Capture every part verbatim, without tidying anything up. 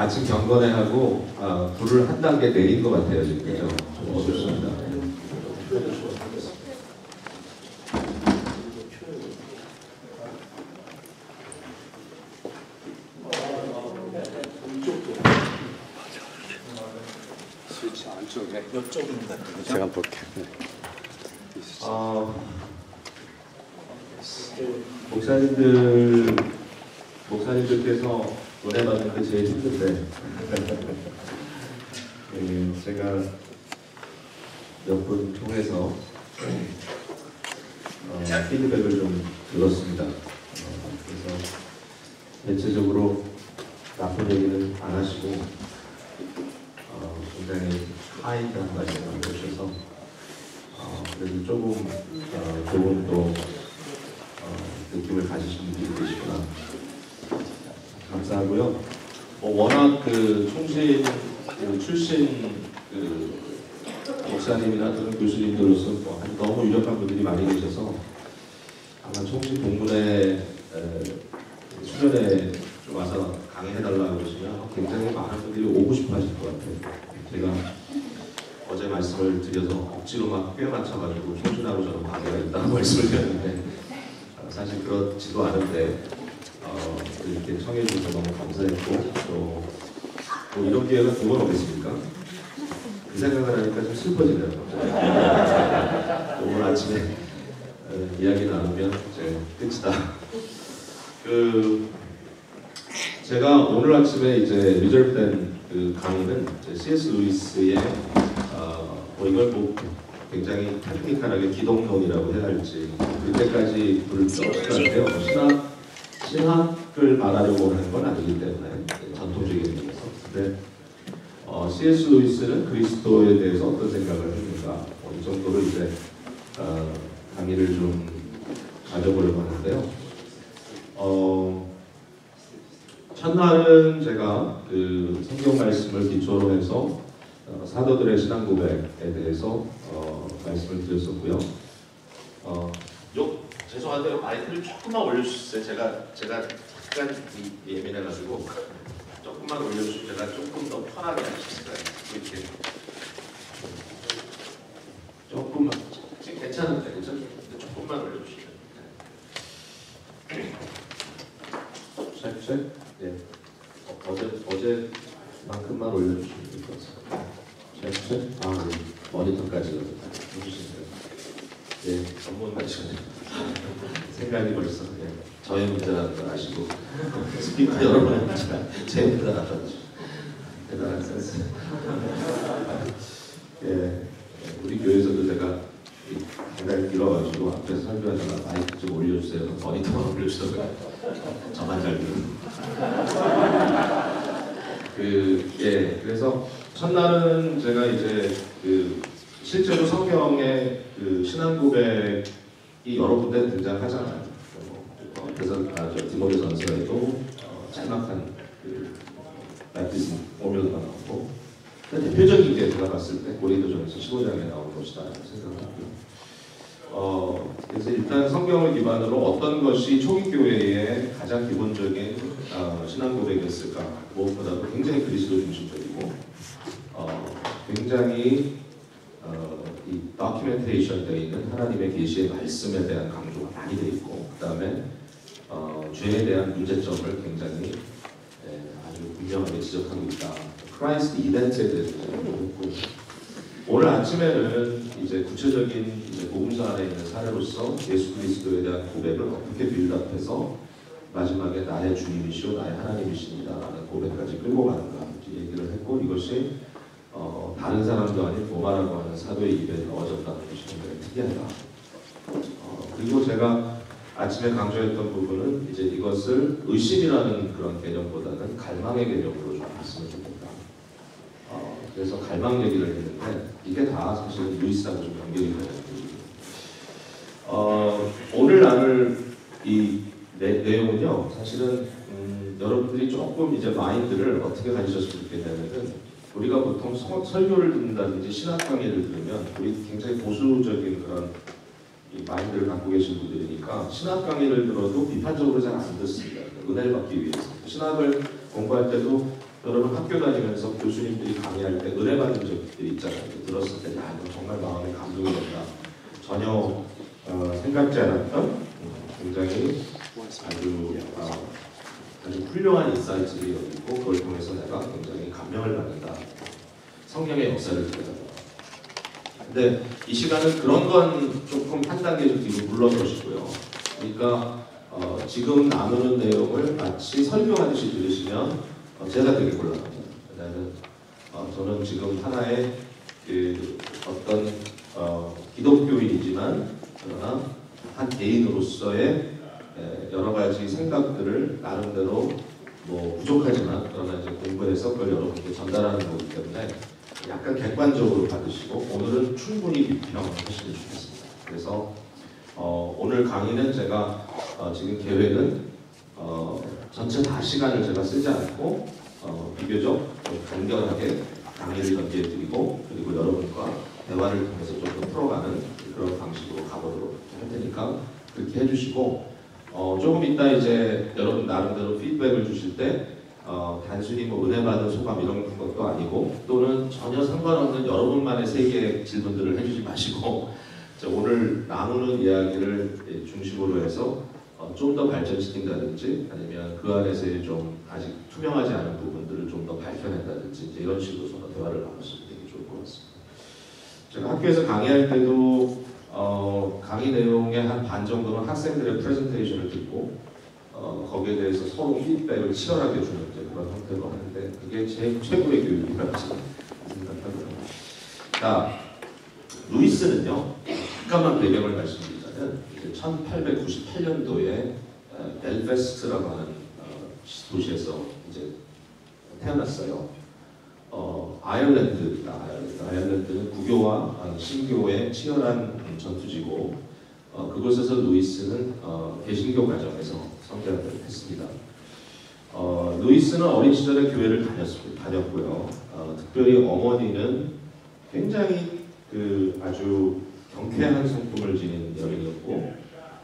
아침 경건회하고 아, 불을 한 단계 내린 것 같아요 지금. 그죠? 좀 어렵습니다. 스위치 안쪽에 옆쪽입니다. 제가 볼게. 네. 어, 목사님들 목사님들께서 노래 받는 게 제일 힘든데 예, 제가 몇 분 통해서 어, 피드백을 좀 들었습니다. 어, 그래서 대체적으로 나쁜 얘기는 안 하시고 어, 굉장히 하이한 말씀을 해주셔서 어, 그래도 조금 어, 조금 또 어, 느낌을 가지시는 분이 계시구나. 감사하고요. 뭐 워낙 그 총신 그 출신 그 목사님이나 또는 교수님들로서 뭐 너무 유력한 분들이 많이 계셔서 아마 총신 동문회 수련회 좀 와서 강의해달라고 그러시면 굉장히 많은 분들이 오고 싶어 하실 것 같아요. 제가 어제 말씀을 드려서 억지로 막 꽤 맞춰가지고 총신하고 저는 관계가 있다고 말씀을 드렸는데 사실 그렇지도 않은데 어, 이렇게 청해주셔서 너무 감사했고 또 뭐 이런 기회가 두 번 오겠습니까? 그 생각을 하니까 좀 슬퍼지네요. 오늘 아침에 어, 이야기 나누면 이제 끝이다. 그 제가 오늘 아침에 이제 리저브된 그 강의는 씨에스 루이스의 어, 뭐 이걸 뭐 굉장히 테크니컬하게 기독론이라고 해야 할지 그때까지 부를 수 없을 것 같아요. 신학 신학을 말하려고 하는 건 아니기 때문에 전통적인 의미에서. 근데 어, 씨에스 루이스는 그리스도에 대해서 어떤 생각을 했는가 뭐 이 정도로 이제 어, 강의를 좀 가져보려고 하는데요. 어, 첫날은 제가 그 성경 말씀을 기초로 해서 어, 사도들의 신앙 고백에 대해서 어, 말씀을 드렸었고요. 어, 요 죄송한데요, 마이크를 조금만 올려주세요. 제가 제가 약간 예민해가지고 조금만 올려주시면 제가 조금 더 편하게 할 수 있을까요? 이렇게 조금만 지금 괜찮은데 괜찮은데 조금만 올려주시면. 쉐쉐 네. 어, 어제 어제만큼만 올려주시면 될 것 같습니다. 쉐쉐 아 네. 모니터까지 해주시면 네 전문 가시네. 생각이 벌써 예, 저의 문제라는 걸 아시고 스피커 여러분의 문제가 제 문제라는 대단한 센스. 예, 우리 교회에서도 제가 굉장히 길어가지고 앞에서 설교하다가 마이크 좀 올려주세요. 모니터만 올려주세요. 저만 잘 듣는. 그, 예, 그래서 첫날은 제가 이제 그 실제로 성경의 그 신앙 고백이 여러 군데 등장하잖아요. 어, 그래서 아, 저 디모데전서에도 어, 짤막한 그 바티즘 포뮬러가 나오고 대표적인 게 제가 봤을 때 고린도전서 십오 장에 나오는 것이다 생각을 하고요. 어, 그래서 일단 성경을 기반으로 어떤 것이 초기 교회의 가장 기본적인 어, 신앙 고백이었을까? 무엇보다도 굉장히 그리스도 중심적이고 어, 굉장히 어, 이 다큐멘테이션 되어 있는 하나님의 계시의 말씀에 대한 강조가 많이 되어 있고 그 다음에 어, 죄에 대한 문제점을 굉장히 예, 아주 분명하게 지적하고 있다. 크라이스트 이벤트에 대해서 했고 오늘 아침에는 이제 구체적인 이제 복음서 안에 있는 사례로서 예수 그리스도에 대한 고백을 어떻게 빌드업해서 마지막에 나의 주님이시오 나의 하나님이십니다라는 고백까지 끌고 가는가 얘기를 했고 이것이 어, 다른 사람도 아닌 도마라고 하는 사도의 입에 넣어졌다는 것이 굉장히 특이하다. 어, 그리고 제가 아침에 강조했던 부분은 이제 이것을 의심이라는 그런 개념보다는 갈망의 개념으로 좀 봤으면 좋겠다. 어, 그래서 갈망 얘기를 했는데 이게 다 사실 루이스하고 좀 연결이 되는 부분이에요. 어, 오늘 나눌 이 내, 내용은요, 사실은 음, 여러분들이 조금 이제 마인드를 어떻게 가지셨으면 좋겠냐면은 우리가 보통 서, 설교를 듣는다든지 신학 강의를 들으면 우리 굉장히 보수적인 그런 이 마인드를 갖고 계신 분들이니까 신학 강의를 들어도 비판적으로 잘 안 듣습니다. 은혜를 받기 위해서 신학을 공부할 때도 여러분 학교 다니면서 교수님들이 강의할 때 은혜 받은 적들이 있잖아요. 들었을 때 야, 이거 정말 마음에 감동이 된다. 전혀 어, 생각지 않았던 음, 굉장히 아주 어, 아주 훌륭한 인사이트들이 있고 그걸 통해서 내가 굉장히 감명을 받는다. 성경의 역사를 들여다봐. 근데 이 시간은 그런 건 조금 한 단계 뒤로 물러서시고요. 그러니까 어, 지금 나누는 내용을 마치 설교하듯이 들으시면 어, 제가 되게 곤란합니다. 왜냐하면 어, 저는 지금 하나의 그 어떤 어, 기독교인이지만 그러나 한 개인으로서의 에, 여러 가지 생각들을 나름대로 뭐 부족하지만 그러나 이제 공부해서 그걸 여러분께 전달하는 거기 때문에 약간 객관적으로 받으시고 오늘은 충분히 비평하시면 좋겠습니다. 그래서 어, 오늘 강의는 제가 어, 지금 계획은 어, 전체 다 시간을 제가 쓰지 않고 어, 비교적 좀 간결하게 강의를 전개해드리고 그리고 여러분과 대화를 통해서 좀 더 풀어가는 그런 방식으로 가보도록 할 테니까 그렇게 해주시고 어, 조금 이따 이제 여러분 나름대로 피드백을 주실 때 어, 단순히 뭐 은혜 받은 소감 이런 것도 아니고 또는 전혀 상관없는 여러분만의 세계의 질문들을 해주지 마시고 오늘 나누는 이야기를 중심으로 해서 어, 좀 더 발전시킨다든지 아니면 그 안에서의 좀 아직 투명하지 않은 부분들을 좀 더 밝혀낸다든지 이제 이런 식으로 서로 대화를 나누시면 되게 좋을 것 같습니다. 제가 학교에서 강의할 때도 어, 강의 내용의 한 반 정도는 학생들의 프레젠테이션을 듣고 어, 거기에 대해서 서로 피드백을 치열하게 주는 그런 형태로 하는데 그게 제 최고의 교육이라고 생각하고요. 자, 루이스는요. 잠깐만 배경을 말씀드리자면 천팔백구십팔 년도에 벨페스트라고 하는 어, 도시에서 이제 태어났어요. 어, 아일랜드, 아일랜드, 아일랜드는 구교와 어, 신교의 치열한 전투지고 어, 그곳에서 루이스는 어, 개신교 가정에서 성장을 했습니다. 어, 루이스는 어린 시절에 교회를 다녔습니다. 다녔고요. 어, 특별히 어머니는 굉장히 그 아주 경쾌한 성품을 지닌 여인이었고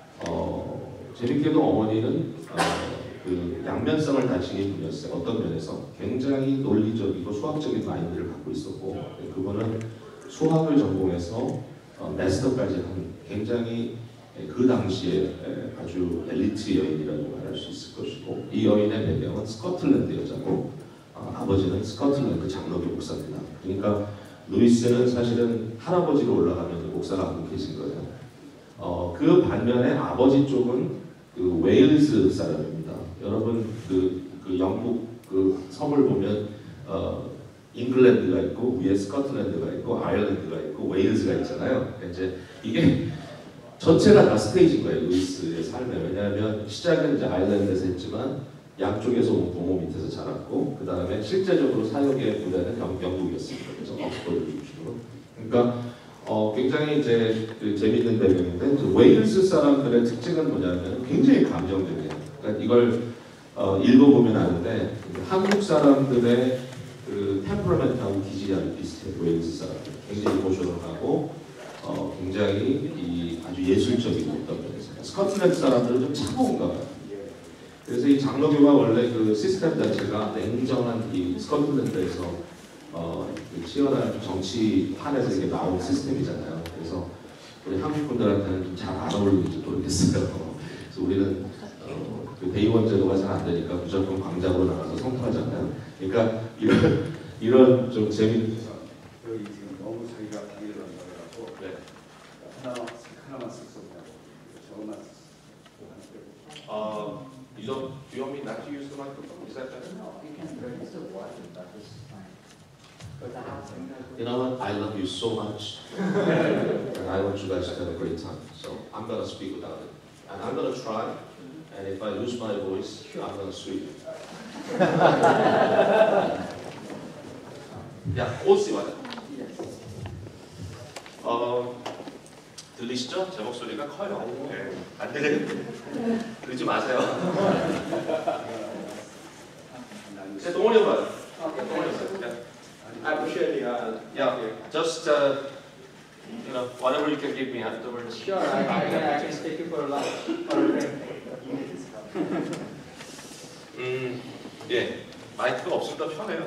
어, 재밌게도 어머니는 어, 그 양면성을 다 지닌 분이었어요. 어떤 면에서 굉장히 논리적이고 수학적인 마인드를 갖고 있었고 그분은 수학을 전공해서 어, 마스터까지 한 굉장히 그 당시에 아주 엘리트 여인이라고 말할 수 있을 것이고 이 여인의 배경은 스코틀랜드 여자고 어, 아버지는 스코틀랜드 장로교 목사입니다. 그러니까 루이스는 사실은 할아버지로 올라가면 목사가 하고 계신 거예요. 어, 그 반면에 아버지 쪽은 그 웨일스 사람입니다. 여러분 그, 그 영국 그 섬을 보면 어, 잉글랜드가 있고 위에 스코틀랜드가 있고 아일랜드가 있고 웨일스가 있잖아요. 이제 이게 전체가 다 스테이지인 거예요. 루이스의 삶에. 왜냐하면 시작은 이제 아일랜드에서 했지만 양쪽에서 온 부모 밑에서 자랐고 그 다음에 실제적으로 사역의 무대는 영, 영국이었습니다. 그래서 옥스퍼드 중심으로. 그러니까 어, 굉장히 이제 그 재밌는 배경인데 웨일스 사람들의 특징은 뭐냐면 굉장히 감정적이에요. 그러니까 이걸 어, 읽어보면 아는데 한국 사람들의 그 템퍼러멘트하고 기질이 비슷해요. 웨일스 사람들 굉장히 이모셔널하고 어, 굉장히 이 아주 예술적인 어떤 면에서 스코틀랜드 사람들은 좀 차가운가 봐요. 그래서 이 장로교가 원래 그 시스템 자체가 냉정한 이 스코틀랜드에서 어, 그 치열한 정치판에서 이게 나온 시스템이잖아요. 그래서 우리 한국 분들한테는 좀 잘 안 어울리는지 모르겠어요. 그래서 우리는 어, 그 대의원 제도가 잘 안 되니까 무조건 광장으로 나가서 선포하잖아요. 그러니까 이런 이런 좀 재밌는 여기 지금 너무 저희가 기회를 한다고 네. 하나만 하나만 쓱 저것만 쓱. Uh, you don't. Do you want me not to use the microphone? Is that better? No, you can turn it to one, that is fine. But I have some You know what? I love you so much, and I want you guys to have a great time. So I'm gonna speak without it, and I'm gonna try. And if I lose my voice, I'm gonna sweep it. 야, 옷이 맞아. 어, 들리시죠? 제 목소리가 커요. 네. 안 들리는? 그러지 마세요. Say, don't worry about it. Don't worry about it. Yeah. I appreciate it. Uh, yeah, just uh, you know, whatever you can give me afterwards. Sure, I, I, can, I can take you for a lunch or a drink. 음, 예. 마이크가 없으니까 편해요.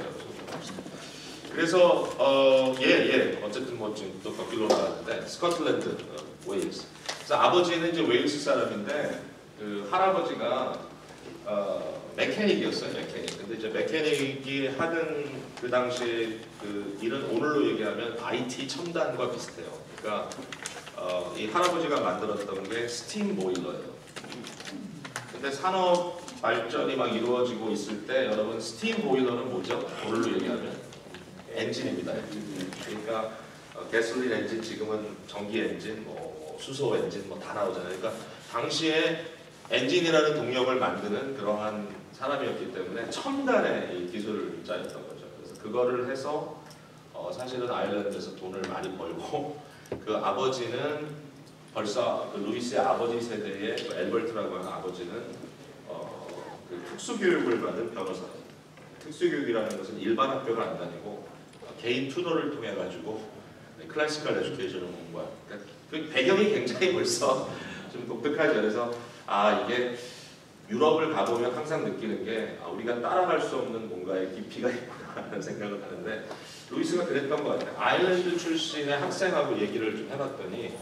그래서 어, 예, 예. 어쨌든 뭐 지금 또 거길로 나갔는데 스코틀랜드, 어, 웨일스. 그래서 아버지는 이제 웨일스 사람인데 그 할아버지가 어, 메케닉이었어요. 메케닉. 근데 이제 메케닉이 하는 그 당시에 그 일은 오늘로 얘기하면 아이티 첨단과 비슷해요. 그러니까 어, 이 할아버지가 만들었던 게 스팀 보일러예요. 근데 산업 발전이 막 이루어지고 있을 때 여러분 스팀 보일러는 뭐죠? 오늘로 얘기하면 엔진입니다. 엔진. 그러니까 어, 가솔린 엔진, 지금은 전기 엔진, 뭐 수소 엔진 뭐 다 나오잖아요. 그러니까 당시에 엔진이라는 동력을 만드는 그러한 사람이었기 때문에 첨단의 이 기술자였던 거죠. 그래서 그거를 해서 어, 사실은 아일랜드에서 돈을 많이 벌고 그 아버지는 벌써 그 루이스의 아버지 세대의 그 엘버트라고 하는 아버지는 어, 그 특수교육을 받은 변호사. 특수교육이라는 것은 일반 학교가 안 다니고 어, 개인 투도를 통해 가지고 클래시컬 에듀케이션을 공부한. 그러니까 그 배경이 굉장히 벌써 좀 독특하죠. 그래서 아 이게 유럽을 가보면 항상 느끼는 게 아, 우리가 따라갈 수 없는 뭔가의 깊이가 있구나라는 생각을 하는데 루이스가 그랬던 것 같아요. 아일랜드 출신의 학생하고 얘기를 좀 해봤더니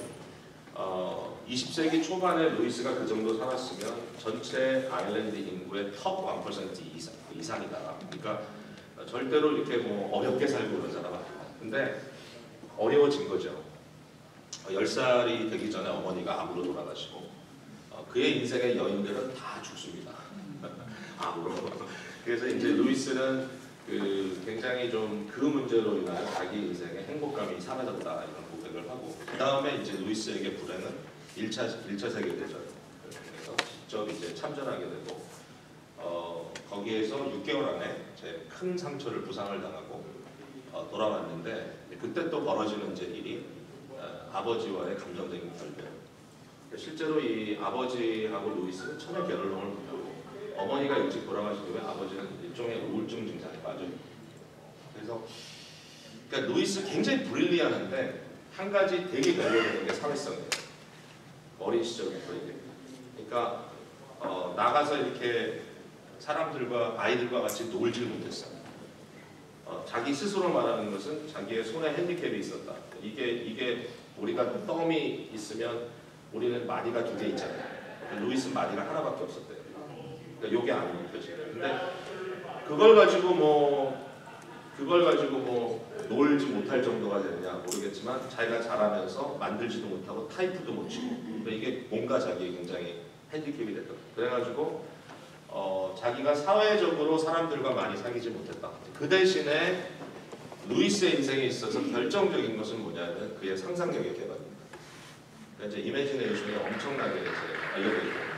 어, 이십 세기 초반에 루이스가 그 정도 살았으면 전체 아일랜드 인구의 톱 일 퍼센트 이상, 이상이다. 그러니까 절대로 이렇게 뭐 어렵게 살고 그런 사람 아니야. 근데 어려워진 거죠. 열 살이 되기 전에 어머니가 암으로 돌아가시고 어, 그의 인생의 여인들은 다 죽습니다. 암으로. 그래서 이제 루이스는 그 굉장히 좀 그 문제로 인하여 자기 인생의 행복감이 사라졌다 이런 고백을 하고 그 다음에 이제 루이스에게 불행은 일 차 일 차 세계대전 그래서 직접 이제 참전하게 되고 어, 거기에서 육 개월 안에 제 큰 상처를 부상을 당하고 어, 돌아왔는데 그때 또 벌어지는 이제 일이 어, 아버지와의 감정적인 결별. 실제로 이 아버지하고 루이스는 처녀 결혼을 못하고 어머니가 일찍 돌아가신 후에 아버지는 일종의 우울증 증상에 빠져요. 그래서 그러니까 루이스 굉장히 브릴리언한데 한 가지 되게 결여되는 게 사회성이에요. 어린 시절부터 이게. 그러니까 어, 나가서 이렇게 사람들과 아이들과 같이 놀질 못했어요. 어, 자기 스스로 말하는 것은 자기의 손에 핸디캡이 있었다. 이게 이게 우리가 덤이 있으면 우리는 마디가 두 개 있잖아요. 루이스는 마디가 하나밖에 없었대요. 그러니까 요게 안 느껴져요. 근데 그걸 가지고 뭐 그걸 가지고 뭐 놀지 못할 정도가 되느냐 모르겠지만 자기가 자라면서 만들지도 못하고 타이프도 못 치고 그러니까 이게 뭔가 자기 굉장히 핸디캡이 됐다. 그래가지고 어, 자기가 사회적으로 사람들과 많이 사귀지 못했다. 그 대신에 루이스의 인생에 있어서 결정적인 것은 뭐냐면 그의 상상력의 개발입니다. 그러니까 이제 이매지네이션이 엄청나게 이제 알려져 있는데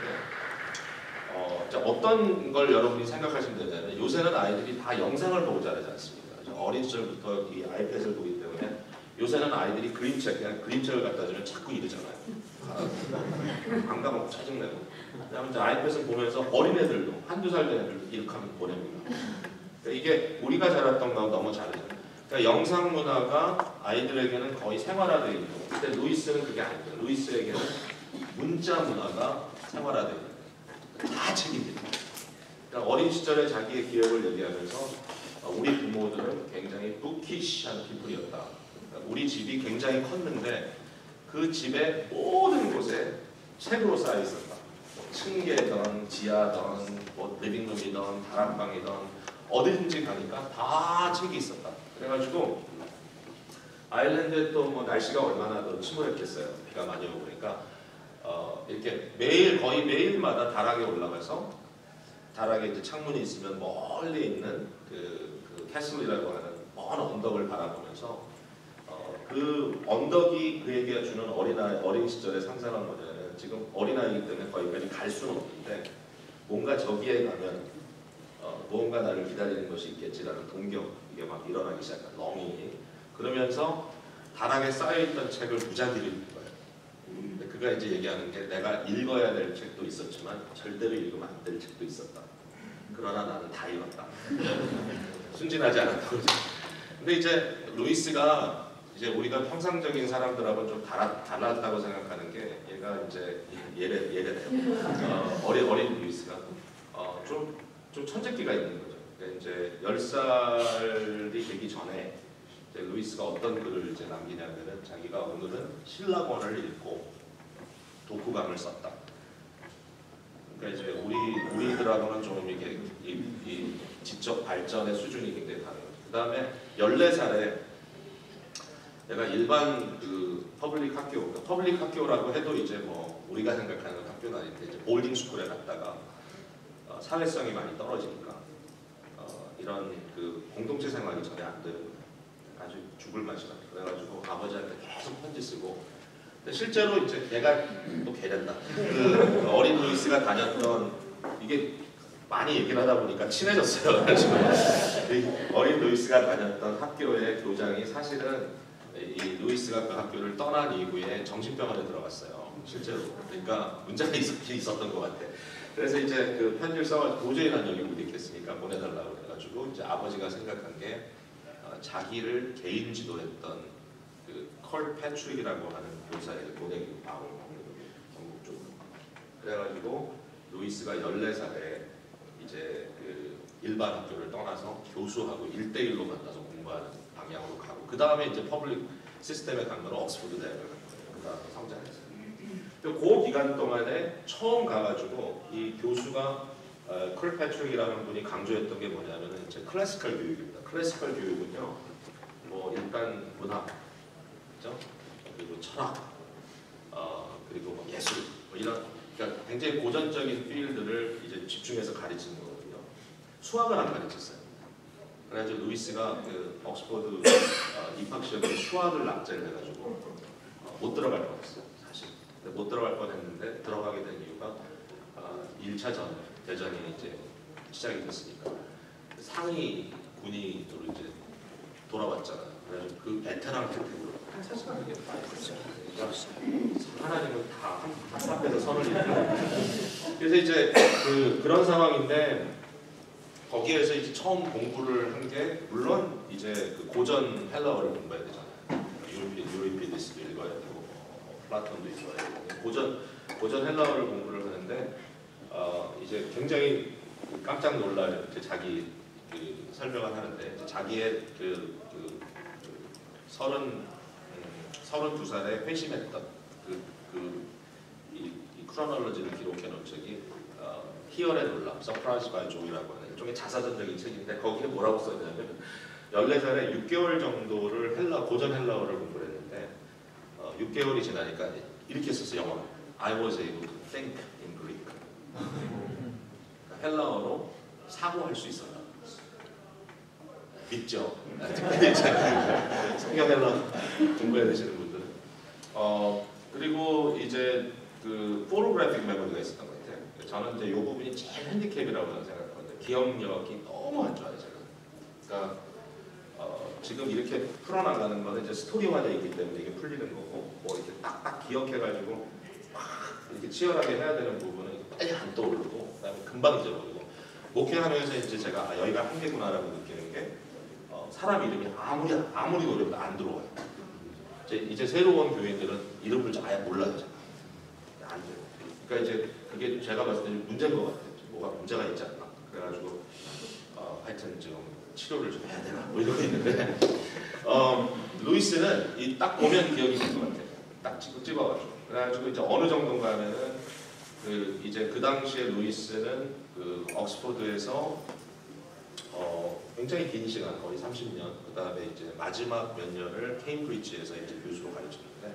어, 어떤 걸 여러분이 생각하시면 되냐면 요새는 아이들이 다 영상을 보고 자라지 않습니다. 어린 시절부터 이 아이패드를 보기 때문에 요새는 아이들이 그림책, 그냥 그림책을 갖다 주면 자꾸 이러잖아요. 반감하고 짜증내고. 그다음에 이제 아이패드를 보면서 어린애들도 한두 살 된 애들도 이렇게 하면 보냅니다. 그러니까 이게 우리가 자랐던 거하고 너무 다르죠. 그러니까 영상 문화가 아이들에게는 거의 생활화되어 있고 근데 루이스는 그게 아니죠. 루이스에게는 문자 문화가 생활화되어 있는 다 책입니다. 그러니까 어린 시절에 자기의 기억을 얘기하면서 우리 부모들은 굉장히 부키시한 피플이었다. 그러니까 우리 집이 굉장히 컸는데 그 집의 모든 곳에 책으로 쌓여 있었다. 뭐 층계던, 지하던, 뭐 리빙룸이던, 다락방이던 어디든지 가니까 다 책이 있었다. 그래가지고 아일랜드에 또 뭐 날씨가 얼마나 더 침울했겠어요. 비가 많이 오고 그러니까 어 이렇게 매일 거의 매일마다 다락에 올라가서 다락에 이제 창문이 있으면 멀리 있는 그, 그 캐슬이라고 하는 먼 언덕을 바라보면서 어, 그 언덕이 그에게 주는 어린아이, 어린 시절의 상상은 뭐냐면 지금 어린아이이기 때문에 거기까지 갈 수는 없는데 뭔가 저기에 가면 어, 무언가 나를 기다리는 것이 있겠지라는 동경 이게 막 일어나기 시작한 렁이 그러면서 다락에 쌓여있던 책을 무작위로 읽는 거예요. 근데 그가 이제 얘기하는 게 내가 읽어야 될 책도 있었지만 절대로 읽으면 안 될 책도 있었다. 그러나 나는 다 읽었다. 순진하지 않았다고. 근데 이제 루이스가 이제 우리가 평상적인 사람들하고 좀 달라, 달랐다고 생각하는 게 얘가 이제 예래 예래래요. 어, 어린 어린 루이스가 어, 좀 좀 천재기가 있는 거죠. 그러니까 이제 열 살이 되기 전에 이제 루이스가 어떤 글을 이제 남기냐면은 자기가 오늘은 신라권을 읽고 독후감을 썼다. 그러니까 이제 우리 우리들하고는 좀 이게 이, 이 지적 발전의 수준이 굉장히 다르요. 그 다음에 열네 살에 내가 일반 그 퍼블릭 학교, 퍼블릭 학교라고 해도 이제 뭐 우리가 생각하는 학교는 아닌데 이제 볼딩 스쿨에 갔다가 어, 사회성이 많이 떨어지니까 어, 이런 그 공동체 생활이 전혀 안 돼요. 아주 죽을 맛이다. 그래가지고 아버지한테 계속 편지 쓰고. 근데 실제로 이제 걔가 또 걔된다. 그 어린 루이스가 다녔던 이게 많이 얘기를 하다 보니까 친해졌어요. 그래가지고 어린 루이스가 다녔던 학교의 교장이 사실은 이 루이스가 그 학교를 떠난 이후에 정신병원에 들어갔어요. 실제로. 그러니까 문제가 있, 있었던 것 같아. 그래서 이제 그 편지를 써가지고 도저히 난 여기 못 있겠으니까 보내달라고 그래가지고 이제 아버지가 생각한 게 어, 자기를 개인 지도했던 그 컬 패트릭이라고 하는 교사에게 보내기로 마음을 먹는 거예요. 전국 쪽으로. 그래가지고 루이스가 열네 살에 이제 그 일반 학교를 떠나서 교수하고 일대일로 만나서 공부하는 방향으로 가고 그 다음에 이제 퍼블릭 시스템에 간 건 옥스퍼드 대학을 간 거예요. 그 다음에 성장했어요. 그 기간 동안에 처음 가가지고 이 교수가 어, 컬 패트릭이라는 분이 강조했던 게 뭐냐면은 이제 클래시컬 교육입니다. 클래시컬 교육은요, 뭐 일단 문학, 그죠? 그리고 철학, 어, 그리고 뭐 예술, 뭐 이런 그러니까 굉장히 고전적인 필드를 이제 집중해서 가르치는 거거든요. 수학을 안 가르쳤어요. 그래가지고 루이스가 그 옥스퍼드 어, 입학 시험에 수학을 낙제를 해가지고 어, 못 들어갈 뻔했어요. 사실. 근데 못 들어갈 뻔했는데 들어가게 된 이유가 어, 일 차 전 대전이 이제 시작이 됐으니까 상위 군인으로 이제 돌아왔잖아요. 그래서 그 베테랑 혜택으로 사실 그게 많이 됐죠. 그러니까 하나님은 다 앞에서 선을 이루고 그래서 이제 그 그런 상황인데 거기에서 이제 처음 공부를 한 게 물론 이제 그 고전 헬라어를 공부해야 되잖아요. 유리피 유리피디스도 읽어야 되고 뭐, 플라톤도 읽어야 되고 고전 고전 헬라어를 공부를 하는데 어, 이제 굉장히 깜짝 놀랄 이제 자기 그 설명을 하는데 이제 자기의 그, 그, 그 서른 음, 서른두 살에 회심했던 그, 그 이, 이 크로놀로지를 기록해 놓은 책이 어, 희열의 놀람, 서프라이즈 바이 조이라고 하는 일종의 자사전적인 책인데 거기에 뭐라고 써있냐면 열네 살에 육 개월 정도를 헬라 고전 헬라어를 공부를 했는데 어, 육 개월이 지나니까 이렇게 썼어요. 영어로 I was able to think in Greek. 헬라어로 사고할 수 있었다. 믿죠? 성경 헬라어 공부해야 되시는 분들은. 어, 그리고 이제 그 포토그래픽 메모리가 있었던 것 같아요. 저는 이제 이 부분이 제일 핸디캡이라고 저는 생각하는데 기억력이 너무 안 좋아요, 제가. 그러니까 어, 지금 이렇게 풀어나가는 거는 이제 스토리화되어 있기 때문에 이게 풀리는 거고 뭐 이렇게 딱딱 기억해가지고 막 이렇게 치열하게 해야 되는 부분은 빨리 안 떠오르고 그다음에 금방 잊어버리고 목회하면서 이제 제가 아, 여기가 한계구나라고 느끼는 게 어, 사람 이름이 아무리 아무리 노려도 안 들어와요. 이제, 이제 새로 온 교인들은 이름을 아예 몰라요. 제가. 안 돼요. 그러니까 이제 그게 제가 봤을 때는 문제인 것 같아요. 뭐가 문제가 있지 않나. 그래가지고 어, 하여튼 지금 치료를 좀 해야 되나 뭐 이러고 있는데 어, 루이스는 이 딱 보면 기억이 될 것 같아요. 딱 찍어 찍어가지고 그래가지고 이제 어느 정도인가 하면은 그 이제 그 당시에 루이스는 그 옥스퍼드에서 어, 굉장히 긴 시간 거의 삼십 년 그 다음에 이제 마지막 몇 년을 케임브리지에서 이제 교수로 가르쳤는데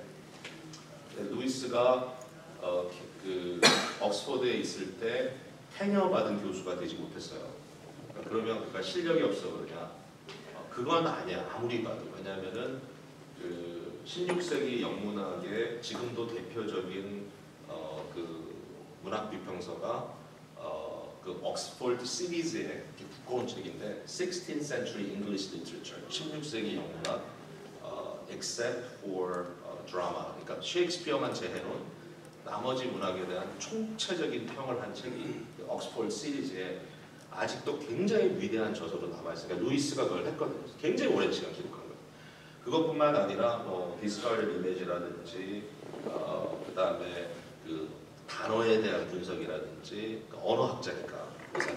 루이스가 어, 그 옥스퍼드에 있을 때 테녀 받은 교수가 되지 못했어요. 그러니까 그러면 그러니까 실력이 없어 그러냐? 어, 그건 아니야. 아무리 봐도. 왜냐하면은 그 십육 세기 영문학의 지금도 대표적인 어, 그 문학 비평서가 어, 그 옥스퍼드 시리즈의 두꺼운 책인데 sixteenth Century English Literature 십육 세기 영문학 어, except for 어, drama 그러니까 셰익스피어만 제해놓은 나머지 문학에 대한 총체적인 평을 한 책이 옥스퍼드 시리즈에 아직도 굉장히 위대한 저서로 남아있어요. 그러니까 루이스가 그걸 했거든요. 굉장히 오랜 시간 기록한 거예요. 그것뿐만 아니라 뭐 디스카리드 이미지라든지 어, 그 다음에 그 단어에 대한 분석이라든지 그 언어학자니까 그 사람이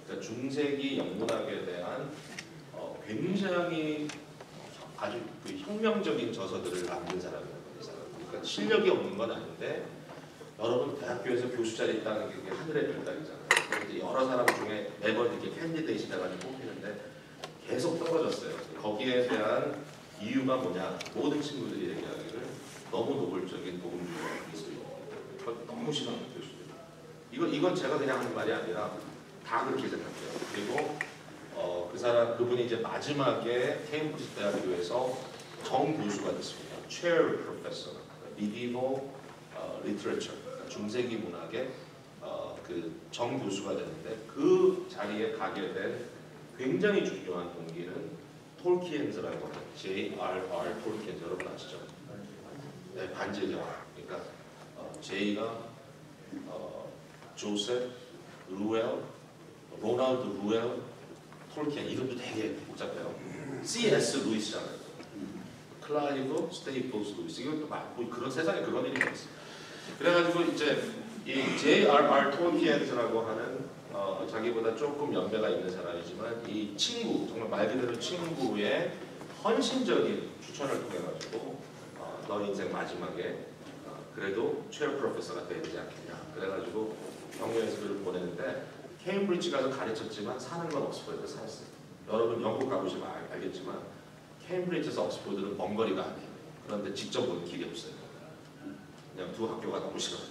그러니까 중세기 영문학에 대한 어, 굉장히 아주 그 혁명적인 저서들을 남긴 사람이에요. 이 사람. 그러니까 실력이 없는 건 아닌데 여러분 대학교에서 교수 자리 있다는 게 하늘의 별따기잖아요. 그런데 여러 사람 중에 매번 이렇게 캔디데이시 돼가지고 뽑히는데 계속 떨어졌어요. 거기에 대한 이유가 뭐냐? 모든 친구들이 얘기하기를 너무 노골적인 복음주의 미술이에요. 너무 싫어하는 교수들. 이건 이건 제가 그냥 하는 말이 아니라 다 그렇게 생각해요. 그리고 어, 그 사람 그분이 이제 마지막에 케임브리지 대학교에서 정 교수가 됐습니다. Chair Professor, Medieval 어, Literature, 그러니까 중세기 문학의 어, 그 정 교수가 됐는데 그 자리에 가게 된 굉장히 중요한 동기는 톨키엔즈라고 하는 제이 알 알 톨키엔즈 여러분 아시죠? 네, 반지의 제왕. 그러니까 어, 제이가 어, 조셉 루엘, 로널드 루엘, 톨키엔 이름도 되게 복잡해요. 씨 에스 루이스잖아요. 클라이브 스테이플스 루이스 이것도 막 뭐 그런 세상에 그런 일이 있어요. 그래가지고 이제 이 제이 알 알 톨키엔즈라고 하는 어, 자기보다 조금 연배가 있는 사람이지만 이 친구 정말 말 그대로 친구의 헌신적인 추천을 통해 가지고 어, 너 인생 마지막에 어, 그래도 최어 프로페서가 되지 않겠냐. 그래가지고 경영에서 그를 보내는데 케임브리지 가서 가르쳤지만 사는 건 옥스퍼드에서 살았어요. 여러분 영국 가보시면 알, 알겠지만 케임브리지에서 옥스퍼드는 먼 거리가 아니에요. 그런데 직접 오는 길이 없어요. 그냥 두 학교가 너무 싫어서.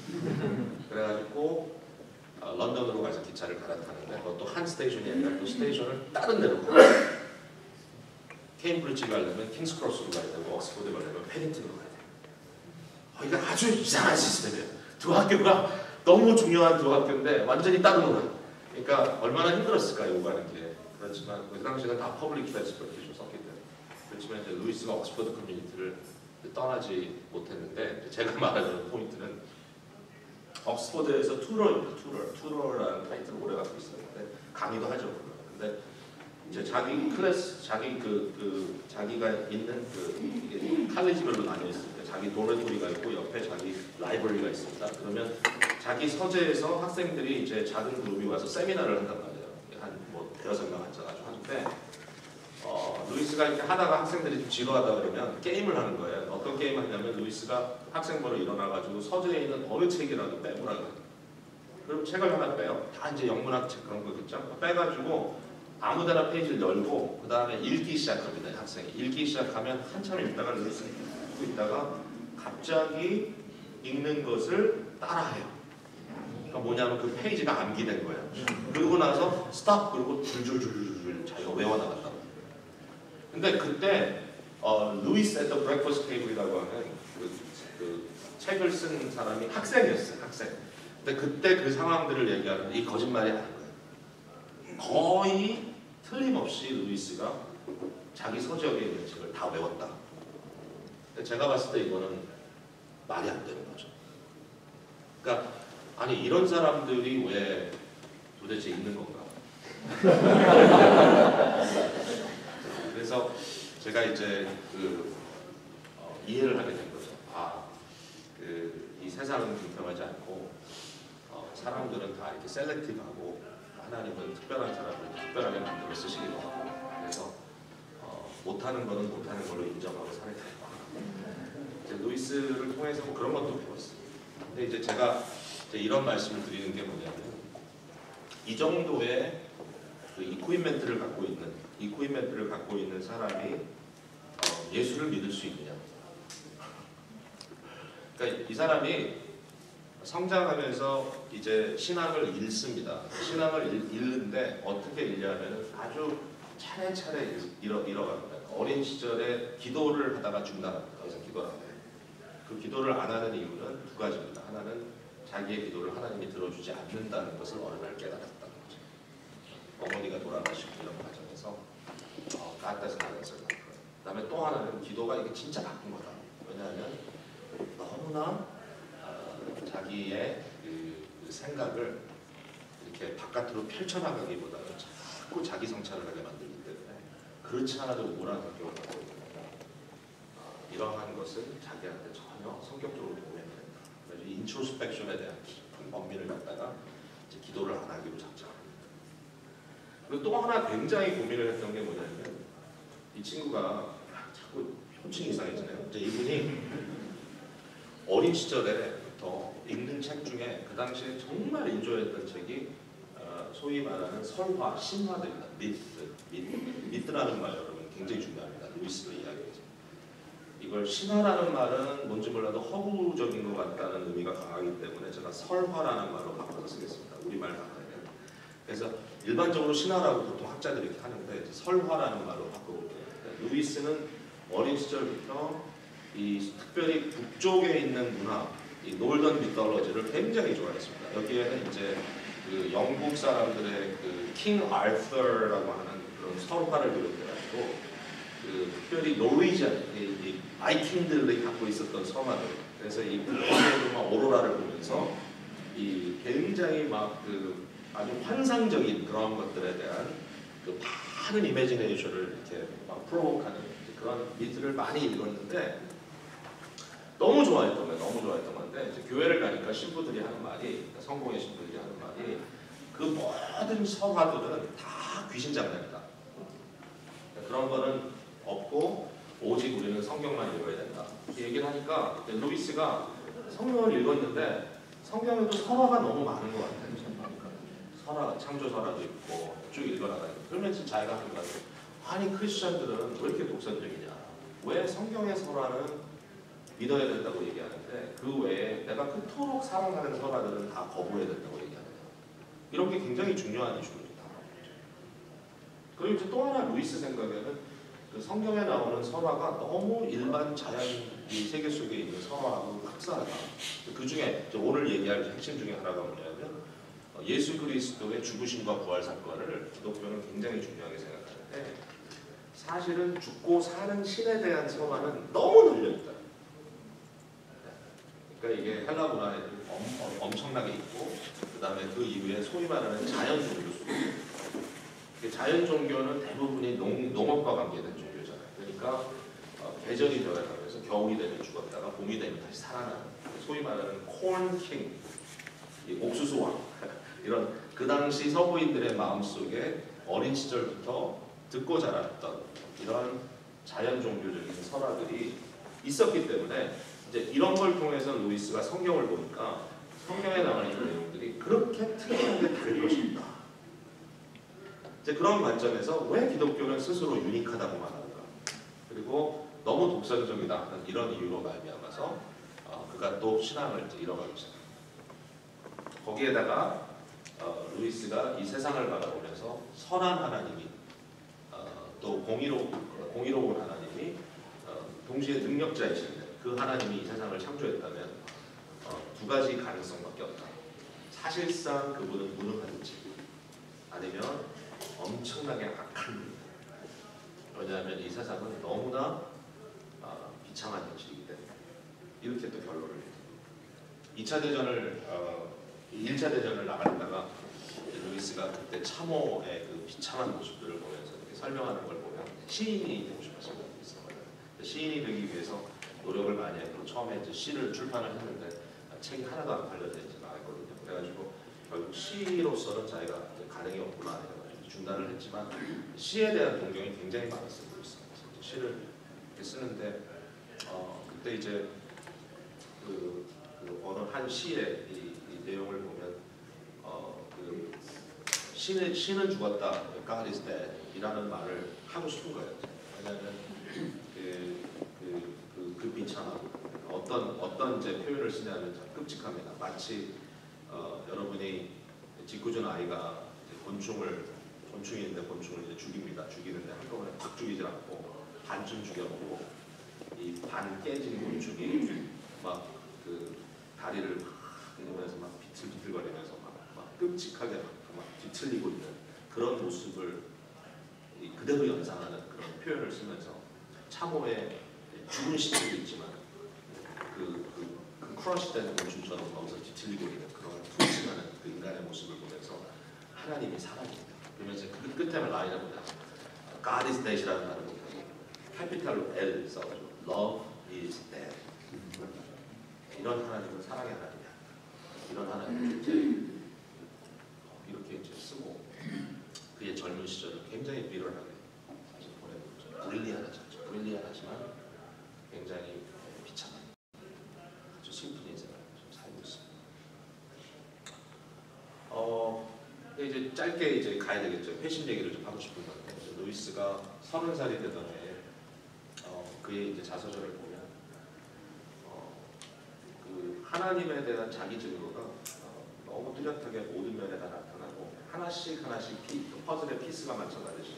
그래가지고 어, 런던으로 가서 기차를 갈아타는데 그것도 한 스테이션이 아니라 그 스테이션을 다른 데로 가요. 케임브리지 가려면 킹스크로스로 가야 되고 옥스퍼드 가려면 패딩턴으로 가야 돼요. 어, 이거 아주 이상한 시스템이에요. 두 학교가 너무 중요한 두 학교인데 완전히 따로 놀아요. 그러니까 얼마나 힘들었을까요, 오가는 게. 그렇지만 그 당시에는 다 퍼블릭 트랜스포테이션 썼기 때문에. 그렇지만 이제 루이스가 옥스퍼드 커뮤니티를 떠나지 못했는데 제가 말하는 포인트는 옥스퍼드에서 투러입니다. 투러. 투러라는 타이틀을 오래 갖고 있었는데 강의도 하죠. 근데 이제 자기 클래스, 자기 그, 그 자기가 있는 그 이게 칼리지별로 나뉘어 있습니다. 자기 도레토리가 있고 옆에 자기 라이브러리가 있습니다. 그러면 자기 서재에서 학생들이 이제 작은 그룹이 와서 세미나를 한단 말이에요. 한 뭐 대여섯 명 앉아가지고 하는데 어, 루이스가 이렇게 하다가 학생들이 좀 지루하다 그러면 게임을 하는 거예요. 어떤 게임 하냐면 루이스가 학생부로 일어나가지고 서재에 있는 어느 책이라도 빼보라 그래요. 그럼 책을 하나 빼요. 다 이제 영문학 책 그런 거겠죠. 빼가지고 아무데나 페이지를 열고 그 다음에 읽기 시작합니다. 학생이 읽기 시작하면 한참 읽다가 루이스가 읽고 있다가 갑자기 읽는 것을 따라해요. 그러니까 뭐냐면 그 페이지가 암기된 거예요. 그러고 나서 스탑 그리고 줄줄줄줄줄 자기가 외워나갔다고. 근데 그때 어, 루이스 앳 더 브렉퍼스트 테이블이라고 하는 그, 그 책을 쓴 사람이 학생이었어요. 학생. 근데 그때 그 상황들을 얘기하는데 이 거짓말이 아닌 거예요. 거의 틀림없이 루이스가 자기 서적에 있는 책을 다 외웠다. 근데 제가 봤을 때 이거는 말이 안 되는 거죠. 그러니까 아니 이런 사람들이 왜 도대체 있는 건가? 그래서 제가 이제 그 어, 이해를 하게 된 거죠. 아, 그 이 세상은 공평하지 않고 어, 사람들은 다 이렇게 셀렉티브하고 하나님은 특별한 사람을 특별하게 만들어 쓰시기도 하고 그래서 어, 못하는 거는 못하는 걸로 인정하고 살아야 된다. 이제 루이스를 통해서 뭐 그런 것도 배웠어요. 근데 이제 제가 이제 이런 말씀을 드리는 게 뭐냐면 이 정도의 그 이퀴멘트를 갖고 있는 이퀴멘트를 갖고 있는 사람이 어, 예수를 믿을 수 있느냐? 그러니까 이 사람이 성장하면서 이제 신앙을 읽습니다. 신앙을 읽, 읽는데 어떻게 읽냐면 아주 차례차례 잃어, 잃어갑니다. 어린 시절에 기도를 하다가 중단합니다. 그래서 기도를 안 해요. 그 기도를 안 하는 이유는 두 가지입니다. 하나는 자기의 기도를 하나님이 들어주지 않는다는 것을 어느 날 깨달았다는 거죠. 어머니가 돌아가시고 이런 과정에서 어, 가다서 가면서 그 다음에 또 하나는 기도가 이게 진짜 나쁜 거다. 왜냐하면 너무나 어, 자기의 그, 그 생각을 이렇게 바깥으로 펼쳐나가기보다는 자꾸 자기 성찰을 하게 만들기 때문에 그렇지 않아도 우울한 성격을 갖고 있는 거다. 어, 이러한 것은 자기한테 전혀 성격적으로 도움이 안 된다. 그래서 인트로스펙션에 대한 깊은 범위를 갖다가 이제 기도를 안 하기로 작정합니다. 그리고 또 하나 굉장히 고민을 했던 게 뭐냐면 이 친구가 자꾸 호칭이 이상해지네요. 이제 이분이 어린 시절에부터 읽는 책 중에 그 당시에 정말 인조했던 책이 어, 소위 말하는 설화, 신화들입니다. 미트, 미트, 미트라는 말 여러분 굉장히 중요합니다. 루이스의 이야기죠. 이걸 신화라는 말은 뭔지 몰라도 허구적인 것 같다는 의미가 강하기 때문에 제가 설화라는 말로 바꿔서 쓰겠습니다. 우리말 바꿔면. 그래서 일반적으로 신화라고 보통 학자들이 이렇게 하는데 설화라는 말로 바꿔볼게요. 루이스는 어린 시절부터 이 특별히 북쪽에 있는 문화, 이 놀던 미톨로지를 굉장히 좋아했습니다. 여기에는 이제 그 영국 사람들의 그킹 아서라고 하는 그런 설화를 비롯해가지고 그 특별히 노르웨이지안, 이, 이 바이킹들이 갖고 있었던 섬화들. 그래서 이 북쪽의 오로라를 보면서 이 굉장히 막 그 아주 환상적인 그런 것들에 대한 그 많은 이미지네이션을 이렇게 막 프로voke하는 그런 미트를 많이 읽었는데 너무 좋아했던 거예요. 너무 좋아했던 건데 이제 교회를 가니까 신부들이 하는 말이, 성공의 신부들이 하는 말이 그 모든 설화들은 다 귀신 장난이다. 그런 거는 없고 오직 우리는 성경만 읽어야 된다. 이렇게 얘기를 하니까 루이스가 성경을 읽었는데 성경에도 설화가 너무 많은 것 같아요. 설화, 창조설화도 있고 쭉 읽어나가요. 그러면서 자기가 하는 거예요. 아니 크리스천들은 왜 이렇게 독선적이냐? 왜 성경의 설화는 믿어야 된다고 얘기하는데 그 외에 내가 그토록 사랑하는 설화들은 다 거부해야 된다고 얘기하느냐? 이런 게 굉장히 중요한 이슈입니다. 그리고 이제 또 하나 루이스 생각에는 그 성경에 나오는 설화가 너무 일반 자연 이 세계 속에 있는 설화하고 흡사하다. 그 중에 오늘 얘기할 핵심 중에 하나가 뭐냐면 예수 그리스도의 죽으심과 부활 사건을 기독교는 굉장히 중요하게 생각하는데 사실은 죽고 사는 신에 대한 설화는 너무 널려있다. 그러니까 이게 헬라 문화에 엄, 엄청나게 있고 그 다음에 그 이후에 소위 말하는 자연 종교 속에 자연 종교는 대부분이 농, 농업과 관계된 종교잖아요. 그러니까 어, 계절이 변해가면서 겨울이 되면 죽었다가 봄이 되면 다시 살아나는 소위 말하는 콘킹, 옥수수 왕 이런 그 당시 서부인들의 마음속에 어린 시절부터 듣고 자랐던 이런 자연 종교적인 설화들이 있었기 때문에 이제 이런 걸 통해서 루이스가 성경을 보니까 성경에 나와 있는 내용들이 그렇게 특이하게 다를 것이 없다. 이제 그런 관점에서 왜 기독교는 스스로 유니크하다고 말하는가? 그리고 너무 독선적이다 하는 이런 이유로 말미암아서 어, 그가 또 신앙을 이제 잃어가기 시작합니다. 거기에다가 어, 루이스가 이 세상을 바라보면서 선한 하나님이 어, 또 공의로, 공의로운 하나님이 어, 동시에 능력자이신데 그 하나님이 이 세상을 창조했다면 어, 두 가지 가능성밖에 없다. 사실상 그분은 무능한지 아니면 엄청나게 악한 분이다. 왜냐하면 이 세상은 너무나 어, 비참한 현실이기 때문에 이렇게 또 결론을 내립니다. 이 차 대전을 어, 일 차 대전을 나가다가 루이스가 그때 참호의 그 비참한 모습들을 보면서 이렇게 설명하는 걸 보면 시인이 되고 싶었어요. 시인이 되기 위해서 노력을 많이 했고 처음에 이제 시를 출판을 했는데 책이 하나도 안 팔려지지 않았거든요. 그래가지고 결국 시로서는 자기가 가능이 없구나 해가지고 중단을 했지만 시에 대한 동경이 굉장히 많았어요. 루이스가. 시를 이렇게 쓰는데 어, 그때 이제 그, 그 어느 한 시의 이, 이 내용을 보면 어, 그 신은, 신은 죽었다, God is dead 이라는 말을 하고 싶은 거예요. 왜냐하면 그, 그, 그, 그 비참함 어떤 어떤 이제 표현을 쓰냐면 참 끔찍합니다. 마치 어, 여러분이 짓궂은 아이가 이제 곤충을 곤충이 있는데 곤충을 이제 죽입니다. 죽이는데 한꺼번에 팍 죽이지 않고 반쯤 죽여놓고 이 반 깨진 곤충이 막 그 다리를 막 이러면서 막 비틀비틀거리면서 막, 막 끔찍하게 막, 막 뒤틀리고 있는 그런 모습을 이 그대로 연상하는 그런 표현을 쓰면서 참호에 죽은 신들도 있지만 그, 그, 그 크러쉬된 곤충처럼 거기서 뒤틀리고 있는 그런 퉁치는 그 인간의 모습을 보면서 하나님이 살아있다. 그러면서 그 끝에 라인을 보면 God is dead이라는 말을 보면 캐피탈로 L 써가지고 Love is dead. 이런 하나님은 사랑의 하나님이야. 이런 하나님을 이제 이렇게 이제 쓰고 그의 젊은 굉장히 비열하게 사실 보내고 있죠. 브릴리안하죠. 브릴리안하지만 굉장히 비참한 아주 슬픈 인생을 좀 살고 있습니다. 어 이제 짧게 이제 가야 되겠죠. 회심 얘기를 좀 하고 싶은 건데 루이스가 서른 살이 되던 해에 어, 그의 이제 자서전을 보면 어, 그 하나님에 대한 자기 증거가 어, 너무 뚜렷하게 모든 면에 다 나타나고 하나씩 하나씩 피, 퍼즐의 피스가 맞춰가듯이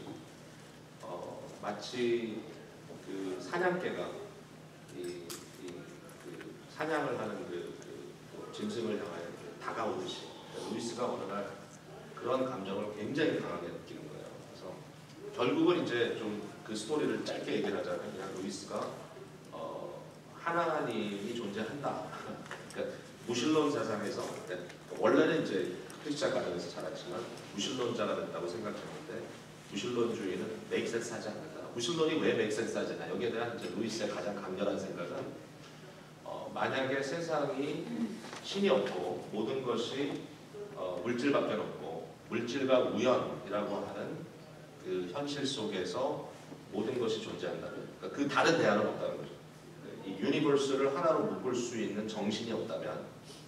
어, 마치 그 사냥개가 이, 이, 그 사냥을 하는 그, 그 짐승을 향하여 다가오듯이 루이스가 어느 날 그런 감정을 굉장히 강하게 느끼는 거예요. 그래서 결국은 이제 좀 그 스토리를 짧게 얘기를 하자면 그냥 루이스가 어, 하나님이 존재한다. 그러니까 무신론 사상에서 그러니까 원래는 이제 크리스찬 가정에서 자랐지만 무신론자가 됐다고 생각했는데 무신론주의는 make sense 하지 않는다. 무신론이 왜 make sense 하지 않나? 여기에 대한 이제 루이스의 가장 강렬한 생각은 어, 만약에 세상이 신이 없고 모든 것이 어, 물질밖에 없고 물질과 우연이라고 하는 그 현실 속에서 모든 것이 존재한다면 그러니까 그 다른 대안은 없다는 거죠. 이 유니버스를 하나로 묶을 수 있는 정신이 없다면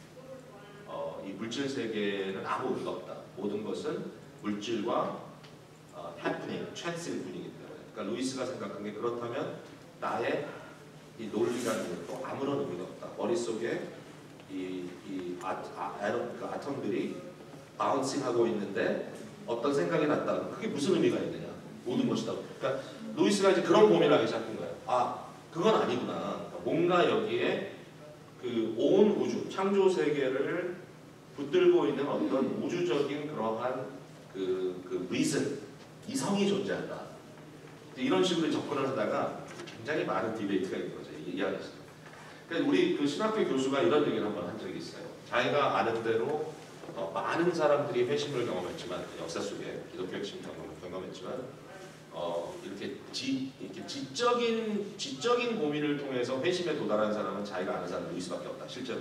어, 이 물질 세계에는 아무 의미가 없다. 모든 것은 물질과 어, happening, chance일 뿐이기 때문에 그러니까 루이스가 생각한 게 그렇다면 나의 이 논리라는 것도 아무런 의미가 없다. 머릿속에 이, 이 아, 아, 그 아톰들이 바운싱하고 있는데 어떤 생각이 났다. 그게 무슨 의미가 있느냐. 모든 것이다. 그러니까 루이스가 이제 그런 고민을 시작한 거예요. 아, 그건 아니구나. 뭔가 여기에 그 온 우주, 창조 세계를 붙들고 있는 어떤 우주적인 그러한 그, 그 reason, 이성이 존재한다. 이런 식으로 접근을 하다가 굉장히 많은 디베이트가 있는 거죠. 이 안에서. 그러니까 우리 그 신학교 교수가 이런 얘기를 한번 한 적이 있어요. 자기가 아는 대로 어, 많은 사람들이 회심을 경험했지만 역사 속에 기독교 핵심 경험을 경험했지만 어, 이렇게 지 이렇게 지적인 지적인 고민을 통해서 회심에 도달한 사람은 자기가 아는 사람 루이스밖에 없다. 실제로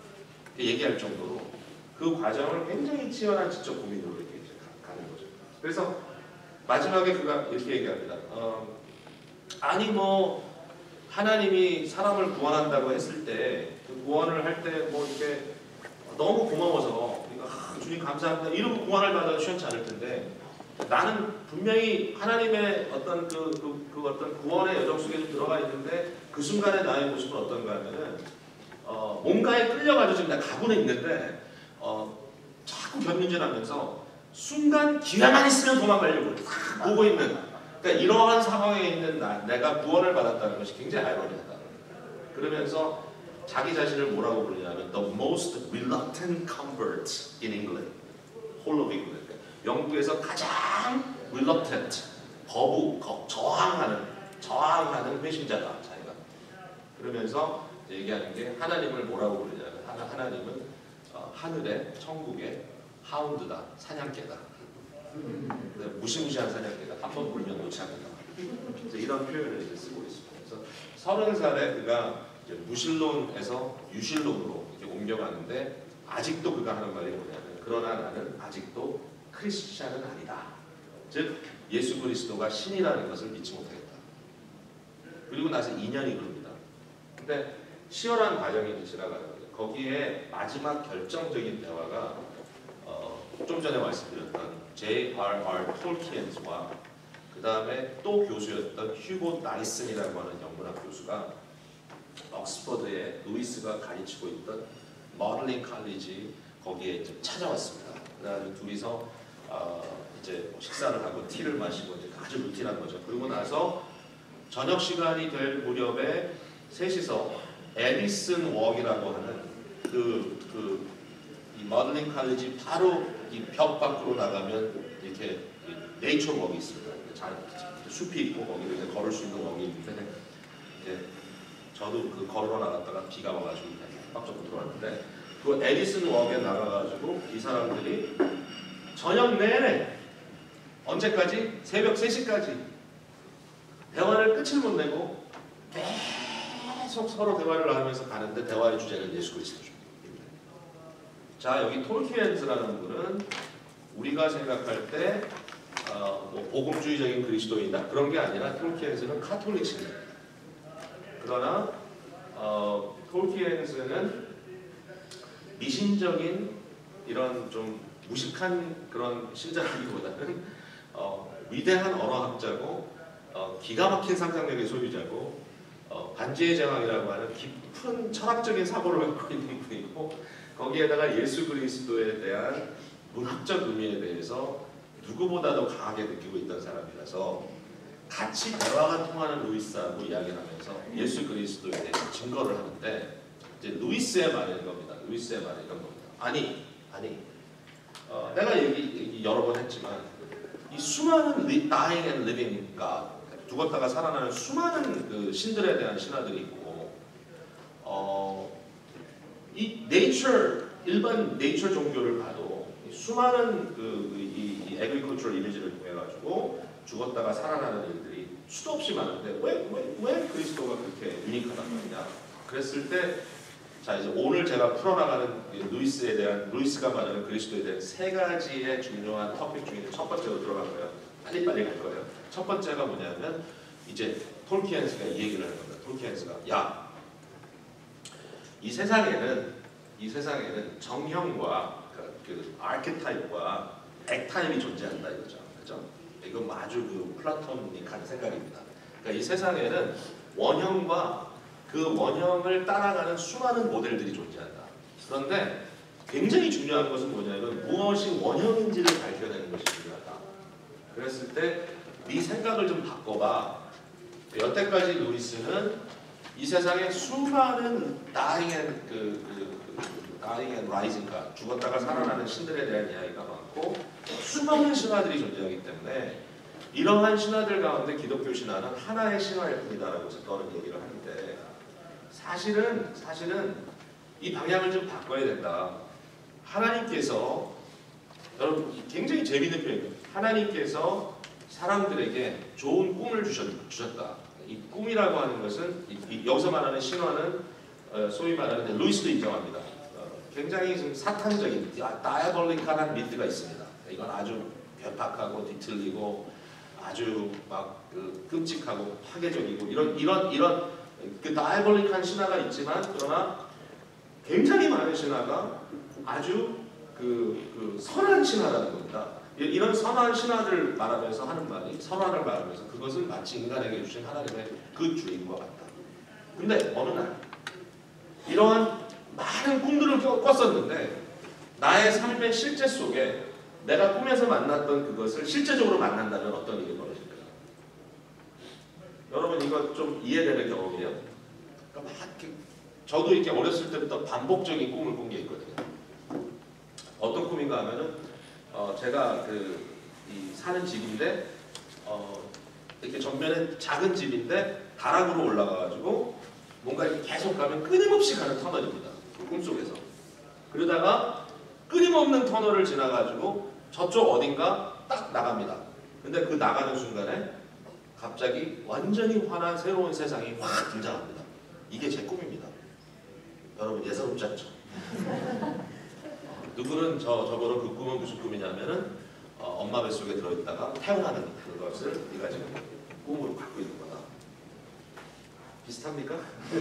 얘기할 정도로 그 과정을 굉장히 치열한 지적 고민으로 이렇게 이제 가, 가는 거죠. 그래서 마지막에 그가 이렇게 얘기합니다. 어, 아니 뭐 하나님이 사람을 구원한다고 했을 때 그 구원을 할 때 뭐 이렇게 너무 고마워서 아, 주님 감사합니다 이러고 구원을 받아도 시원치 않을 텐데 나는 분명히 하나님의 어떤 그, 그, 그 어떤 구원의 여정 속에 들어가 있는데 그 순간에 나의 모습은 어떤가 하면은 어, 뭔가에 끌려가지고 지금 내가 가고는 있는데 어, 자꾸 견눈질하면서 순간 기회만 있으면 도망가려고 딱 보고 있는 그러니까 이러한 상황에 있는 나, 내가 구원을 받았다는 것이 굉장히 아이러니하다. 그러면서 자기 자신을 뭐라고 부르냐면 the most reluctant convert in England, whole of England. 영국에서 가장 reluctant, 거부, 거, 저항하는, 저항하는 회심자다, 자기가. 그러면서 얘기하는 게 하나님을 뭐라고 부르냐면 하나, 하나님은 어, 하늘의 천국의 하운드다, 사냥개다. 무시무시한 사냥개다. 한 번 불면 놓지 않는다. 이런 표현을 이제 쓰고 있습니다. 그래서 서른 살에 그가 이제 무신론에서 유신론으로 이렇게 옮겨가는데 아직도 그가 하는 말이 뭐냐면 그러나 나는 아직도 크리스찬은 아니다. 즉 예수 그리스도가 신이라는 것을 믿지 못하겠다. 그리고 나서 이 년이 흐릅니다. 근데 치열한 과정이 지나가는 거기에 마지막 결정적인 대화가 어, 좀 전에 말씀드렸던 제이 알 알 톨키엔과 그 다음에 또 교수였던 휴고 나이슨이라고 하는 영문학 교수가 옥스퍼드에 루이스가 가르치고 있던 머들링 칼리지 거기에 이제 찾아왔습니다. 그래서 둘이서 어, 이제 식사를 하고 티를 마시고 이제 아주 루틴한 거죠. 그리고 나서 저녁 시간이 될 무렵에 셋이서 에디슨 웍이라고 하는 그, 그, 이 머들링 칼리지 바로 이 벽 밖으로 나가면 이렇게 네이처 웍이 있습니다. 잘, 숲이 있고 거기를 이제 걸을 수 있는 웍이 있는데 이제 저도 그 걸어 나갔다가 비가 와가지고 빡 잡고 들어왔는데 그 에디슨 웍에 나가가지고 이 사람들이 저녁 내내 언제까지? 새벽 세 시까지 대화를 끝을 못 내고 계속 서로 대화를 하면서 가는데 대화의 주제는 예수 그리스도죠. 자 여기 톨키엔스라는 분은 우리가 생각할 때 어, 어, 뭐 복음주의적인 그리스도인이다 그런 게 아니라 톨키엔스는 카톨릭입니다. 그러나 어, 톨키엔스는 미신적인 이런 좀 무식한 그런 신자라기보다는 어, 위대한 언어학자고 어, 기가 막힌 상상력의 소유자고 어, 반지의 제왕이라고 하는 깊은 철학적인 사고를 갖고 있는 분이고 거기에다가 예수 그리스도에 대한 문학적 의미에 대해서 누구보다도 강하게 느끼고 있던 사람이라서 같이 대화가 통하는 루이스하고 이야기를 하면서 예수 그리스도에 대해서 증거를 하는데 이제 루이스의 말인 겁니다. 루이스의 말이 이런 겁니다. 아니, 아니, 어, 내가 얘기, 얘기 여러 번 했지만 이 수많은 리, dying and living God, 죽었다가 살아나는 수많은 그 신들에 대한 신화들이 있고 어, 이 nature, 일반 nature 종교를 봐도 수많은 그, 이, 이 agricultural 이미지를 통해 가지고 죽었다가 살아나는 일들이 수도 없이 많은데 왜, 왜, 왜 그리스도가 그렇게 유니크하단 말이냐 그랬을 때 자 이제 오늘 제가 풀어나가는 루이스에 대한 루이스가 말하는 그리스도에 대한 세 가지의 중요한 토픽 중에 첫 번째로 들어갈 거예요. 빨리빨리 갈 거예요. 첫 번째가 뭐냐면 이제 톨키엔스가 이 얘기를 하는 겁니다. 톨키엔스가 야, 이 세상에는 이 세상에는 정형과 그, 그 아르케타입과 액타입이 존재한다 이거죠. 그죠? 이건 뭐 아주 그 플라토닉한 생각입니다. 그러니까 이 세상에는 원형과 그 원형을 따라가는 수많은 모델들이 존재한다. 그런데 굉장히 중요한 것은 뭐냐면 무엇이 원형인지를 밝혀내는 것이 중요하다. 그랬을 때 네 생각을 좀 바꿔봐. 여태까지 루이스는 이 세상에 수많은 dying and 그, 그, 그 dying and rising가 죽었다가 살아나는 신들에 대한 이야기가 많고 수많은 신화들이 존재하기 때문에 이러한 신화들 가운데 기독교 신화는 하나의 신화일 뿐이다라고 저는 얘기를 하는데 사실은 사실은 이 방향을 좀 바꿔야 된다. 하나님께서 여러분 굉장히 재미있는 표현이에요. 하나님께서 사람들에게 좋은 꿈을 주셨, 주셨다. 이 꿈이라고 하는 것은 이, 이, 여기서 말하는 신화는 어, 소위 말하는 루이스도 인정합니다. 어, 굉장히 좀 사탄적인 다이아볼리컬한 미드가 있습니다. 이건 아주 괴팍하고 뒤틀리고 아주 막 그 끔찍하고 파괴적이고 이런 이런 이런 그 다이아볼릭한 신화가 있지만 그러나 굉장히 많은 신화가 아주 그, 그 선한 신화라는 겁니다. 이런 선한 신화를 말하면서 하는 말이 선화를 말하면서 그것은 마치 인간에게 주신 하나님의 그 주인과 같다. 근데 어느 날 이러한 많은 꿈들을 꿨었는데 나의 삶의 실제 속에 내가 꿈에서 만났던 그것을 실제적으로 만난다면 어떤 일이 벌어질까요? 여러분 이거 좀 이해되는 경험이에요? 그러니까 막 이렇게 저도 이렇게 어렸을 때부터 반복적인 꿈을 꾼 게 있거든요. 어떤 꿈인가 하면은 어 제가 그 이 사는 집인데 어 이렇게 전면에 작은 집인데 다락으로 올라가가지고 뭔가 이렇게 계속 가면 끊임없이 가는 터널입니다. 그 꿈속에서. 그러다가 끊임없는 터널을 지나가지고 저쪽 어딘가 딱 나갑니다. 근데 그 나가는 순간에 갑자기 완전히 환한 새로운 세상이 확 등장합니다. 이게 제 꿈입니다. 여러분 예사롭지 않죠? 누구는 저, 저거로 그 꿈은 무슨 꿈이냐면은 어, 엄마 뱃속에 들어있다가 태어나는 그것을 네가 지금 꿈으로 갖고 있는 거다. 비슷합니까?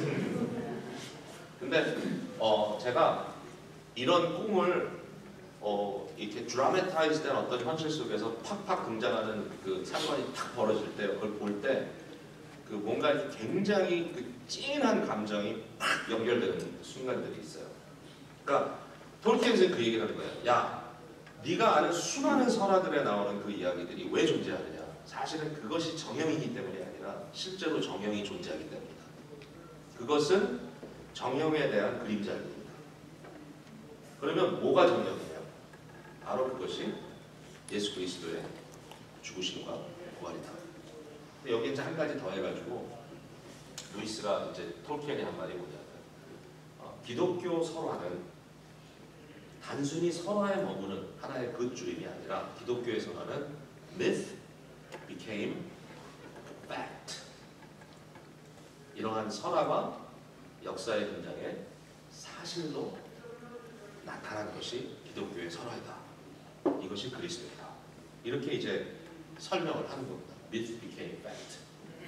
근데 어, 제가 이런 꿈을 어, 이렇게 드라마타이즈 된 어떤 현실 속에서 팍팍 등장하는 그 사건이 탁 벌어질 때 그걸 볼 때 그 뭔가 굉장히 그 찐한 감정이 팍 연결되는 순간들이 있어요. 그러니까 톨키엔스는 그 얘기를 하는 거예요. 야, 네가 아는 수많은 설화들에 나오는 그 이야기들이 왜 존재하느냐? 사실은 그것이 정형이기 때문이 아니라 실제로 정형이 존재하기 때문이다. 그것은 정형에 대한 그림자입니다. 그러면 뭐가 정형이에요? 바로 그것이 예수 그리스도의 죽으심과 부활이다. 근데 여기 이제 한 가지 더 해가지고 루이스가 이제 톨키엔이 한 말이 뭐냐면 어, 기독교 설화는 단순히 설화에 머무는 하나의 굿주임이 아니라 기독교에서는 myth became fact. 이러한 설화가 역사의 현장에 사실로 나타난 것이 기독교의 설화이다. 이것이 그리스도이다. 이렇게 이제 설명을 하는 겁니다. Myth became fact.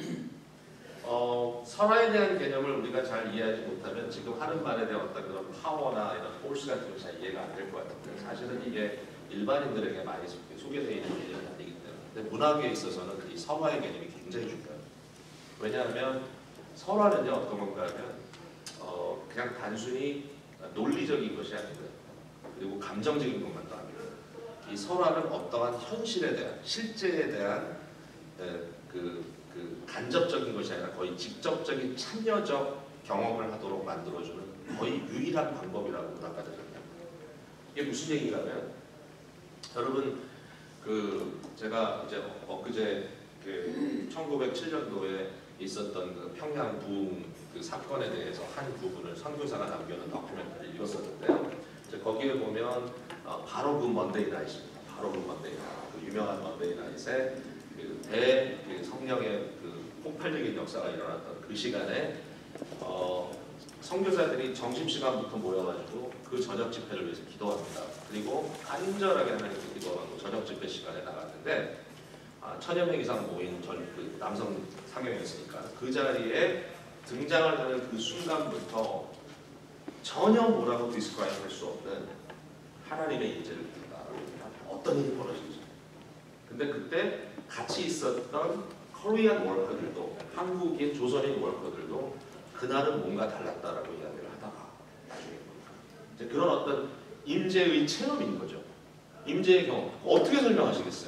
어, 설화에 대한 개념을 우리가 잘 이해하지 못하면 지금 하는 말에 대한 어떤 그런 파워나 이런 포스 같은 것이 잘 이해가 안 될 것 같은데 사실은 이게 일반인들에게 많이 소개되어 있는 개념이 아니기 때문에 근데 문학에 있어서는 이 설화의 개념이 굉장히 중요해요. 왜냐하면 설화는요 어떤 건가 하면 어, 그냥 단순히 논리적인 것이 아니고요. 그리고 감정적인 것만도 아니고 이 설화는 어떠한 현실에 대한 실제에 대한 에, 그, 그 간접적인 것이 아니라 거의 직접적인 참여적 경험을 하도록 만들어주는 거의 유일한 방법이라고 문학가들은 합니다. 이게 무슨 얘기냐면 여러분 그 제가 이제 엊그제 그 천구백칠 년도에 있었던 그 평양 부흥 그 사건에 대해서 한 부분을 선교사가 남겨놓은 다큐멘터리를 읽었었는데요. 이제 거기에 보면 어, 바로 그 먼데이 나잇입니다. 바로 그 먼데이 나잇, 그 유명한 먼데이 나잇에 대 그 성령의 그 폭발적인 역사가 일어났던 그 시간에 어, 선교사들이 점심시간부터 모여가지고 그 저녁 집회를 위해서 기도합니다. 그리고 간절하게 하나님께 기도하고 저녁 집회 시간에 나갔는데 아, 천여 명 이상 모인 전, 그 남성 상영이었으니까 그 자리에 등장을 하는 그 순간부터 전혀 뭐라고 디스크라이브 할 수 없는 하나님의 인재를 띈다. 어떤 일이 벌어지죠. 근데 그때 같이 있었던 코리안 워커들도 한국인 조선인 워커들도 그날은 뭔가 달랐다라고 이야기를 하다가 나중에 이제 그런 어떤 임재의 체험인 거죠. 임재의 경험 어떻게 설명하시겠어요?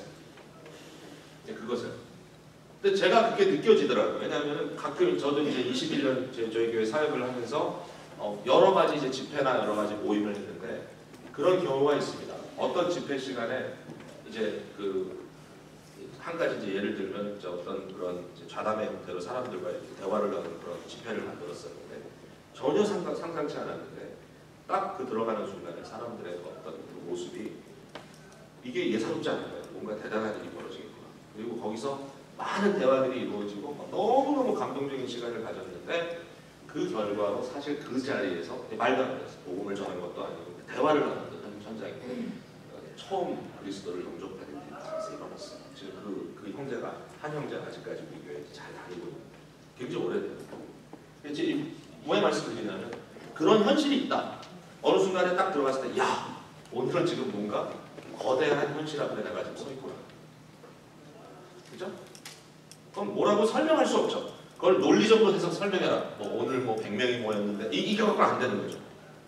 네, 그것을. 근데 제가 그게 느껴지더라고요. 왜냐하면 가끔 저도 이제 이십일 년 저희 교회 사역을 하면서 어, 여러 가지 이제 집회나 여러 가지 모임을 했는데 그런 경우가 있습니다. 어떤 집회 시간에 이제 그 한 가지 이제 예를 들면 이제 어떤 그런 이제 좌담의 형태로 사람들과 이렇게 대화를 나누는 그런 집회를 만들었었는데 전혀 상상, 상상치 않았는데 딱 그 들어가는 순간에 사람들의 어떤 그 모습이 이게 예사롭지 않은 거예요. 뭔가 대단한 일이 벌어지겠구나. 그리고 거기서 많은 대화들이 이루어지고 너무너무 감동적인 시간을 가졌는데 그 결과로 사실 그 자리에서 말도 안 됐어요. 복음을 전한 것도 아니고 대화를 나누는 듯한 현장인데 처음 그리스도를 영접하는 일이 일어났어요. 지금 그, 그 형제가 한 형제가 아직까지 우리 교회에 잘 다니고 있는 굉장히 오래돼요. 이제 왜 말씀드리냐면 그런 현실이 있다. 어느 순간에 딱 들어갔을 때 야 오늘은 지금 뭔가 거대한 현실 앞에 내가 지금 서 있구나. 그죠? 그럼 뭐라고 설명할 수 없죠. 그걸 논리적으로 해서 설명해라. 뭐 오늘 뭐 백 명이 모였는데 이, 이게 갖고 안 되는 거죠.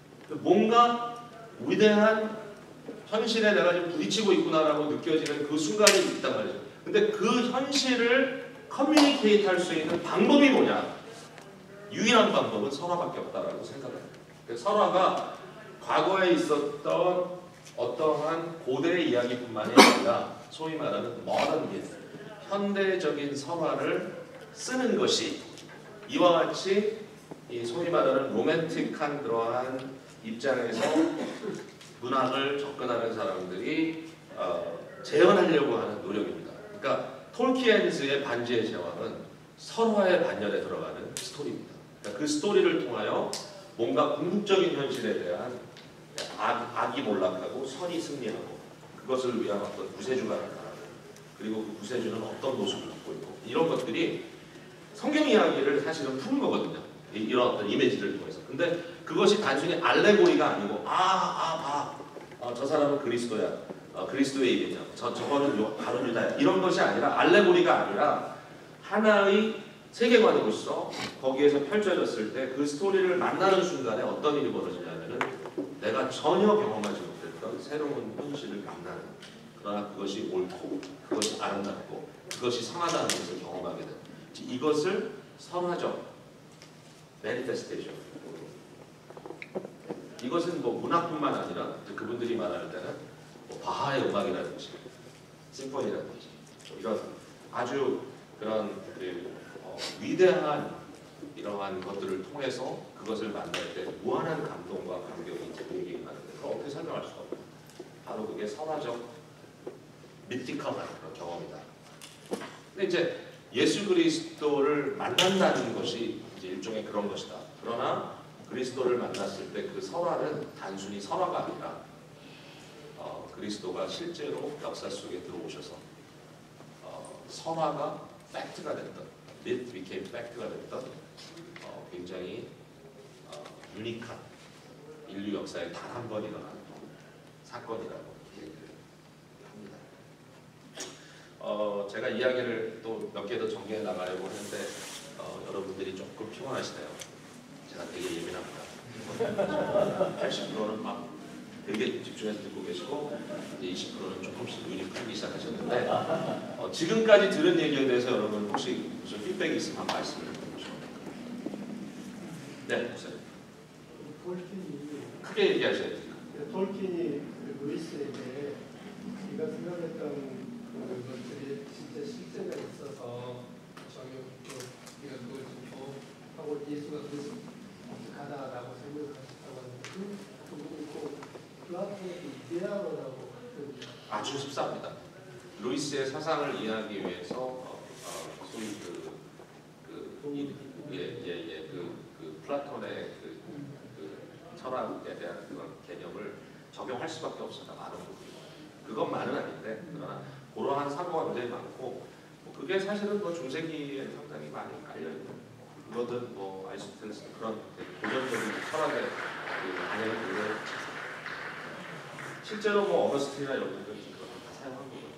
뭔가 위대한 현실에 내가 지금 부딪히고 있구나라고 느껴지는 그 순간이 있단 말이죠. 근데 그 현실을 커뮤니케이트 할 수 있는 방법이 뭐냐? 유일한 방법은 설화밖에 없다라고 생각합니다. 설화가 과거에 있었던 어떠한 고대 이야기뿐만이 아니라 소위 말하는 모던 미스, 현대적인 설화를 쓰는 것이 이와 같이 이 소위 말하는 로맨틱한 그러한 입장에서 문학을 접근하는 사람들이 어, 재현하려고 하는 노력입니다. 그러니까 톨키엔스의 반지의 제왕은 설화의 반열에 들어가는 스토리입니다. 그러니까 그 스토리를 통하여 뭔가 궁극적인 현실에 대한 악, 악이 몰락하고 선이 승리하고 그것을 위한 어떤 구세주가 나타나고 그리고 그 구세주는 어떤 모습을 갖고 있고 이런 것들이 성경 이야기를 사실은 푸는 거거든요. 이, 이런 어떤 이미지를 통해서. 근데 그것이 단순히 알레고리가 아니고 아, 아, 아, 어, 저 사람은 그리스도야. 어, 그리스도의 이미냐. 저, 저거는 요, 바로 유다야. 이런 것이 아니라 알레고리가 아니라 하나의 세계관으로서 거기에서 펼쳐졌을 때 그 스토리를 만나는 순간에 어떤 일이 벌어지냐면은 내가 전혀 경험하지 못했던 새로운 현실을 만나는 그러나 그것이 옳고 그것이 아름답고 그것이 선하다는 것을 경험하게 됩니다. 이것을 선화적 매니페스테이션. 이것은 뭐 문학뿐만 아니라 그분들이 말할 때는 뭐 바하의 음악이라든지 심포니라든지 이런 아주 그런 그, 어, 위대한 이러한 것들을 통해서 그것을 만날 때 무한한 감동과 감격이 우리에게 임하는데 그걸 어떻게 설명할 수가 없어요. 바로 그게 선화적 미티컬한 그런 경험이다. 근데 이제 예수 그리스도를 만난다는 것이 이제 일종의 그런 것이다. 그러나 그리스도를 만났을 때 그 설화는 단순히 설화가 아니라 어, 그리스도가 실제로 역사 속에 들어오셔서 어, 선화가 팩트가 됐던, myth became fact가 됐던 어, 굉장히 어, 유니크한 인류 역사에 단 한 번 일어난 사건이라고 얘기를 합니다. 어, 제가 이야기를 또 몇 개 더 정리해 나가려고 하는데 어, 여러분들이 조금 피곤하시네요. 제가 되게 예민합니다. 팔십 퍼센트는 막 되게 집중해서 듣고 계시고 이제 이십 퍼센트는 조금씩 눈이 풀리기 시작하셨는데 어, 지금까지 들은 얘기에 대해서 여러분 혹시 무슨 피드백이 있으면 한 말씀을 해주시죠. 네, 목사님. 톨킨이 크게 얘기하셔야 돼요. 톨킨이 그 루이스에게 네가 생각했던 그 것들이 진짜 실제가 있어서 저기 또 네가 그걸 좀 하고 예수가 그것을 가다라고 생각하셨다고 하는데 그 부분이 꼭 플라톤의 이데아로라고 아주 흡사합니다. 루이스의 사상을 이해하기 위해서 어, 어, 소위 그, 그, 예, 예, 예, 그, 그 플라톤의 그, 그 철학에 대한 그런 개념을 적용할 수밖에 없었다. 많은 부분이. 그것만은 아닌데, 그러나 그러한 사고가 굉장히 많고, 뭐 그게 사실은 뭐 중세기에 상당히 많이 깔려있는, 그거든 뭐 아리스토텔레스 그런 고전적인 철학의 그 반영을 굉장히 실제로 뭐 어거스틴이나 이런 분들 그런 다 사용한 거거든요.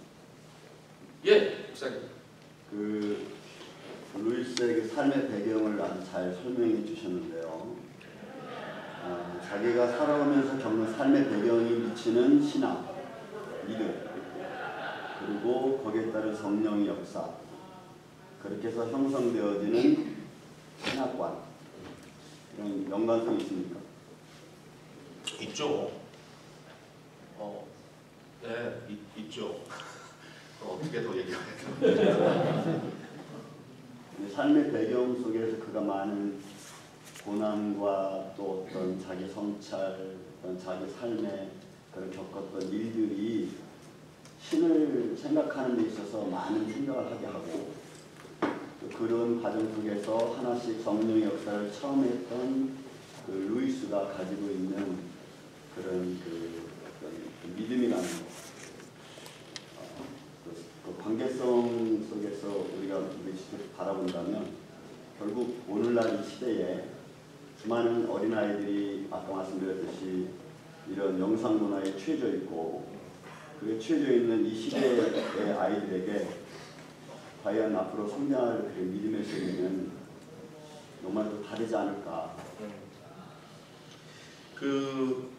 예, 목사님. 그 루이스의 그 삶의 배경을 아주 잘 설명해 주셨는데요. 어, 자기가 살아오면서 겪는 삶의 배경이 미치는 신앙, 믿음, 그리고 거기에 따른 성령의 역사, 그렇게 해서 형성되어지는 신학관, 이런 연관성이 있습니까? 있죠. 어, 네, 있, 있죠. 어떻게 더 얘기하겠다. 삶의 배경 속에서 그가 많은 고난과 또 어떤 자기 성찰, 어떤 자기 삶에 그런 겪었던 일들이 신을 생각하는 데 있어서 많은 생각을 하게 하고 또 그런 과정 속에서 하나씩 성령의 역사를 처음 했던 그 루이스가 가지고 있는 그런 그, 그 믿음이라는 것, 어, 그, 그 관계성 속에서 우리가 우리 시대를 바라본다면 결국 오늘날 이 시대에 수많은 어린아이들이 아까 말씀드렸듯이 이런 영상 문화에 취해져 있고 그에 취해져 있는 이 시대의 아이들에게 과연 앞으로 성장할 그 믿음의 세계는 정말 또 다르지 않을까. 그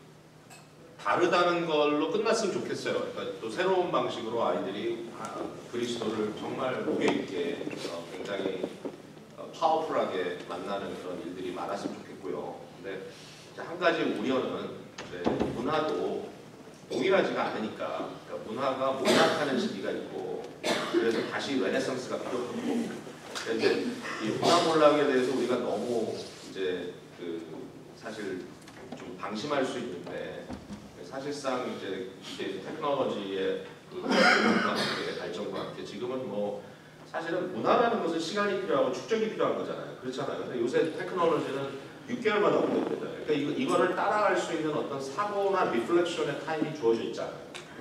다르다는 걸로 끝났으면 좋겠어요. 그러니까 또 새로운 방식으로 아이들이 그리스도를 정말 무게 있게 어, 굉장히 어, 파워풀하게 만나는 그런 일들이 많았으면 좋겠고요. 근데 이제 한 가지 우려는 이제 문화도 동일하지가 않으니까 그러니까 문화가 몰락하는 시기가 있고 그래서 다시 레네상스가 필요하고 그런데 이 문화 몰락에 대해서 우리가 너무 이제 그 사실 좀 방심할 수 있는데 사실상 이제 이게 테크놀로지의 그 발전과 함께 발전과 함께 지금은 뭐 사실은 문화라는 것은 시간이 필요하고 축적이 필요한 거잖아요. 그렇잖아요. 근데 요새 테크놀로지는 육 개월마다 업데이트돼요. 그러니까 이거, 이거를 따라갈 수 있는 어떤 사고나 리플렉션의 타임이 주어져 있잖아요.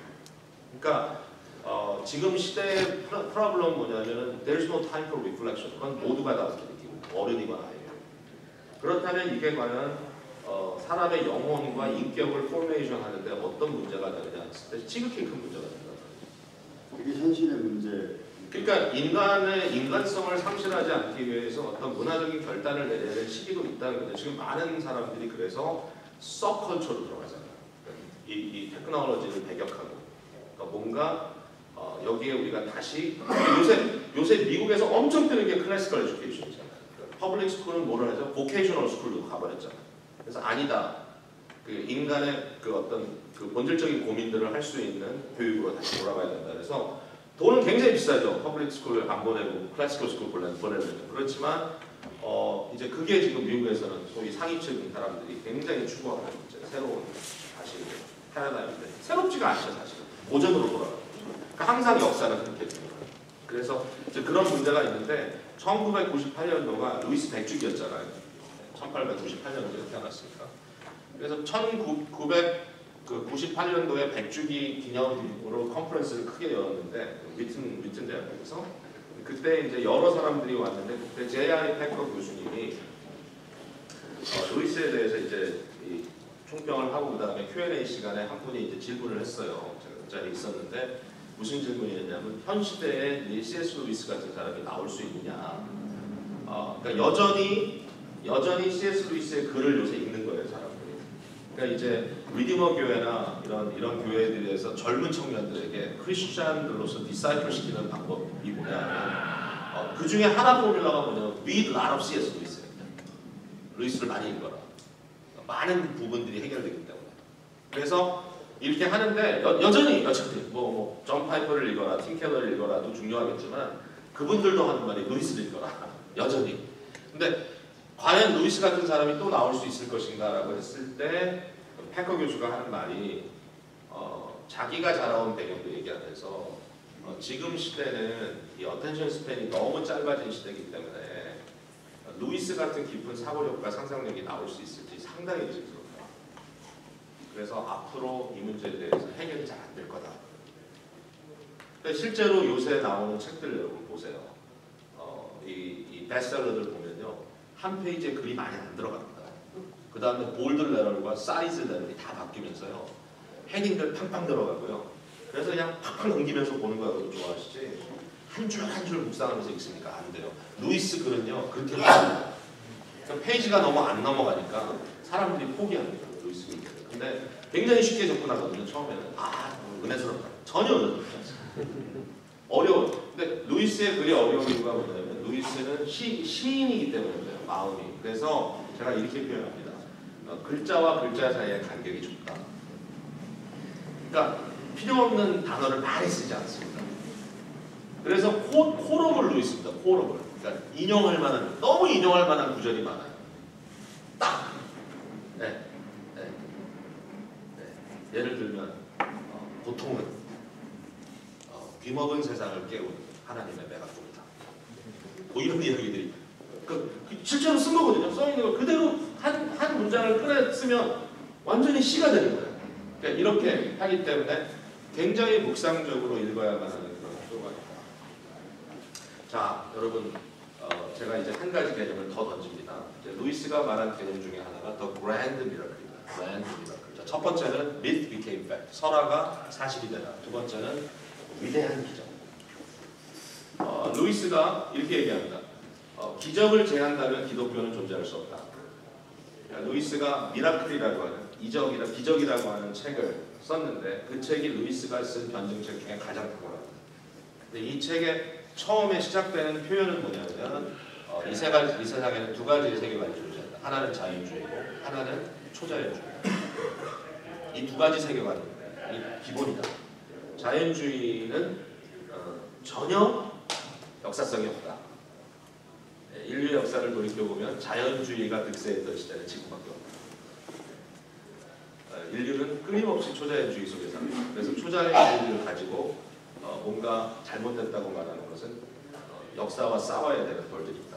그러니까 어, 지금 시대의 프로블럼은 뭐냐면은 there's no time for reflection. 그건 모두가 다 그렇게 느끼고 어른이거나 아이예요. 그렇다면 이게 과연 어, 사람의 영혼과 인격을 포메이션 하는데 어떤 문제가 되느냐 했을 때 지극히 큰 문제가 된다. 그게 현실의 문제. 그러니까 인간의 인간성을 상실하지 않기 위해서 어떤 문화적인 결단을 내려야 될 시기도 있다는 건데 지금 많은 사람들이 그래서 서브컬처로 들어가잖아요. 이, 이 테크놀로지를 배격하고 그러니까 뭔가 어, 여기에 우리가 다시 요새 요새 미국에서 엄청 뜨는 게 클래시컬 에듀케이션이잖아요. 퍼블릭 스쿨은 뭐를 하죠? 보케이셔널 스쿨로 가버렸잖아요. 그래서 아니다. 그 인간의 그 어떤 그 본질적인 고민들을 할 수 있는 교육으로 다시 돌아가야 된다. 그래서 돈은 굉장히 비싸죠. 퍼블릭 스쿨을 안 보내고 클래시컬 스쿨 보내면. 그렇지만 어 이제 그게 지금 미국에서는 소위 상위층 사람들이 굉장히 추구하는 이제 새로운 다시 패러다임인데 새롭지가 않죠 사실은. 고전으로 돌아가요. 그러니까 항상 역사는 그렇게 됩니다. 그래서 이제 그런 문제가 있는데 천구백구십팔 년도가 루이스 백주기였잖아요. 천팔백구십팔 년도에 태어났으니까. 그래서 천구백 그 구십팔 년도에 백 주기 기념으로 컨퍼런스를 크게 열었는데 위튼 위튼 대학에서 그때 이제 여러 사람들이 왔는데 그때 제이아이 패커 교수님이 어, 루이스에 대해서 이제 이 총평을 하고 그다음에 큐 앤 에이 시간에 한 분이 이제 질문을 했어요. 제가 그 자리에 있었는데 무슨 질문이었냐면 현 시대에 이 씨 에스 루이스 같은 사람이 나올 수 있느냐. 어, 그러니까 여전히 여전히 씨 에스 루이스의 글을 요새 읽는 거예요, 사람들이. 그러니까 이제 리디머 교회나 이런 이런 교회들에서 젊은 청년들에게 크리스찬들로서 디사이플 시키는 방법이 뭐냐면 어, 그 중에 하나 포뮬러가 뭐냐면 read a lot of 씨 에스 루이스. 루이스를 많이 읽어라. 많은 부분들이 해결되기 때문에. 그래서 이렇게 하는데 여, 여전히 여전히 뭐 존 파이퍼를 읽어라, 팀 켈러를 읽어라도 중요하겠지만 그분들도 하는 말이 루이스를 읽어라. 여전히. 근데 과연 루이스 같은 사람이 또 나올 수 있을 것인가라고 했을 때 패커 교수가 하는 말이 어, 자기가 자라온 배경도 얘기하면서 어, 지금 시대는 이 어텐션 스팬이 너무 짧아진 시대이기 때문에 루이스 같은 깊은 사고력과 상상력이 나올 수 있을지 상당히 의심스럽다. 그래서 앞으로 이 문제에 대해서 해결이 잘 안 될 거다. 그러니까 실제로 요새 나오는 책들 여러분 보세요. 어, 이, 이 베스트셀러들 보면요. 한 페이지에 글이 많이 안 들어갑니다. 그 다음에 볼드 레럴과 사이즈 레럴이 다 바뀌면서요. 헤딩들 팡팡 들어가고요. 그래서 그냥 팍팍 넘기면서 보는 거라도 좋아하시지 한 줄 한 줄 묵상하면서 읽습니까? 안 돼요. 루이스 글은요. 그렇게 됩니다. 페이지가 너무 안 넘어가니까 사람들이 포기합니다. 루이스 글. 근데 굉장히 쉽게 접근하거든요. 처음에는. 아, 은혜스럽다. 전혀 은혜스럽지 않습니다. 어려워요. 근데 루이스의 글이 어려운 이유가 뭐냐면 루이스는 시, 시인이기 때문에 그래요. 마음이. 그래서 제가 이렇게 표현합니다. 어, 글자와 글자 사이의 간격이 좁다. 그러니까 필요 없는 단어를 많이 쓰지 않습니다. 그래서 코, 콜업을 루이스입니다. 콜업을. 그러니까 인용할 만한, 너무 인용할 만한 구절이 많아요. 딱. 네. 네. 네. 예를 들면 어, 보통은 어, 귀먹은 세상을 깨운 하나님의 메가폰이다. 뭐 이런 이야기들이 그, 실제로 쓴 거거든요. 써 있는 거 그대로 한, 한 문장을 꺼내 쓰면 완전히 시가 되는 거예요. 그러니까 이렇게 하기 때문에 굉장히 묵상적으로 읽어야만 하는 그런 필요가 있다. 자, 여러분, 어, 제가 이제 한 가지 개념을 더 던집니다. 이제 루이스가 말한 개념 중에 하나가 The Grand Miracle입니다. Grand Miracle. 자, 첫 번째는 Myth became fact. 설화가 사실이 되다. 두 번째는 위대한 기적. 어, 루이스가 이렇게 얘기합니다. 어, 기적을 제한다면 기독교는 존재할 수 없다. 그러니까 루이스가 미라클이라고 하는 이적이라 기적이라고 하는 책을 썼는데 그 책이 루이스가 쓴 변증책 중에 가장 탁월합니다. 근데 이 책의 처음에 시작되는 표현은 뭐냐면 어, 이, 세 가지, 이 세상에는 두 가지의 세계관이 존재한다. 하나는 자연주의고 하나는 초자연주의. 이 두 가지 세계관이 기본이다. 자연주의는 어, 전혀 역사성이 없다. 인류의 역사를 돌이켜보면 자연주의가 득세했던 시대는 지금밖에 없다. 인류는 끊임없이 초자연주의 속에 삽니다. 그래서 초자연주의를 가지고 어, 뭔가 잘못됐다고 말하는 것은 어, 역사와 싸워야 되는 벌들이 있다.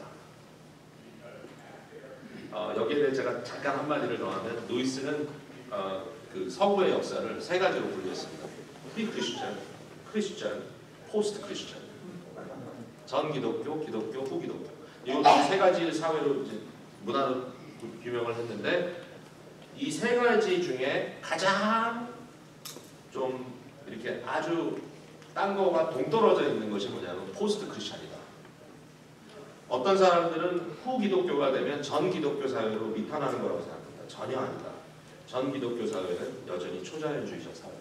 어, 여기에 대해 제가 잠깐 한마디를 더하면 루이스는 어, 그 서구의 역사를 세 가지로 분류했습니다. 프리크리스천, 크리스천, 포스트 크리스천. 전 기독교, 기독교, 후 기독교. 이 세 가지 사회로 이제 문화로 규명을 했는데 이 세 가지 중에 가장 좀 이렇게 아주 딴 거가 동떨어져 있는 것이 뭐냐면 포스트 크리스천이다. 어떤 사람들은 후 기독교가 되면 전 기독교 사회로 리턴하는 거라고 생각합니다. 전혀 아니다. 전 기독교 사회는 여전히 초자연주의적 사회다.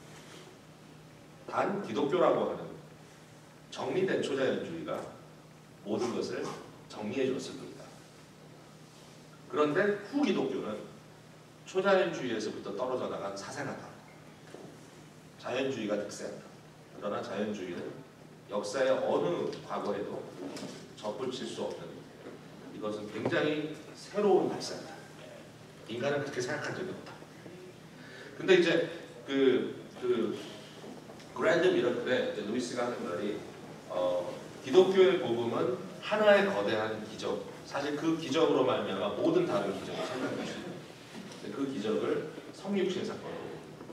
단 기독교라고 하는 정리된 초자연주의가 모든 것을 정리해 줬을 겁니다. 그런데 후 기독교는 초자연주의에서부터 떨어져 나간 사생아다. 자연주의가 득세한다. 그러나 자연주의는 역사의 어느 과거에도 접붙일 수 없는 이것은 굉장히 새로운 발상이다. 인간은 그렇게 생각한 적이 없다. 근데 이제 그, 그 그랜드 미러클에 루이스가 하는 말이 어, 기독교의 복음은 하나의 거대한 기적, 사실 그 기적으로 말미암아 모든 다른 기적을 생각할 수 있는 그 기적을 성육신 사건으로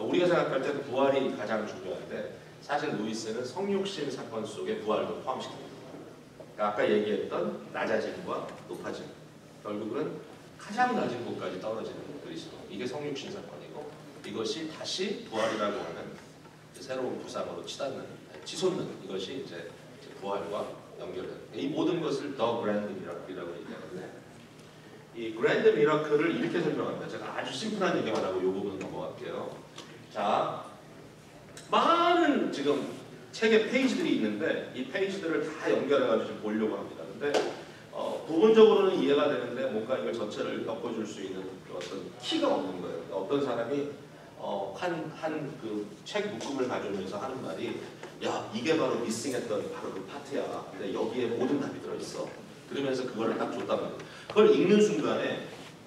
우리가 생각할 때 부활이 가장 중요한데 사실 루이스는 성육신 사건 속에 부활도 포함시킵니다. 그러니까 아까 얘기했던 낮아짐과 높아짐, 결국은 가장 낮은 곳까지 떨어지는 그리스도, 이게 성육신 사건이고 이것이 다시 부활이라고 하는 새로운 부상으로 치닫는, 치솟는 이것이 이제 부활과 연결된 이 모든 것을 더 그랜드 미라클이라고 얘기하는데 이 그랜드 미라클을 이렇게 설명합니다. 제가 아주 심플한 얘기만 하고 이 부분은 넘어갈게요. 자, 많은 지금 책의 페이지들이 있는데 이 페이지들을 다 연결해가지고 좀 보려고 합니다. 근데 어, 부분적으로는 이해가 되는데 뭔가 이걸 전체를 엮어줄 수 있는 어떤 키가 없는 거예요. 그러니까 어떤 사람이 어, 한 한 그 책 묶음을 가져오면서 하는 말이 야 이게 바로 미싱했던 바로 그 파트야. 근데 여기에 모든 답이 들어있어. 그러면서 그거를 딱 줬단 말이에요. 그걸 읽는 순간에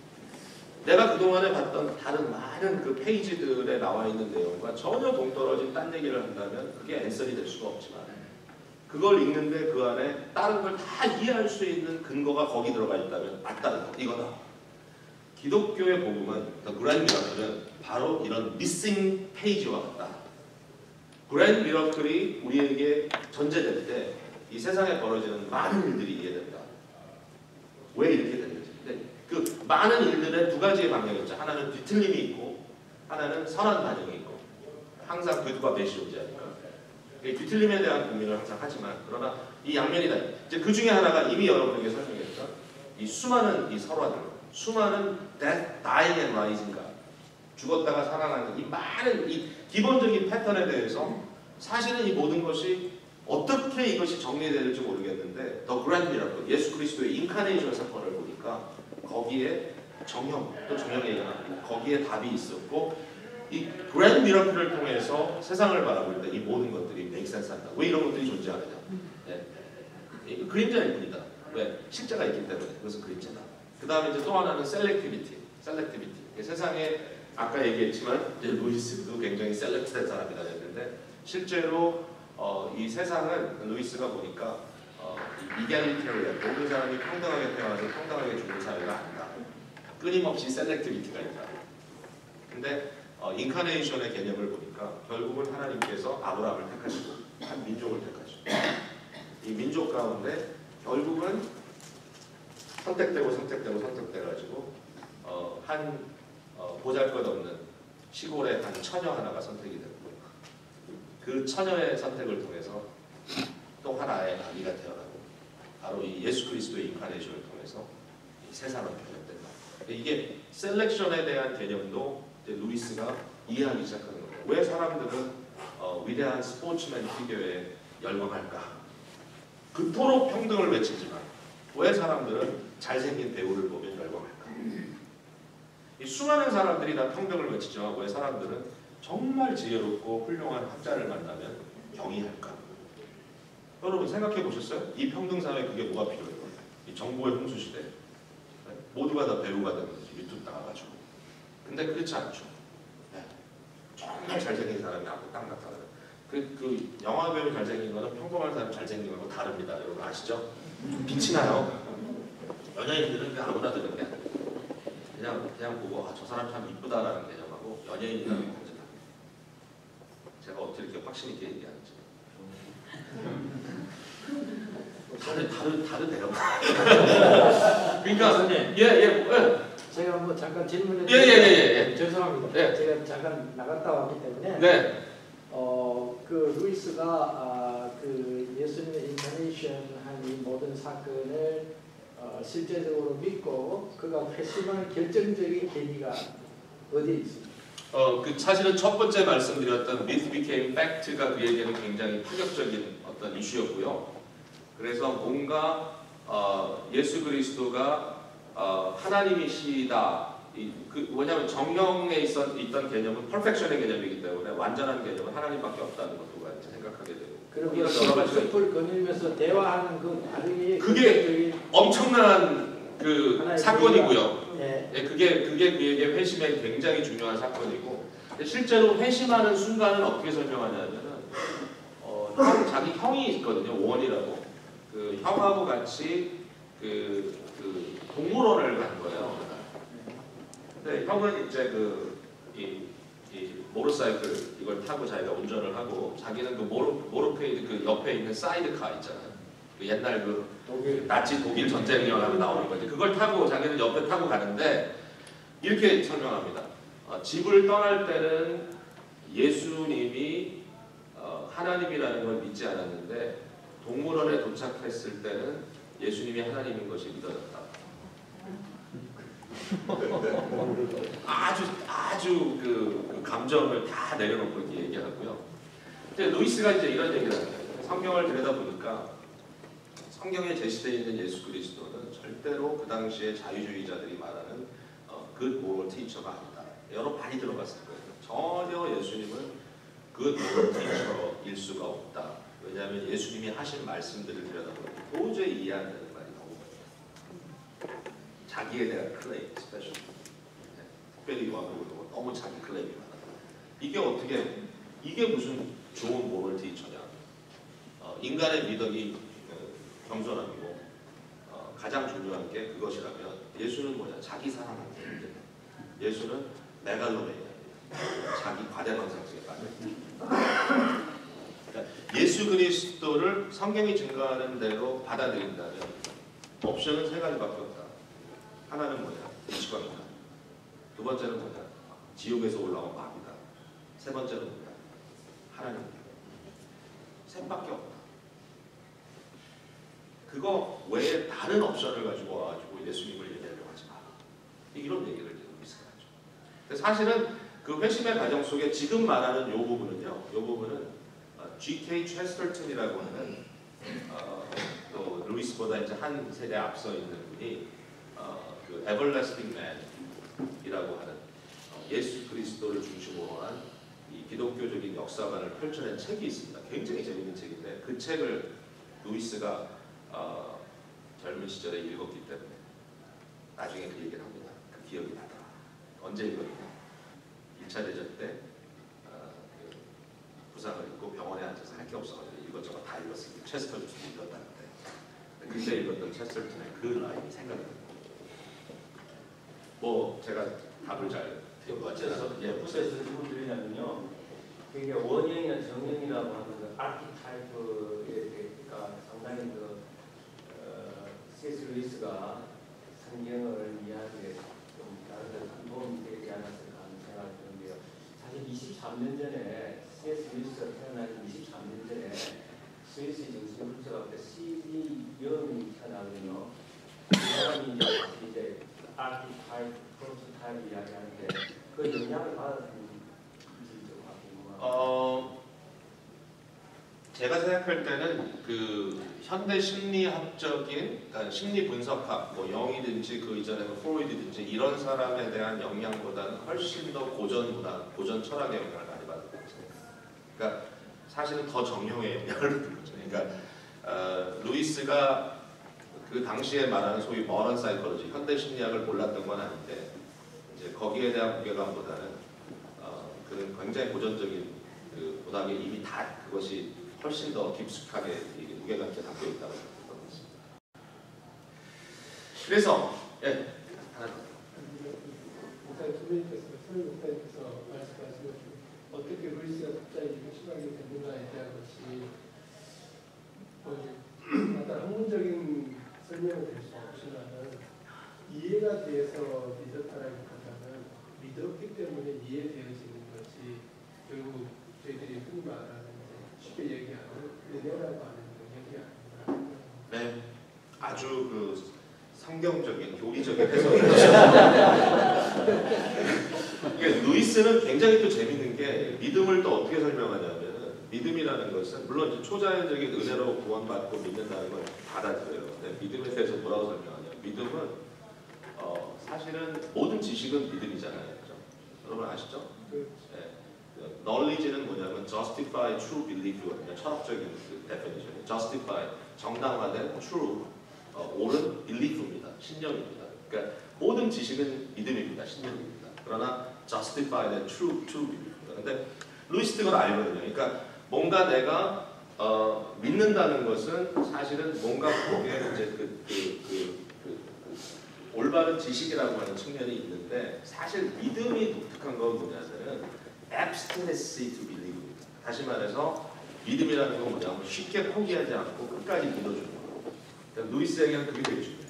내가 그동안에 봤던 다른 많은 그 페이지들에 나와 있는 내용과 전혀 동떨어진 딴 얘기를 한다면 그게 앤서리 될 수가 없지만 그걸 읽는데 그 안에 다른 걸 다 이해할 수 있는 근거가 거기 들어가 있다면 맞다 이거다. 기독교의 복음은 The Grand Miracle은 바로 이런 미싱 페이지와 같다. 그랜드 미러클이 우리에게 전제될 때 이 세상에 벌어지는 많은 일들이 이해된다. 왜 이렇게 됐는지. 근데 그 많은 일들의 두 가지의 방향이 있죠. 하나는 뒤틀림이 있고 하나는 선한 반영이 있고 항상 굿과 배이 존재하니까 뒤틀림에 대한 고민을 항상 하지만 그러나 이 양면이다. 이제 그 중에 하나가 이미 여러분에게 설명했던 이 수많은 이 설화들, 수많은 death, dying and rising가 죽었다가 살아나는 이 많은 이 기본적인 패턴에 대해서 사실은 이 모든 것이 어떻게 이것이 정리될지 모르겠는데 더 그랜드 미러클, 예수 그리스도의 인카네이션 사건을 보니까 거기에 정형 또 정형의 인간 거기에 답이 있었고 이 그랜드 미러클을 통해서 세상을 바라볼 때 이 모든 것들이 make sense 한다. 왜 이런 것들이 존재하느냐? 네. 그림자일 뿐이다. 왜? 실제가 있기 때문에 그것은 그림자다. 그 다음에 이제 또 하나는 셀렉티비티, 셀렉티비티. 세상에 아까 얘기했지만 이제 루이스도 굉장히 셀렉트된 사람이다 했는데 실제로 어, 이 세상은 루이스가 보니까 어, 이갤리테리언 모든 사람이 평등하게 태어나서 평등하게 죽는 사회가 아니다. 끊임없이 셀렉티비티가 있다. 근데 어, 인카네이션의 개념을 보니까 결국은 하나님께서 아브라함을 택하시고 한 민족을 택하시고 이 민족 가운데 결국은 선택되고 선택되고 선택돼가지고 어, 한 어, 보잘것없는 시골의 한 처녀 하나가 선택이 됐고 그 처녀의 선택을 통해서 또 하나의 아기가 태어나고 바로 이 예수 그리스도의 인카네이션을 통해서 이 세상을 변형된다. 이게 셀렉션에 대한 개념도 이제 루이스가 이해하기 시작하는 거예요. 왜 사람들은 어, 위대한 스포츠맨 피겨에 열광할까? 그토록 평등을 외치지만 왜 사람들은 잘생긴 배우를 보면 열광할까? 이 수많은 사람들이 다 평등을 외치지만 왜 사람들은 정말 지혜롭고 훌륭한 학자를 만나면 경의할까? 여러분 생각해 보셨어요? 이 평등사회에 그게 뭐가 필요해요? 이 정보의 홍수시대 모두가 다 배우가 되는 거지 유튜브 나와가지고 근데 그렇지 않죠. 네. 정말 잘생긴 사람이 아무 땅 같다 그, 그 영화 배우 잘생긴 거는 평범한 사람 잘생긴 거하고 다릅니다. 여러분 아시죠? 빛이 나요. 연예인들은 그냥 아무나 되는 게 아니에요. 그냥 그냥 보고 아, 저 사람 참 이쁘다라는 개념하고 연예인이라는 건 제가 어떻게 이렇게 확신 있게 얘기하는지 다른 다른 다르대요. 그러니까 예예 예, 예. 제가 뭐 잠깐 질문을 예, 예, 예, 예. 죄송합니다. 네. 제가 잠깐 나갔다 왔기 때문에 네. 어, 그 루이스가 아, 그 예수님의 인카네이션 한 이 모든 사건을 어, 실제적으로 믿고 그가 회심한 결정적인 계기가 어디에 있습니까? 어, 그 사실은 첫 번째 말씀드렸던 myth became fact가 그에게는 굉장히 파격적인 어떤 이슈였고요. 그래서 뭔가 어, 예수 그리스도가 어, 하나님이시다. 이, 그 뭐냐면 정형에 있었, 있던 개념은 퍼펙션의 개념이기 때문에 완전한 개념은 하나님밖에 없다는 것도 이제 생각하게 되고. 그리고 이런 여러 가지가 숲을 거닐면서 대화하는 그 다르게 그게 엄청난 그 사건이고요. 예. 예, 그게 그게 그에게 회심에 굉장히 중요한 사건이고 실제로 회심하는 순간은 어떻게 설명하냐면은 어, 형, 자기 형이 있거든요. 원이라고 그 형하고 같이 그, 그 동물원을 간 거예요. 근데 형은 이제 그 이, 이 모터사이클 이걸 타고 자기가 운전을 하고 자기는 그 모로 모로페이드 그 옆에 있는 사이드카 있잖아요. 그 옛날 그 독일 나치 독일 전쟁 영화에 나오는 거지. 그걸 타고 자기는 옆에 타고 가는데 이렇게 설명합니다. 어, 집을 떠날 때는 예수님이 어, 하나님이라는 걸 믿지 않았는데 동물원에 도착했을 때는 예수님이 하나님인 것이 믿어졌다. 아주 아주 그, 그 감정을 다 내려놓고 이렇게 얘기하고요. 이제 루이스가 이제 이런 얘기를 합니다. 성경을 들여다보니까 성경에 제시되어 있는 예수 그리스도는 절대로 그 당시에 자유주의자들이 말하는 어, good moral teacher가 아니다. 여러 많이 들어봤을 거예요. 전혀 예수님은 good moral teacher일 수가 없다. 왜냐하면 예수님이 하신 말씀들을 들여다보면 도저히 이해 안 되는 말이 너무 많아요. 자기에 대한 클레임, 스페셜. 특별히 요한복음은 너무 자기 클레임이 많아요. 이게 어떻게, 이게 무슨 좋은 모럴 티처냐. 어, 인간의 미덕이 어, 겸손함이고 어, 가장 중요한 게 그것이라면 예수는 뭐냐? 자기 사랑하는 데 예수는 메갈로메니아. 자기 과대망상증에 빠져. 그러니까 예수 그리스도를 성경이 증거하는 대로 받아들인다면 옵션은 세 가지밖에 없다. 하나는 뭐냐? 미치광이다. 두 번째는 뭐냐? 지옥에서 올라온 마귀다. 세 번째는 뭐냐? 하나님이다. 셋밖에 없다. 그거 외에 다른 옵션을 가지고 와가지고 예수님을 얘기하려고 하지 마라. 이런 얘기를 이제 루이스가 하죠. 근데 사실은 그 회심의 과정 속에 지금 말하는 이 부분은요. 이 부분은 지 케이 체스터튼이라고 하는 어, 또 루이스보다 이제 한 세대 앞서 있는 분이 어, 그 Everlasting Man이라고 하는 어, 예수 그리스도를 중심으로 한 이 기독교적인 역사관을 펼쳐낸 책이 있습니다. 굉장히 재밌는 책인데 그 책을 루이스가 어, 젊은 시절에 읽었기 때문에 나중에 그 얘기를 합니다. 그 기억이 나더라. 언제 읽었냐? 일 차 대전 때 어, 그 부상을 입고 병원에 앉아서 할 게 없어가지고 이것저것 다 읽었습니다. 체스터튼이 읽었다는데 그때 읽었던 체스터튼의 그 라인이 생각이 납니다. 뭐 제가 답을 잘 드린 것 같지 않아서 예, 무슨 질문 드리냐면요. 그게 원형이나 정형이라고 하는 그 아키타이프가 상당히 그 어, 씨에스 루이스가 성경을 이해하기에 좀 다른 데서 도움이 되지 않았을까 하는 생각이 드는데요. 사실 이십삼 년 전에 씨에스 루이스가 태어나기 이십삼 년 전에 스위스 정신분석학자 씨 디 영이 태어나거든요. 그 사람이 이제 아키타이프, 프로토타입 이야기하는데 그 영향을 받았는지 좀 궁금합니다. 어, 제가 생각할 때는 그 현대 심리학적인, 그러니까 심리 분석학, 뭐 영이든지 그 이전에 뭐 프로이드든지 이런 사람에 대한 영향보다는 훨씬 더 고전 문화, 고전 철학의 영향을 많이 받은 것 같습니다. 그러니까 사실은 더 정형의 영향을 받은 거죠. 그러니까 어, 루이스가 그 당시에 말하는 소위 머런 사이콜로지, 현대 심리학을 몰랐던 건 아닌데 이제 거기에 대한 무게감보다는 어, 그런 굉장히 고전적인 그 문학에 이미 다 그것이 훨씬 더 깊숙하게 무게감 있게 담겨 있다고 생각하고 있습니다. 그래서 예 하나 더. 목사님 선배님께서 선임 목사님께서 말씀하신 것 중에 어떻게 루이스가 갑자기 핵심하게 됐는가에 대한 것이 뭐 어떤 학문적인 설명은 될 수 없지만은 이해가 돼서 믿었다라기보다는 믿었기 때문에 이해되어지는 것이 결국 저희들이 흔히 말하는 쉽게 얘기하는 은혜라고 하는 영역이 아닌가. 네, 아주 그 성경적인 교리적인 해석을 그러니까 루이스는 굉장히 또 재밌는 게 믿음을 또 어떻게 설명하냐면 믿음이라는 것은 물론 이제 초자연적인 은혜로 구원받고 믿는다는 걸 받아들여요. 근데 믿음에 대해서 뭐라고 설명하냐? 믿음은 어, 사실은 모든 지식은 믿음이잖아요, 그렇죠? 여러분 아시죠? 네. knowledge는 뭐냐면 justify true belief거든요. 철학적인 그 definition. justify 정당화된 true 어, 옳은 belief입니다. 신념입니다. 그러니까 모든 지식은 믿음입니다. 신념입니다. 그러나 justify the true true belief입니다. 근데 루이스 그걸 알거든요. 그러니까 뭔가 내가 어, 믿는다는 것은 사실은 뭔가 거기에 이제 그, 그, 그, 그, 그 올바른 지식이라고 하는 측면이 있는데 사실 믿음이 독특한 건 뭐냐면은 abstinency to believe. 다시 말해서 믿음이라는 건 뭐냐면 쉽게 포기하지 않고 끝까지 믿어주는 거. 그러니까 루이스에게는 그게 되게 중요해요.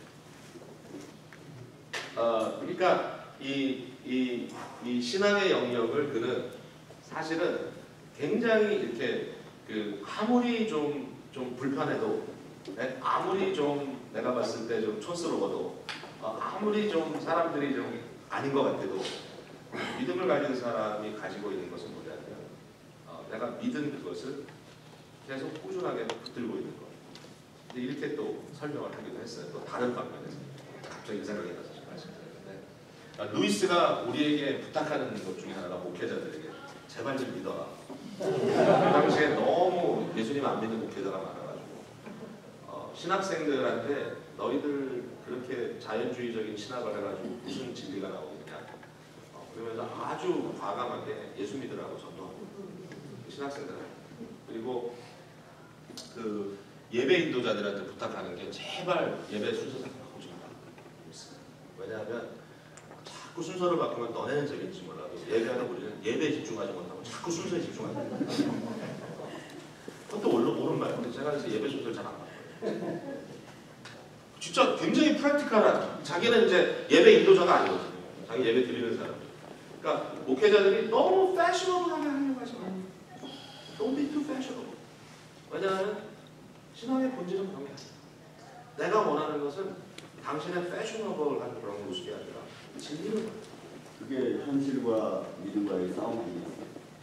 어, 그러니까 이, 이, 이 신앙의 영역을 그는 사실은 굉장히 이렇게 그 아무리 좀, 좀 불편해도, 네? 아무리 좀 내가 봤을 때 좀 촌스러워도, 어, 아무리 좀 사람들이 좀 아닌 것 같아도 믿음을 가진 사람이 가지고 있는 것은 뭐냐면 어, 내가 믿은 그것을 계속 꾸준하게 붙들고 있는 것. 근데 이렇게 또 설명을 하기도 했어요. 또 다른 방면에서 갑자기 이 생각이 나서 말씀드렸는데 아, 루이스가 우리에게 부탁하는 것 중에 하나가 목회자들에게 제발 좀 믿어라. 그 당시에 너무 예수님 안 믿는 목회자가 많아가지고 어, 신학생들한테 너희들 그렇게 자연주의적인 신학을 해가지고 무슨 진리가 나오겠냐. 어, 그러면서 아주 과감하게 예수 믿으라고 전도하고 신학생들한테. 그리고 그 예배 인도자들한테 부탁하는 게 제발 예배 순서상 바꾸지 마라. 왜냐하면 자꾸 순서를 바꾸면 너네는 재밌지 몰라도 예배하는 우리는 예배에 집중하지 못하고 자꾸 순서에 집중한다. 그것도 원래 옳은 말인데 제가 그래서 예배 순서를 잘 안 바꿔요. 진짜 굉장히 프랙티컬한 자기는 이제 예배 인도자가 아니거든요. 자기 예배 드리는 사람. 그러니까 목회자들이 너무 패셔너블하게 하려고 하지 마요. Don't be too fashionable. 왜냐하면 신앙의 본질은 그런 게 아니야. 내가 원하는 것은 당신의 패셔너블한 그런 모습이 아니라 진리를. 그게 현실과 믿음과의 싸움 아니에요.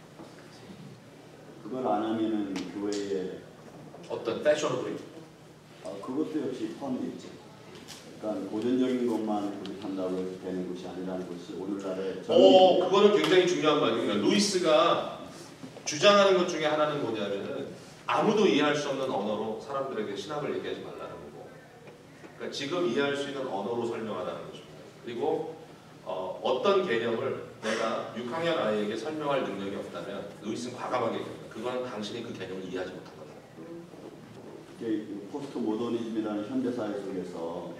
그걸 안 하면은 교회에 어떤 패셔너블이 아, 그것도 역시 포함되어 있죠. 그러니까 고전적인 것만 고집한다고 해서 되는 것이 아니라는 것이 오늘날의 오, 그거는 굉장히 중요한 말이에요. 루이스가 주장하는 것 중에 하나는 뭐냐면은 아무도 이해할 수 없는 언어로 사람들에게 신학을 얘기하지 말라는 거고, 그러니까 지금 이해할 수 있는 언어로 설명하라는 것입니다. 그리고 어, 어떤 개념을 내가 육 학년 아이에게 설명할 능력이 없다면 루이스는 과감하게 얘기합니다. 그건 당신이 그 개념을 이해하지 못한 거다. 이게 포스트 모더니즘이라는 현대사회 속에서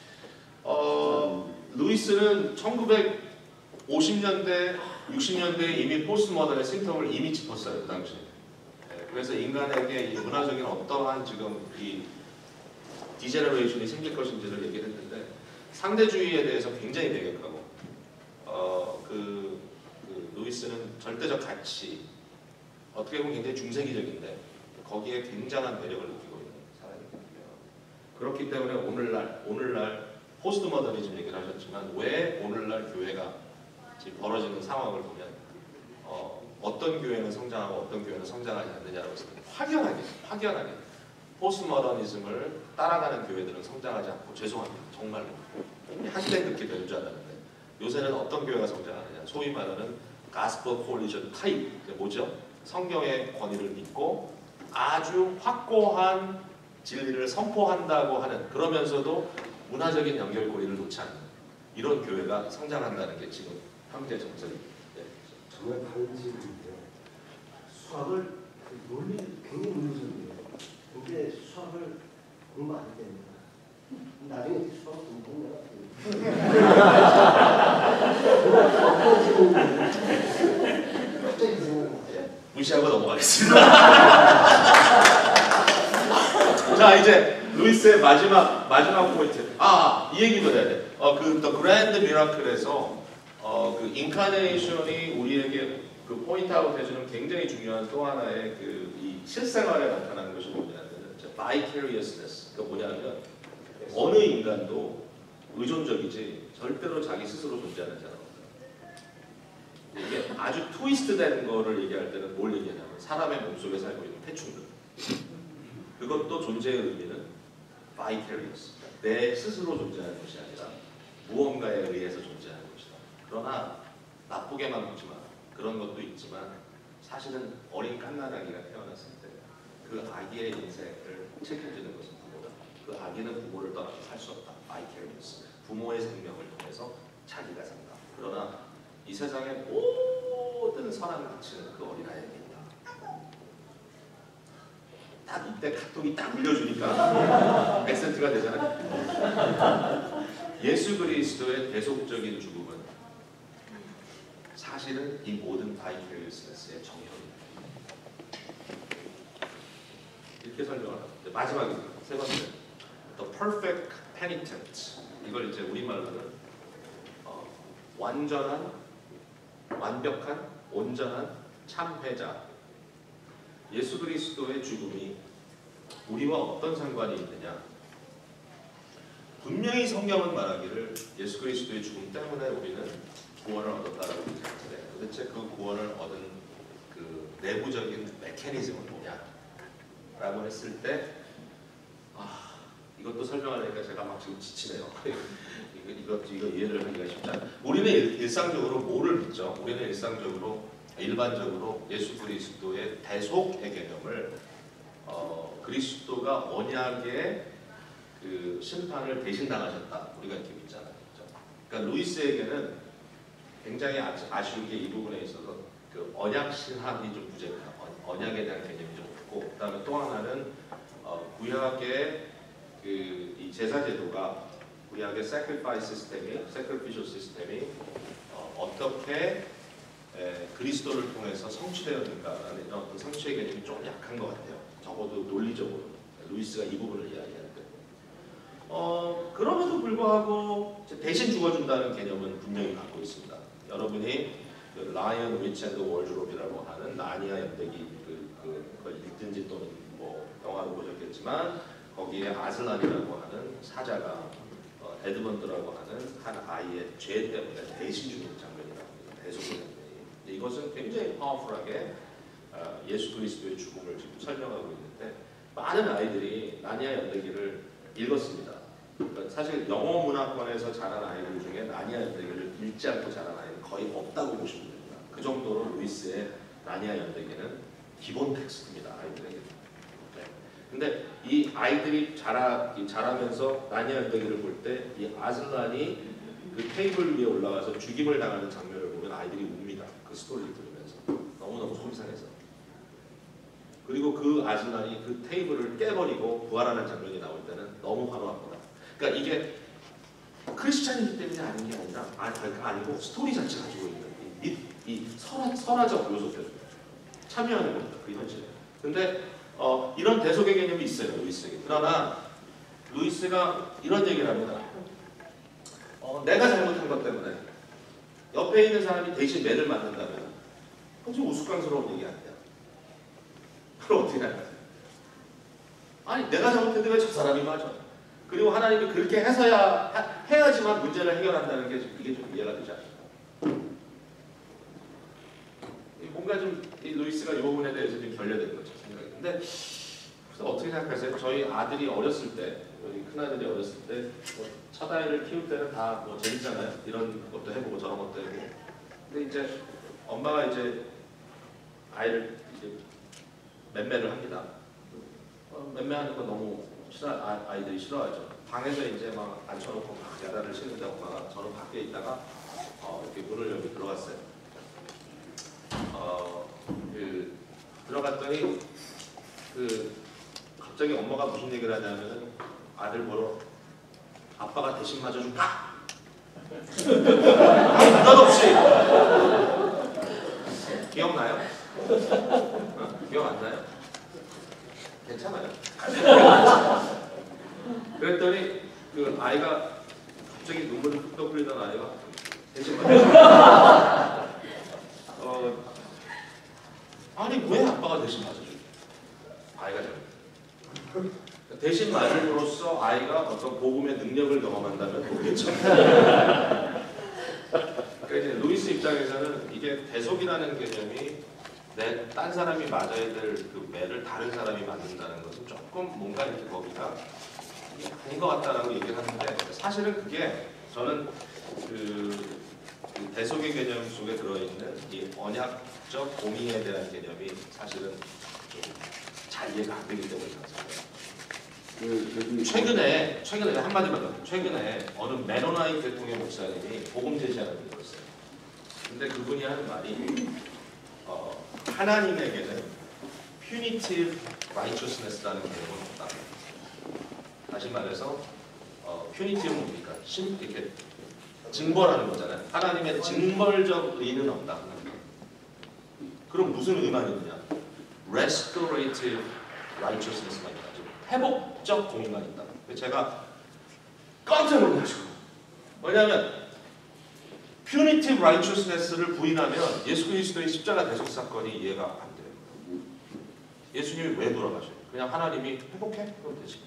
어, 루이스는 천구백오십 년대, 육십 년대에 이미 포스트 모던의 심텀을 이미 짚었어요. 그 당시에. 네, 그래서 인간에게 이 문화적인 어떠한 지금 이 디제너레이션이 생길 것인지를 얘기를 했는데 상대주의에 대해서 굉장히 배격하고 어, 그, 그 루이스는 절대적 가치 어떻게 보면 굉장히 중세기적인데 거기에 굉장한 매력을 느끼고 있는 사람이거든요. 그렇기 때문에 오늘날 오늘날 포스트 모더니즘 얘기를 하셨지만 왜 오늘날 교회가 지금 벌어지는 상황을 보면 어, 어떤 교회는 성장하고 어떤 교회는 성장하지 않느냐라고 했을 때 확연하게 확연하게 포스트 모더니즘을 따라가는 교회들은 성장하지 않고 죄송합니다. 정말로 한때 그렇게 될 줄 알았는데 요새는 어떤 교회가 성장하느냐 소위 말하는 가스퍼 콜리전 타입 뭐죠? 성경의 권위를 믿고 아주 확고한 진리를 선포한다고 하는 그러면서도 문화적인 연결고리를 놓지 않는 이런 교회가 성장한다는 게 지금 현재 정설입니다. 네. 정말 다른 질문인데요. 수학을 그 논리 굉장히 논리적이에요. 근데 수학을 공부 안 됩니다. 나중에 수학 공부는 어떤 질문인데 갑자기 생각나요. 무시하고 넘어가겠습니다. 자 이제 루이스의 마지막 마지막 포인트. 아, 이 얘기도 해야 돼. 어, 그 The Grand Miracle에서 어, 그 인카네이션이 우리에게 그 포인트아웃 해주는 굉장히 중요한 또 하나의 그 이 실생활에 나타나는 것이 뭐냐면 vicariousness. 그러니까 뭐냐면 어느 인간도 의존적이지 절대로 자기 스스로 존재하는 사람 없다. 이게 아주 트위스트된 거를 얘기할 때는 뭘 얘기하냐면 사람의 몸속에 살고 있는 태충들. 그것도 존재의 의미는 vicarious. 내 스스로 존재하는 것이 아니라 무언가에 의해서 존재하는 것이다. 그러나 나쁘게만 보지 마. 그런 것도 있지만 사실은 어린 갓난아기가 태어났을 때 그 아기의 인생을 책임지는 것은 부모다. 그 아기는 부모를 떠나서 살 수 없다. vicarious. 부모의 생명을 통해서 자기가 산다. 그러나 이 세상의 모든 선한 가치는 그 어린아이에게 있다. 딱 이때 카톡이 딱 물려주니까 액센트가 되잖아요. 예수 그리스도의 대속적인 죽음은 사실 사실은 이 모든 vicariousness의 정형입니다. 이렇게 설명을 합니다. 마지막입니다. 세 번째, the perfect penitent. 이걸 이제 우리말로는 어, 완전한, 완벽한, 온전한 참회자. 예수 그리스도의 죽음이 우리와 어떤 상관이 있느냐? 분명히 성경은 말하기를 예수 그리스도의 죽음 때문에 우리는 구원을 얻었다라고 얘기하는데 도대체 그 구원을 얻은 그 내부적인 메커니즘은 뭐냐? 라고 했을 때 아, 이것도 설명하려니까 제가 막 지금 지치네요. 이거, 이거, 이거 이해를 하기가 쉽지 않아요. 우리는 일, 일상적으로 뭐를 믿죠? 우리는 일상적으로 일반적으로 예수 그리스도의 대속의 개념을 어, 그리스도가 언약의 그 심판을 대신 당하셨다. 우리가 이렇게 믿잖아요. 그렇죠? 그러니까 루이스에게는 굉장히 아쉬운 게 이 부분에 있어서 그 언약 신학이 좀 부재입니다. 언약에 대한 개념이 좀 없고, 그다음에 또 하나는 어, 구약의 그 이 제사 제도가 구약의 sacrifice 시스템이, sacrificial 시스템이 어, 어떻게 에, 그리스도를 통해서 성취되었는가라는 이런 어떤 성취의 개념이 좀 약한 것 같아요. 적어도 논리적으로 루이스가 이 부분을 이야기하는데, 어, 그럼에도 불구하고 대신 죽어준다는 개념은 분명히 갖고 있습니다. 여러분이 그 라이언 위치 앤드 월드롭이라고 하는 나니아 연대기 그, 그, 그걸 읽든지 또는 뭐 영화로 보셨겠지만 거기에 아슬란이라고 하는 사자가 어, 에드먼드라고 하는 한 아이의 죄 때문에 대신 죽는 장면이 나옵니다. 대속의 장면이. 이것은 굉장히 파워풀하게 어, 예수 그리스도의 죽음을 지금 설명하고 있는데 많은 아이들이 나니아 연대기를 읽었습니다. 그러니까 사실 영어 문화권에서 자란 아이들 중에 나니아 연대기를 읽지 않고 자란 아이는 거의 없다고 보시면 됩니다. 그 정도로 루이스의 나니아 연대기는 기본 텍스트입니다. 아이들에게. 네. 근데 이 아이들이 자라, 이 자라면서 나니아 연대기를 볼 때 이 아슬란이 그 테이블 위에 올라가서 죽임을 당하는 장면을 보면 아이들이 웁니다. 그 스토리를 들으면서 너무너무 속상해서. 그리고 그 아슬란이 그 테이블을 깨버리고 부활하는 장면이 나올 때는 너무 화로합니다. 그러니까 이게 크리스찬이기 때문에 아닌 게 아니라 아니고 스토리 자체가 가지고 있는 이, 이, 이 설화, 설화적 요소 때문에 참여하는 겁니다. 그 현실에. 근데 어, 이런 대속의 개념이 있어요. 루이스에게. 그러나 루이스가 이런 얘기를 합니다. 어, 내가 잘못한 것 때문에 옆에 있는 사람이 대신 매를 맞는다면 좀 우스꽝스러운 얘기 아니야. 그럼 어떻게 할까요? 아니 내가 잘못했는데 왜 저 사람이 맞아? 그리고 하나님이 그렇게 해서야 하, 해야지만 문제를 해결한다는 게 이게 좀 이해가 되지 않습니까? 뭔가 좀 이 루이스가 이 부분에 대해서 좀 결여된 거죠 생각이. 근데 그래서 어떻게 생각하세요? 저희 아들이 어렸을 때, 우리 큰 아들이 어렸을 때, 뭐 첫 아이를 키울 때는 다 뭐 재밌잖아요. 이런 것도 해보고 저런 것도 해보고. 근데 이제 엄마가 이제 아이를 이제 맴매를 합니다. 어, 맴매하는 거 너무 싫어, 아, 아이들이 싫어하죠. 방에서 이제 막 앉혀놓고 막 야단을 치는데 엄마가 저는 밖에 있다가 어, 이렇게 문을 열고 들어갔어요. 어, 그 들어갔더니 그 갑자기 엄마가 무슨 얘기를 하냐면은 아들 보러 아빠가 대신 맞아줄까? 느닷없이 기억나요? 어? 기억 안 나요? 괜찮아요. 그랬더니 그 아이가 갑자기 눈물을 뚝뚝 흘리던 아이가 대신 맞아줄까? 어, 아니 왜 아빠가 대신 맞아줘? 아이가 잘못. 대신 맞음으로써 아이가 어떤 복음의 능력을 경험한다면 모르겠죠. 그러니까 이제 루이스 입장에서는 이게 대속이라는 개념이 내 딴 사람이 맞아야 될 그 매를 다른 사람이 맞는다는 것은 조금 뭔가 이렇게 거기가 아닌 것 같다라고 얘기를 하는데 사실은 그게 저는 그 그 대속의 개념 속에 들어있는 이 언약적 공의에 대한 개념이 사실은 좀 잘 이해가 안 되기 때문에 그, 최근에 최근에 한마디만 더 최근에 어느 메노나이트 대통령 목사님이 복음 제시하는 게 있었어요. 근데 그분이 하는 말이 어, 하나님에게는 punitive righteousness라는 개념은 없다. 다시 말해서 어, punitive는 뭡니까? 심, 이렇게 징벌하는 거잖아요. 하나님의 징벌적 의는 없다. 그럼 무슨 의만이 있느냐? restorative righteousness만 있다. 회복적 공의만 있다. 제가 깜짝 놀라시고 뭐냐면 punitive righteousness를 부인하면 예수 그리스도의 십자가 대속 사건이 이해가 안 돼요. 예수님이 왜 돌아가셔요? 그냥 하나님이 회복해? 그럼 되지.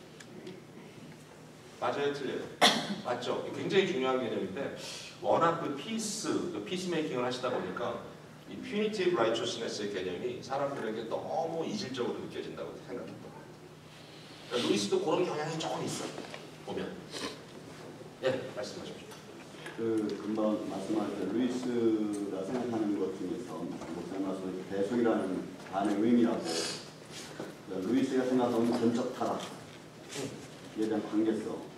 맞아요? 틀려요? 맞죠? 굉장히 중요한 개념인데 워낙 그 피스, 그 피스메이킹을 하시다 보니까 이 punitive righteousness의 개념이 사람들에게 너무 이질적으로 느껴진다고 생각했던 거예요. 그러니까 루이스도 그런 경향이 조금 있어요. 보면. 예, 말씀하십시오. 그 금방 말씀하신 루이스가 생각하는 것 중에서 목사님 말씀 대속이라는 단의 의미라고 루이스가 생각하는 전적 타락에 대한 관계성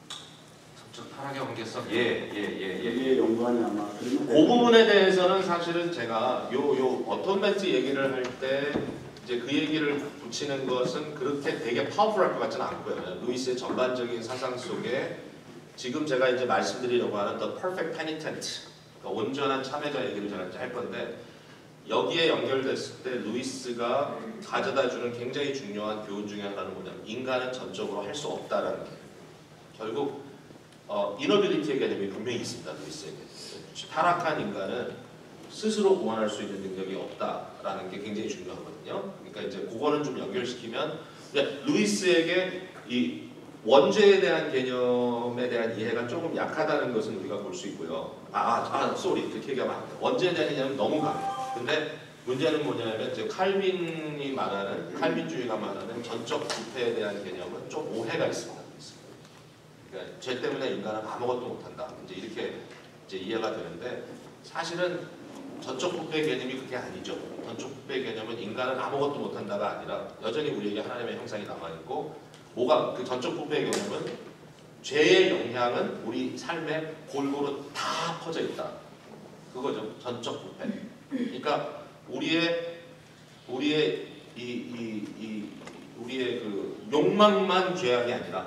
전적 타락의 관계성 예예예예 예, 예, 이게 연관이 아마 그 부분에 대해서는 사실은 제가 요 요 어톤멘트 얘기를 할 때 이제 그 얘기를 붙이는 것은 그렇게 되게 파워풀할 것 같지는 않고요. 루이스의 전반적인 사상 속에 지금 제가 이제 말씀드리려고 하는 The Perfect Penitent, 그러니까 온전한 참회자 얘기를 제가 이제 할 건데 여기에 연결됐을 때 루이스가 가져다주는 굉장히 중요한 교훈 중에 하나는 뭐냐면 인간은 전적으로 할 수 없다라는 거예요. 결국 어, 이너빌리티의 개념이 분명히 있습니다. 루이스에게. 타락한 인간은 스스로 구원할 수 있는 능력이 없다라는 게 굉장히 중요하거든요. 그러니까 이제 그거는 좀 연결시키면 루이스에게 이 원죄에 대한 개념에 대한 이해가 조금 약하다는 것은 우리가 볼 수 있고요. 아, 아, 아 쏘리 그렇게 얘기하면 안 돼. 원죄에 대한 개념은 너무 강해. 근데 문제는 뭐냐면 이제 칼빈이 말하는 칼빈주의가 말하는 전적 부패에 대한 개념은 좀 오해가 있습니다. 그러니까 죄 때문에 인간은 아무것도 못한다. 이제 이렇게 이제 이해가 되는데 사실은 전적 부패의 개념이 그게 아니죠. 전적 부패의 개념은 인간은 아무것도 못한다가 아니라 여전히 우리에게 하나님의 형상이 남아있고 뭐가 그 전적 부패의 개념은 죄의 영향은 우리 삶에 골고루 다 퍼져 있다. 그거죠. 전적 부패. 그러니까 우리의 우리의 이, 이, 이 우리의 그 욕망만 죄악이 아니라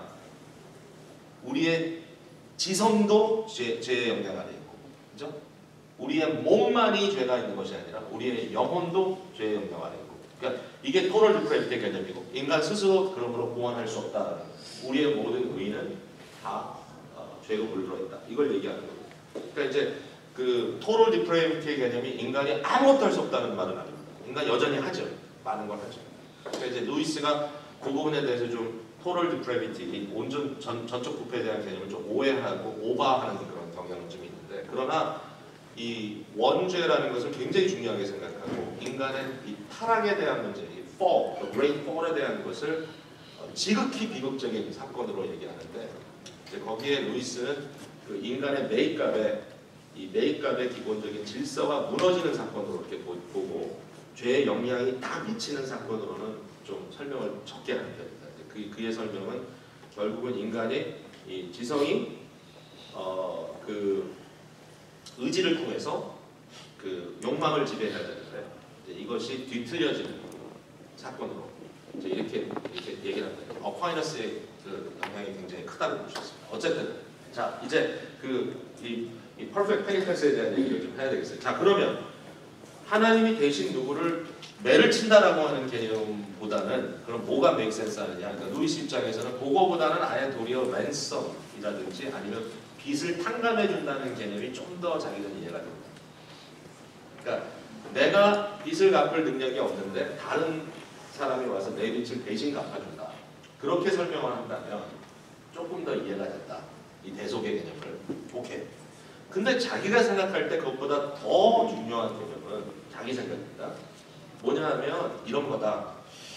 우리의 지성도 죄, 죄의 영향 아래 있고, 그죠? 우리의 몸만이 죄가 있는 것이 아니라 우리의 영혼도 죄의 영향 아래 있고, 그러니까 이게 토럴 디프레이트의 개념이고 인간 스스로 그러므로 구원할 수 없다라는 우리의 모든 의는 다 어, 죄로 물들어 있다. 이걸 얘기하는 거예요. 그러니까 이제 그 토럴 디프레이트의 개념이 인간이 아무것도 할 수 없다는 말은 아닙니다. 인간 여전히 하죠. 많은 걸 하죠. 그러니까 이제 루이스가 그 부분에 대해서 좀 토럴 디프레이티, 온전 전, 전적 부패에 대한 개념을 좀 오해하고 오버하는 그런 경향은 좀 있는데 그러나 이 원죄라는 것을 굉장히 중요하게 생각하고 인간의 이 타락에 대한 문제, 이 fall, the great fall에 대한 것을 지극히 비극적인 사건으로 얘기하는데 이제 거기에 루이스는 그 인간의 메이크업의 이 메이크업의 기본적인 질서가 무너지는 사건으로 이렇게 보고 죄의 영향이 딱 미치는 사건으로는 좀 설명을 적게 하는 편입니다. 그, 그의 설명은 결국은 인간의 이 지성이 어, 그 의지를 통해서 그 욕망을 지배해야 되는데 이제 이것이 뒤틀려지는 사건으로 이제 이렇게 이렇게 얘기를 합니다. 어콰이너스의 그 영향이 굉장히 크다고 보셨습니다. 어쨌든 자 이제 그이 이 퍼펙트 페니텐스에 대한 얘기를 좀 해야 되겠어요. 자 그러면 하나님이 대신 누구를 매를 친다라고 하는 개념보다는 그럼 뭐가 메이크 센스 하느냐? 그러니까 루이스 입장에서는 그거보다는 아예 도리어 랜섬이라든지 아니면 빚을 탕감해 준다는 개념이 좀 더 자기는 이해가 됩니다. 그러니까 내가 빚을 갚을 능력이 없는데 다른 사람이 와서 내 빚을 대신 갚아준다. 그렇게 설명을 한다면 조금 더 이해가 된다. 이 대속의 개념을. 오케이. 근데 자기가 생각할 때 그것보다 더 중요한 개념은 자기 생각입니다. 뭐냐 하면 이런 거다.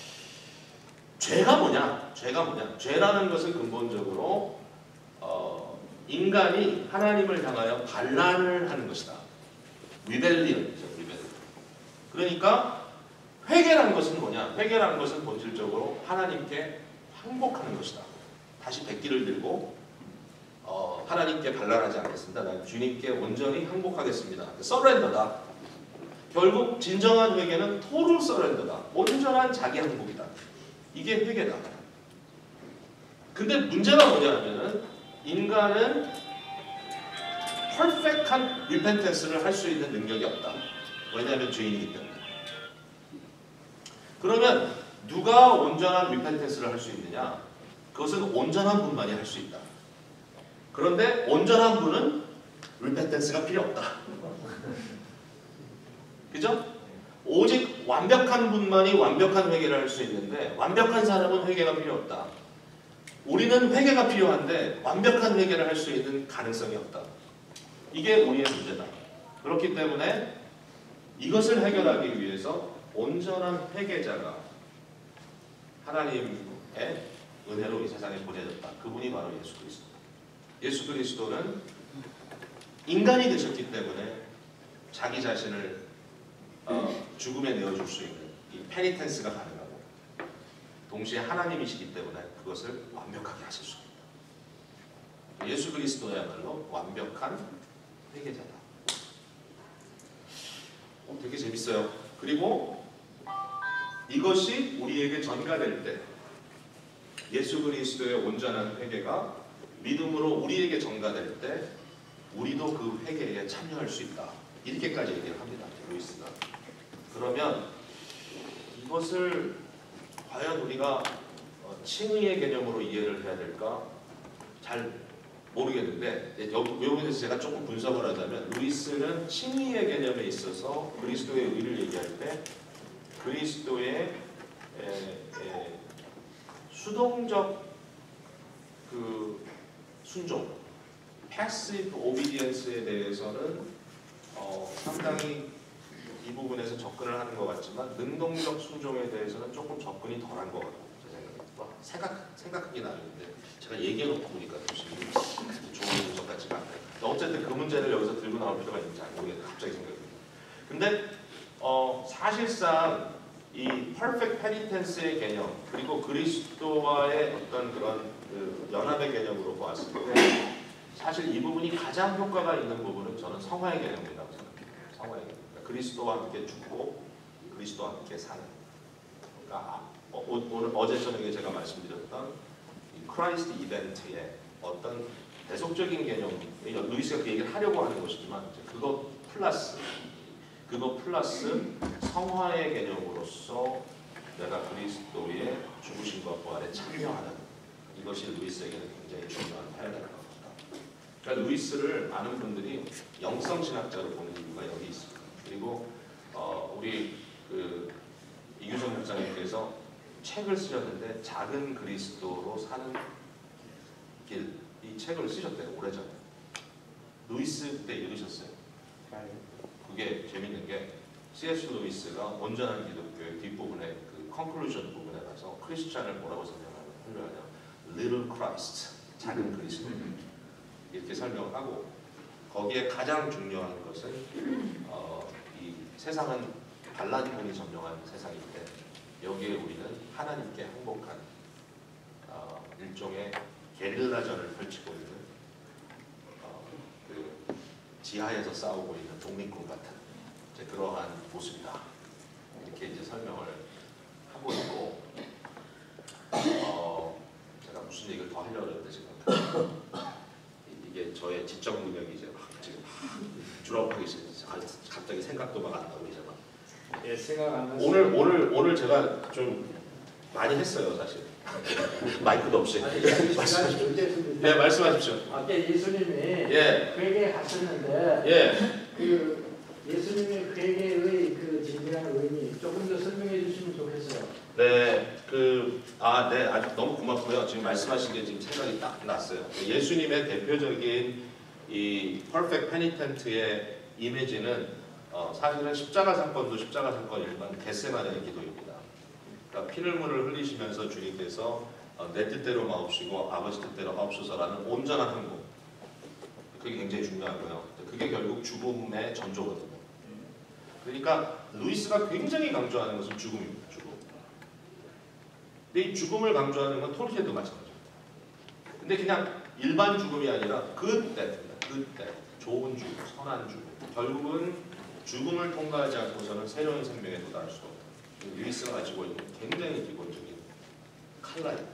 죄가 뭐냐? 죄가 뭐냐? 죄라는 것은 근본적으로 어, 인간이 하나님을 향하여 반란을 하는 것이다. 리벨리언이죠. 리벨리언. 그러니까 회개라는 것은 뭐냐? 회개라는 것은 본질적으로 하나님께 항복하는 것이다. 다시 백기를 들고 어, 하나님께 반란하지 않겠습니다. 난 주님께 온전히 항복하겠습니다. 서렌더다. 결국 진정한 회개는 토tal 서렌더다. 온전한 자기 항복이다. 이게 회개다. 근데 문제가 뭐냐면은 인간은 퍼펙트한 리펜턴스를 할 수 있는 능력이 없다. 왜냐하면 죄인이기 때문에. 그러면 누가 온전한 리펜턴스를 할 수 있느냐? 그것은 온전한 분만이 할 수 있다. 그런데 온전한 분은 리펜턴스가 필요 없다. 그죠? 오직 완벽한 분만이 완벽한 회개를 할 수 있는데 완벽한 사람은 회개가 필요 없다. 우리는 회개가 필요한데 완벽한 회개를 할 수 있는 가능성이 없다. 이게 우리의 문제다. 그렇기 때문에 이것을 해결하기 위해서 온전한 회개자가 하나님의 은혜로 이 세상에 보내졌다. 그분이 바로 예수 그리스도. 예수 그리스도는 인간이 되셨기 때문에 자기 자신을 어, 죽음에 내어줄 수 있는 이 페니텐스가 가능하고 동시에 하나님이시기 때문에 그것을 완벽하게 하실 수 있다. 예수 그리스도야말로 완벽한 회개자다. 어, 되게 재밌어요. 그리고 이것이 우리에게 전가될 때 예수 그리스도의 온전한 회개가 믿음으로 우리에게 전가될 때 우리도 그 회개에 참여할 수 있다. 이렇게까지 얘기를 합니다. 루이스가. 그러면 이것을 과연 우리가 칭의의 개념으로 이해를 해야 될까? 잘 모르겠는데 여기 부분에서 제가 조금 분석을 하자면 루이스는 칭의의 개념에 있어서 그리스도의 의를 얘기할 때 그리스도의 에, 에, 수동적 그 순종, passive obedience에 대해서는 어, 상당히 이 부분에서 접근을 하는 것 같지만 능동적 순종에 대해서는 조금 접근이 덜한 것 같아요. 제 생각에. 생각, 생각하기 나름인데 제가 얘기해놓고 보니까 좋은 분석 같지가 않아요. 어쨌든 그 문제를 여기서 들고 나올 필요가 있는지 잘 모르겠는데 갑자기 생각이 듭니다. 근데 어, 사실상 이 perfect penitence의 개념 그리고 그리스도와의 어떤 그런 그 연합의 개념으로 보았을 때 사실 이 부분이 가장 효과가 있는 부분은 저는 성화의 개념이라고 생각합니다. 성화의 개념. 그러니까 그리스도와 함께 죽고 그리스도와 함께 사는. 그러니까 어, 오늘 어제 저녁에 제가 말씀드렸던 이 크라이스트 이벤트의 어떤 대속적인 개념, 루이스가 그 얘기를 하려고 하는 것이지만 그거 플러스 그거 플러스 성화의 개념으로서 내가 그리스도의 죽으심과 부활에 참여하는 이것이 루이스에게는 굉장히 중요한 패러다임인 것 같다. 그러니까 루이스를 많은 분들이 영성신학자로 보는 이유가 여기 있습니다. 그리고 어, 우리 그 이규성 목사님께서 책을 쓰셨는데 작은 그리스도로 사는 길, 이 책을 쓰셨대요. 오래전에. 루이스 그때 읽으셨어요. 그게 재밌는 게 씨에스 루이스가 온전한 기독교의 뒷부분에 그 컨클루전 부분에 가서 크리스찬을 뭐라고 설명하냐 Little Christ, 작은 그리스도 이렇게 설명을 하고 거기에 가장 중요한 것은 어, 이 세상은 반란군이 점령한 세상인데 여기에 우리는 하나님께 항복한 어, 일종의 게릴라전을 펼치고 있는 어, 그 지하에서 싸우고 있는 독립군 같은 이제 그러한 모습이다. 이렇게 이제 설명을 하고 있고 어, 제가 무슨 얘기를 더 하려고 했는데 지금 이게 저의 지적 능력이 이제 막 지금 줄어가기 시작해서 갑자기 생각도 막 안 나고 이제 막 예, 생각 안 나서. 오늘 오늘 오늘 제가 좀 많이 했어요 사실 마이크도 없이. 아니, 말씀 네 말씀하십시오. 아까 예수님이 예. 회개 하셨는데 예. 그 예수님의 회개의 그 진정한 의미 조금 더 설명해 주시면 좋겠어요. 네, 그, 아, 네, 아주 너무 고맙고요. 지금 말씀하신 게 지금 생각이 딱 났어요. 예수님의 대표적인 이 perfect penitent의 이미지는 어, 사실은 십자가 사건도 십자가 사건이지만 겟세마네의 기도입니다. 그러니까 피눈물을 흘리시면서 주님께서 어, 내 뜻대로 마옵시고 아버지 뜻대로 하옵소서라는 온전한 항복. 그게 굉장히 중요하고요. 그게 결국 죽음의 전조거든요. 그러니까 루이스가 굉장히 강조하는 것은 죽음입니다. 죽음. 근데 이 죽음을 강조하는 건 톨키엔도 마찬가지입니다. 근데 그냥 일반 죽음이 아니라 그때입니다. 그때 좋은 죽음, 선한 죽음. 결국은 죽음을 통과하지 않고서는 새로운 생명에 도달할 수가 없다. 루이스가 가지고 있는 굉장히 기본적인 칼라입니다.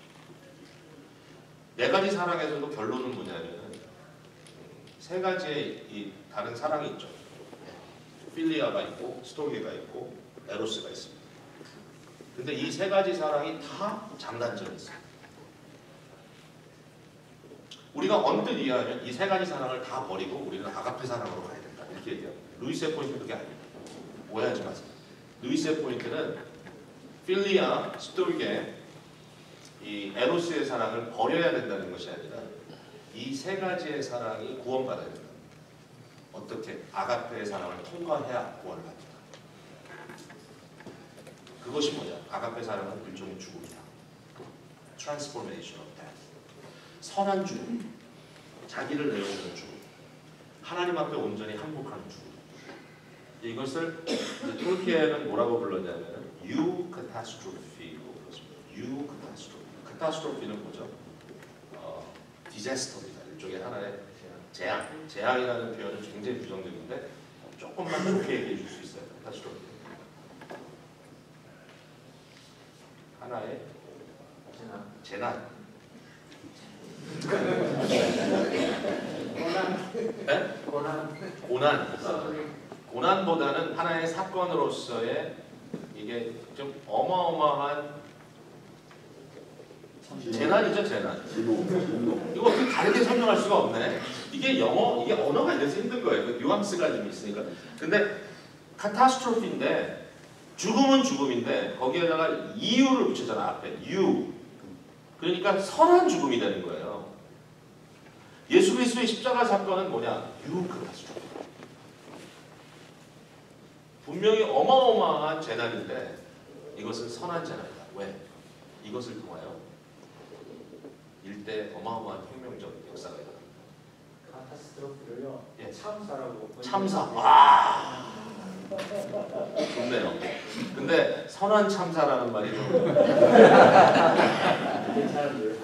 네 가지 사랑에서도 결론은 뭐냐면 세 가지의 이 다른 사랑이 있죠. 필리아가 있고 스토리가 있고 에로스가 있습니다. 근데 이 세 가지 사랑이 다 장단점이 있어요. 우리가 언뜻 이해하면 이 세 가지 사랑을 다 버리고 우리는 아가페 사랑으로 가야 된다. 이렇게 얘기합니다. 루이스의 포인트는 그게 아닙니다. 오해하지 마세요. 루이스의 포인트는 필리아, 스토르게, 이 에로스의 사랑을 버려야 된다는 것이 아니라 이 세 가지의 사랑이 구원받아야 된다. 어떻게? 아가페의 사랑을 통과해야 구원을 받는다. 그것이 뭐냐? 아가페 사랑은 일종의 죽음이다. Transformation of death. 선한 죽음. 자기를 내어오는 죽음. 하나님 앞에 온전히 항복하는 죽음. 이것을 톨키엔은 뭐라고 불렀냐면 유카타스트로피로 불렀습니다. 유카타스트로피. 카타스트로피는 뭐죠? 어, 디제스터입니다. 일종의 하나의 재앙. 재앙이라는 표현은 굉장히 부정적인데 조금만 좋게 얘기해 줄 수 있어요. 카타스트로피. 하나의 재난. 네? 고난. 고난. 고난보다는 하나의 사건으로서의 이게 좀 어마어마한 재난이죠, 재난. 이거 어떻게 다르게 설명할 수가 없네. 이게 영어, 이게 언어가 이래서 힘든 거예요. 그 뉘앙스가 좀 있으니까. 근데 카타스트로피인데 죽음은 죽음인데 거기에다가 이유를 붙였잖아, 앞에. 유. 그러니까 선한 죽음이 되는 거예요. 예수 그리스도의 십자가 사건은 뭐냐? 유 카타스트로피. 분명히 어마어마한 재난인데 이것은 선한 재난이다. 왜? 이것을 통하여 일대 어마어마한 혁명적 역사가 일어납니다. 카타스트로피를요. 예. 참사라고. 참사. 와. 좋네요. 근데 선한 참사라는 말이 좀 괜찮은데요.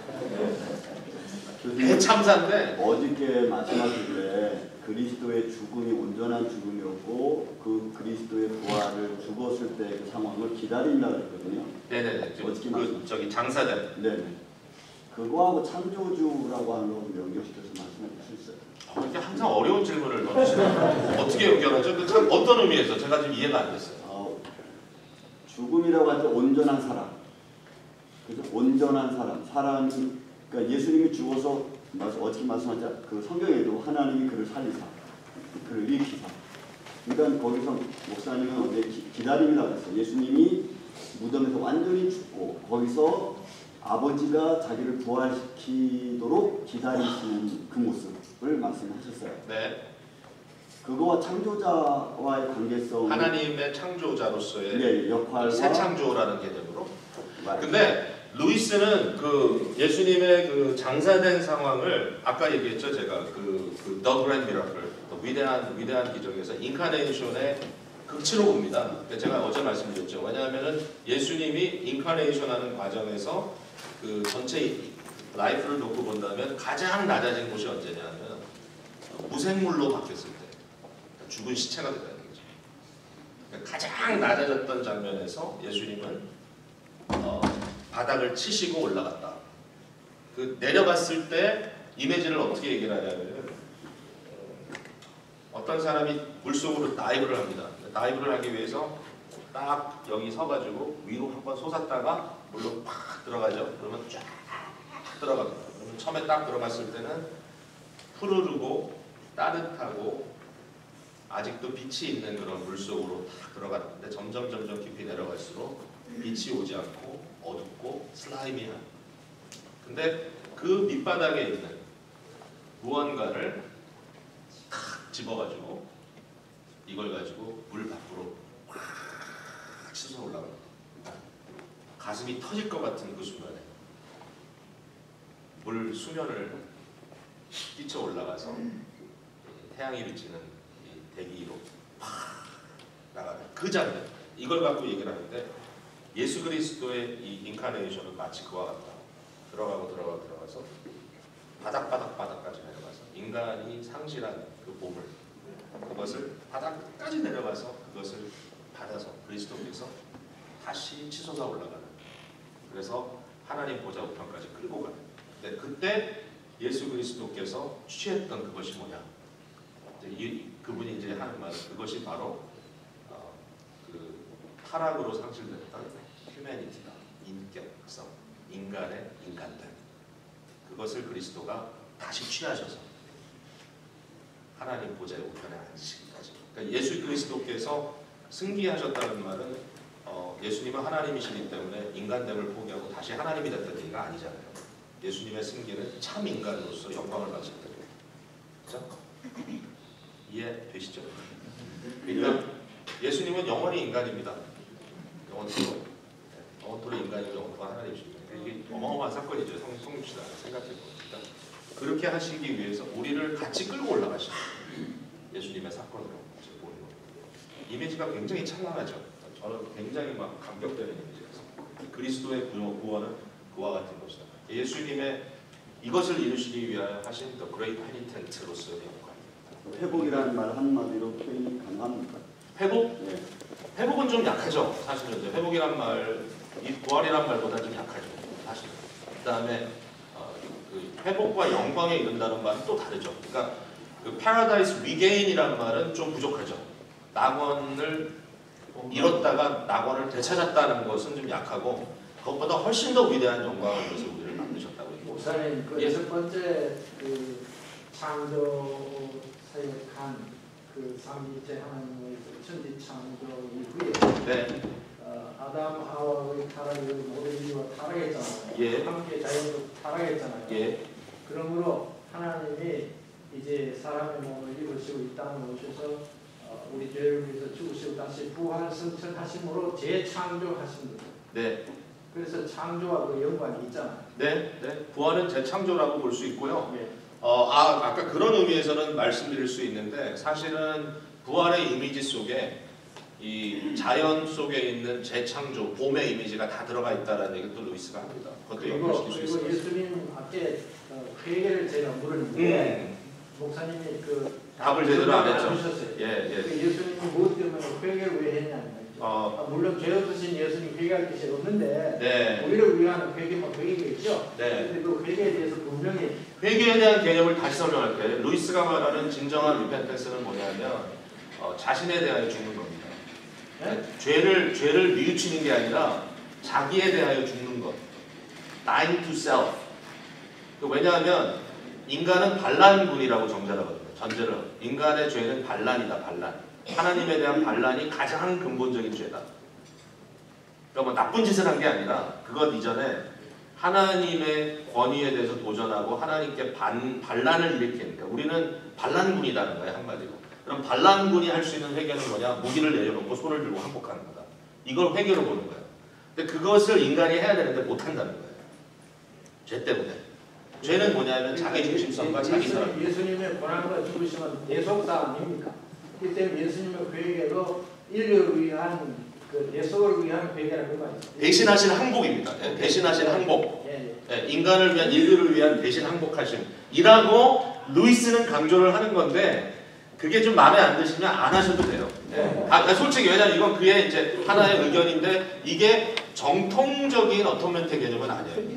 대참사인데 어저께 말씀하시길래 그리스도의 죽음이 온전한 죽음이었고 그 그리스도의 부활을 죽었을 때 그 상황을 기다린다고 했거든요. 네네네. 그, 그 저기 장사된. 네네. 그거하고 창조주라고 하는 거 연결시켜서 말씀해 주실 수 있어요? 어, 이게 항상 어려운 질문을 던지시네요. 어떻게 연결하죠? 그 참 어떤 의미에서 제가 좀 이해가 안 됐어요. 어, 죽음이라고 할 때 온전한 사람. 그래서 온전한 사람. 사람이 그러니까 예수님이 죽어서 어떻게 말씀하자 그 성경에도 하나님이 그를 살리사, 그를 일으키사. 그러니까 거기서 목사님은 어제 기다림이라고 했어요. 예수님이 무덤에서 완전히 죽고 거기서 아버지가 자기를 부활시키도록 기다리시는 그 모습을 말씀하셨어요. 네. 그거와 창조자와의 관계성, 하나님의 창조자로서의 예, 역할과 새 창조라는 개념으로. 말. 근데 루이스는 그 예수님의 그 장사된 상황을 아까 얘기했죠, 제가 그 더 그랜드 미라클, 위대한 위대한 기적에서 인카네이션의 극치로 봅니다. 그러니까 제가 어제 말씀드렸죠. 왜냐하면은 예수님이 인카네이션하는 과정에서 그 전체 라이프를 놓고 본다면 가장 낮아진 곳이 언제냐면 무생물로 바뀌었을 때, 그러니까 죽은 시체가 됐다는 거죠. 그러니까 가장 낮아졌던 장면에서 예수님은 어, 바닥을 치시고 올라갔다. 그 내려갔을 때 이미지를 어떻게 얘기를 하냐면 어떤 사람이 물속으로 다이브를 합니다. 다이브를 하기 위해서 딱 여기 서가지고 위로 한번 솟았다가 물로 팍 들어가죠. 그러면 쫙 들어갑니다. 그러면 처음에 딱 들어갔을 때는 푸르르고 따뜻하고 아직도 빛이 있는 그런 물속으로 딱 들어갔는데 점점 점점 깊이 내려갈수록 빛이 오지 않고 어둡고 슬라이미한. 근데 그 밑바닥에 있는 무언가를 탁 집어가지고 이걸 가지고 물 밖으로 확 치솟아 올라갑니다. 가슴이 터질 것 같은 그 순간에 물 수면을 뛰쳐 올라가서 태양이 비치는 이 대기로 팍 나가는 그 장면. 이걸 갖고 얘기를 하는데 예수 그리스도의 이 인카네이션은 마치 그와 같다. 들어가고 들어가고 들어가서 바닥바닥 바닥까지 내려가서 인간이 상실한 그 보물, 그것을 바닥까지 내려가서 그것을 받아서 그리스도께서 다시 치솟아 올라가는, 그래서 하나님 보좌 우편까지 끌고 가는. 근데 그때 예수 그리스도께서 취했던 그것이 뭐냐? 이, 그분이 이제 하는 말은 그것이 바로 어, 그 타락으로 상실됐던 휴머니티다. 인격성, 인간의 인간됨. 그것을 그리스도가 다시 취하셔서 하나님 보좌에 우편에 앉으시기까지. 그러니까 예수 그리스도께서 승리하셨다는 말은 어, 예수님은 하나님이시기 때문에 인간됨을 포기하고 다시 하나님이 됐다는 얘기가 아니잖아요. 예수님의 승리는 참 인간으로서 영광을 받으셨다. 그렇죠? 이해되시죠? 그러니까 예수님은 영원히 인간입니다. 영원토록. 영원토록 인간이고 영원토록 하나님이십니다. 이게 어마어마한 사건이죠. 성, 성육신앙을 생각해보니까. 그렇게 하시기 위해서 우리를 같이 끌고 올라가시는 예수님의 사건으로 보는 겁니다. 이미지가 굉장히 찬란하죠. 저는 굉장히 막 감격되는 이미지라서 그리스도의 구원은 그와 같은 것이다. 예수님의 이것을 이루시기 위하여 하신 The Great Penitent로서의 역할입니다. 회복이라는 말 한마디로 표현이 가능합니까? 회복? 네. 회복은 좀 약하죠. 사실은 이제 회복이란 말, 이 부활이란 말보다 좀 약하죠. 사실은. 그 다음에 어, 그 회복과 영광에 이른다는 말은 또 다르죠. 그러니까 그 Paradise Regain이라는 말은 좀 부족하죠. 낙원을 잃었다가 낙원을 되찾았다는 것은 좀 약하고 그것보다 훨씬 더 위대한 영광을 위해서 우리를 만드셨다고 얘기합니다. 목사님 그 예. 첫 번째 그 창조 사역한 그 삼위일체 하나님의 천지 창조 이후에 네. 어, 아담 하와의 타락을 모든 인류가 타락했잖아요. 예. 함께 자연도 타락했잖아요. 예. 그러므로 하나님이 이제 사람의 몸을 입으시고 이 땅에 오셔서 어, 우리 죄를 위해서 죽으시고 다시 부활 승천하심으로 재창조하십니다. 네. 그래서 창조와 그 연관이 있잖아요. 네. 네. 부활은 재창조라고 볼 수 있고요. 예. 어, 아, 아까 그런 의미에서는 말씀드릴 수 있는데 사실은 부활의 이미지 속에 이 자연 속에 있는 재창조, 봄의 이미지가 다 들어가 있다는 얘기를 또 루이스가 합니다. 그것도 그리고, 연결시킬 수 그리고 있어요. 예수님 앞에 어, 회개를 제가 물었는데 음. 목사님이 그 답을 제대로 안 했죠. 주셨어요. 예, 예. 그 예수님이 무엇 때문에 회개를 왜 했냐면 어, 아, 물론 죄 없으신 예수님 회개할 것이 없는데 네. 우리를 위한 회개만 회개겠죠. 네. 그런데 그 회개에 대해서 분명히 회개에 대한 개념을 다시 설명할게요. 루이스가 말하는 진정한 리펜턴스는 뭐냐면 어, 자신에 대하여 죽는 겁니다. 네? 죄를 죄를 뉘우치는 게 아니라 자기에 대하여 죽는 것. Dying to self. 왜냐하면 인간은 반란군이라고 정제를 하거든요. 전제를 하거든요. 인간의 죄는 반란이다. 반란. 하나님에 대한 반란이 가장 근본적인 죄다. 그러니까 뭐 나쁜 짓을 한 게 아니라 그것 이전에 하나님의 권위에 대해서 도전하고 하나님께 반, 반란을 일으키는 그러니까 우리는 반란군이라는 거예요. 한마디로. 그럼 반란군이 할 수 있는 회개는 뭐냐? 무기를 내려놓고 손을 들고 항복하는 거다. 이걸 회개로 보는 거예요. 근데 그것을 인간이 해야 되는데 못한다는 거예요. 죄 때문에. 죄는 뭐냐면 자기 중심성과 자기 사랑. 예수님의 고난과 죽으심은 대속사 아닙니까? 그 때문에 예수님의 회개도 인류를 위한 그 대속을 위한 회개라는 거 아니에요? 대신하신 항복입니다. 예, 대신하신 항복. 예, 예. 예, 인간을 위한 인류를 위한 대신 항복하심이라고 루이스는 강조를 하는 건데 그게 좀 마음에 안 드시면 안 하셔도 돼요. 예. 아, 솔직히 왜냐면 이건 그의 이제 하나의 의견인데 이게 정통적인 어토멘트 개념은 아니에요.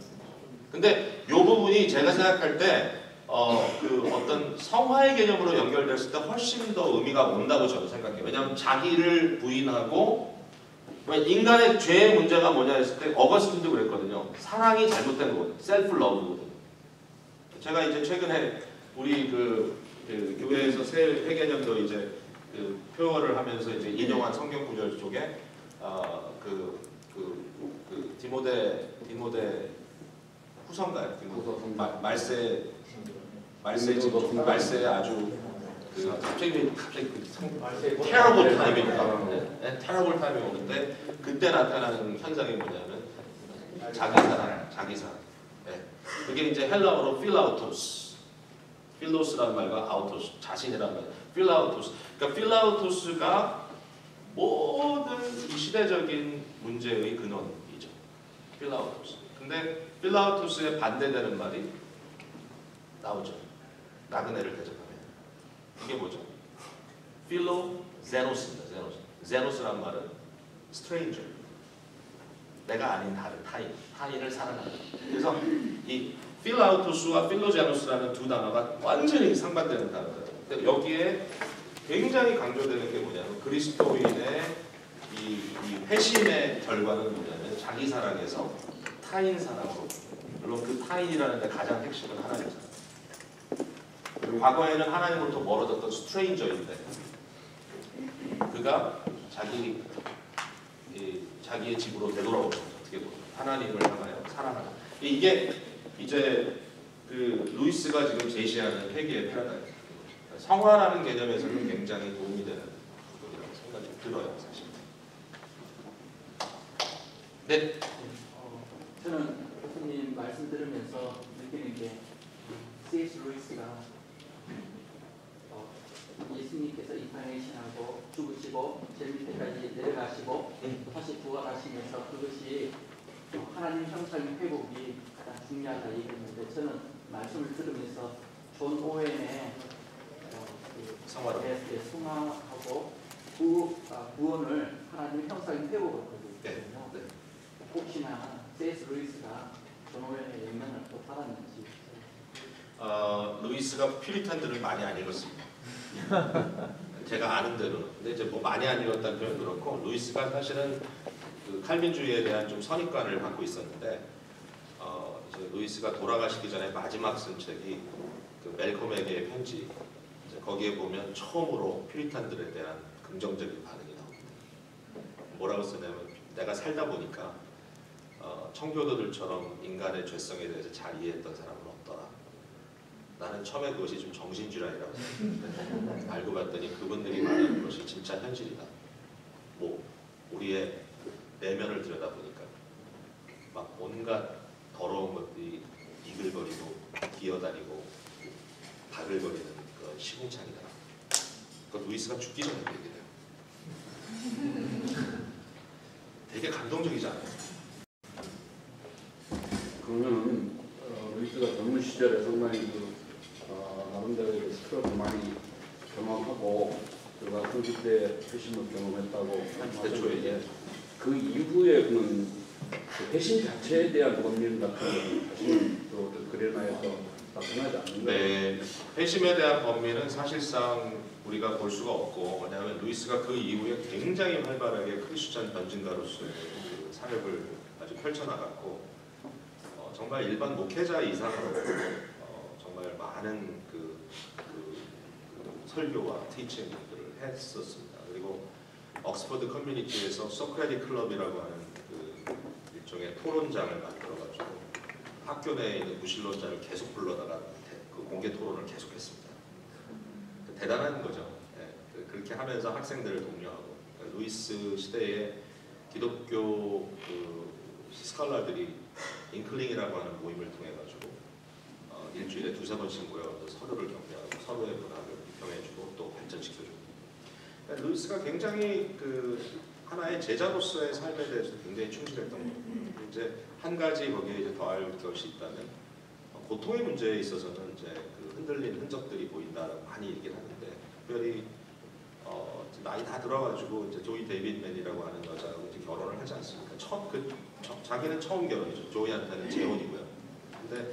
근데 이 부분이 제가 생각할 때 어, 그 어떤 성화의 개념으로 연결됐을 때 훨씬 더 의미가 온다고 저는 생각해요. 왜냐하면 자기를 부인하고 인간의 죄의 문제가 뭐냐 했을 때 어거스틴도 그랬거든요. 사랑이 잘못된 거거든요. 셀프 러브거든요. 제가 이제 최근에 우리 그, 그 교회에서 새 회개념도 이제 그 표어를 하면서 이제 인용한 성경 구절 쪽에 어, 그, 그, 그 디모데 디모데 후서인가요? 디모데 말, 말세 말세 지금 말세 아주 그 갑자기 갑자기 그 terrible 타임입니다. 네, terrible 타임이 오는데 그때 나타나는 현상이 뭐냐면 자기 사랑, 자기 사랑. 네. 그게 이제 헬라어로 필라우토스, 필로스라는 말과 아우토스, 자신이라는 말. 필라우토스. 그러니까 필라우토스가 모든 이 시대적인 문제의 근원이죠. 필라우토스. 근데 필라우토스에 반대되는 말이 나오죠. 나그네를 대접하면 이게 뭐죠? 필로제노스입니다. 제노스. 제노스란 말은 stranger. 내가 아닌 다른 타인, 타인을 사랑하는. 그래서 이 필라우토스와 필로제노스라는 두 단어가 완전히 상반되는 단어예요. 근데 여기에 굉장히 강조되는 게 뭐냐면 그리스도인의 이, 이 회심의 결과는 뭐냐면 자기 사랑에서 타인 사랑으로, 물론 그 타인이라는 데 가장 핵심은 하나님이잖아요. 과거에는 하나님으로부터 멀어졌던 스트레인저인데 그가 자기 이, 자기의 집으로 되돌아오는 거죠. 어떻게 보면 하나님을 향하여 사랑하는. 이게 이제 그 루이스가 지금 제시하는 회개의 패러다임. 성화라는 개념에서는 굉장히 도움이 되는 부분이라고 생각이 들어요, 사실. 네. 어, 저는 교수님 말씀 들으면서 느끼는 게 씨에스 루이스가 어, 예수님께서 인카네이션하고 죽으시고 제일 밑에까지 내려가시고 또 다시 부활하시면서 그것이 어, 하나님 형상의 회복이 가장 중요하다 얘기했는데 저는 말씀을 들으면서 존 오웬의 어, 그 성화로. 예, 예, 성화하고 구, 아, 구원을 하나님 형상의 회복을 거거든요. 네. 네. 혹시나 씨에스 루이스가 존 오웬의 영향을 또 받았는지. 어, 루이스가 퓨리탄들을 많이 안 읽었습니다. 제가 아는 대로. 근데 이제 뭐 많이 안 읽었다는 표현 그렇고, 루이스가 사실은 그 칼빈주의에 대한 좀 선입관을 갖고 있었는데, 어, 이제 루이스가 돌아가시기 전에 마지막 쓴 책이 그 멜콤에게의 편지. 이제 거기에 보면 처음으로 퓨리탄들에 대한 긍정적인 반응이 나옵니다. 뭐라고 쓰냐면, 내가 살다 보니까 어, 청교도들처럼 인간의 죄성에 대해서 잘 이해했던 사람은 없더라. 나는 처음에 그것이 좀 정신질환이라고 생각했는데 알고 봤더니 그분들이 말하는 것이 진짜 현실이다. 뭐 우리의 내면을 들여다보니까 막 온갖 더러운 것들이 이글거리고 기어다니고 바글거리는 그 시궁창이다. 그 루이스가 죽기 전에 그 얘기돼요. 되게 감동적이지 않아요? 그러면 어, 루이스가 젊은 시절에 상당히 그 어, 나름대로 스트레스 많이 경험하고 그리고 학생기 때 회심을 경험했다고 초에 그 이후에 그는 그 회심 자체에 대한 원인 같은 것은 사실 또 그래나에서 나타나지 않는 거예요. 네, 회심에 대한 범위는 사실상 우리가 볼 수가 없고, 왜냐하면 루이스가 그 이후에 굉장히 활발하게 크리스천 변증가로서의 그 사역을 아주 펼쳐나갔고, 어, 정말 일반 목회자 이상으로 어, 정말 많은 그, 그, 그 설교와 티칭들을 했었습니다. 그리고 옥스퍼드 커뮤니티에서 소크라틱 클럽이라고 하는 그 일종의 토론장을 만들어가지고 학교 내에 있는 무신론자를 계속 불러다가 그 공개 토론을 계속했습니다. 대단한 거죠. 네, 그렇게 하면서 학생들을 독려하고, 그러니까 루이스 시대에 기독교 그 스칼라들이 인클링이라고 하는 모임을 통해 가지고 어, 일주일에 두세 번씩 모여서 서로를 격려하고 서로의 문화를 비평해주고 또 발전시켜주고. 그러니까 루이스가 굉장히 그 하나의 제자로서의 삶에 대해서 굉장히 충실했던 거예요. 이제 한 가지 거기에 이제 더할 것이 있다면 고통의 문제에 있어서는 이제 그 흔들린 흔적들이 보인다라고 많이 얘기를 하는데, 특별히 어 나이 다 들어가지고 이제 조이 데이빗맨이라고 하는 여자하고 이제 결혼을 하지 않습니까? 처음 그 저, 자기는 처음 결혼이죠. 조이한테는 재혼이고요. 근데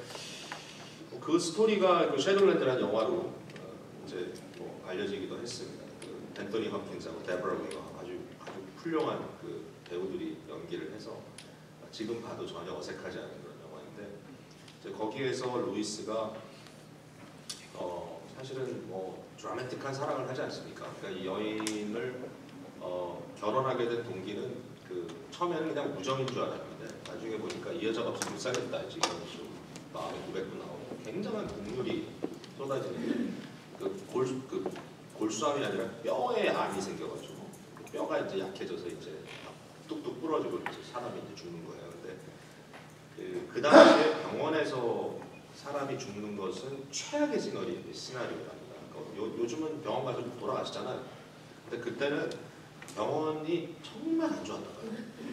그 스토리가 그 섀도우랜드라는 영화로 어 이제 뭐 알려지기도 했습니다. 그 앤토니 홉킨스하고 데보라 윙어 아주 아주 훌륭한 그 배우들이 연기를 해서 지금 봐도 전혀 어색하지 않은 그런 영화인데, 이제 거기에서 루이스가 어 사실은 뭐 드라마틱한 사랑을 하지 않습니까? 그러니까 이 여인을 어 결혼하게 된 동기는 그 처음에는 그냥 우정인 줄 알았는데 나중에 보니까 이 여자가 없으면 못 살겠다 지금 좀 마음에 구백도 나오고 굉장한 국물이 쏟아지는데 그 골 그 골수암이 아니라 뼈에 암이 생겨가지고 그 뼈가 이제 약해져서 이제 뚝뚝 부러지고 이제 사람이 이제 죽는 거예요. 근데 그, 그 당시에 병원에서 사람이 죽는 것은 최악의 시나리, 시나리오랍니다. 그러니까 요, 요즘은 병원 가서 돌아가시잖아요. 근데 그때는 병원이 정말 안 좋았나 봐요.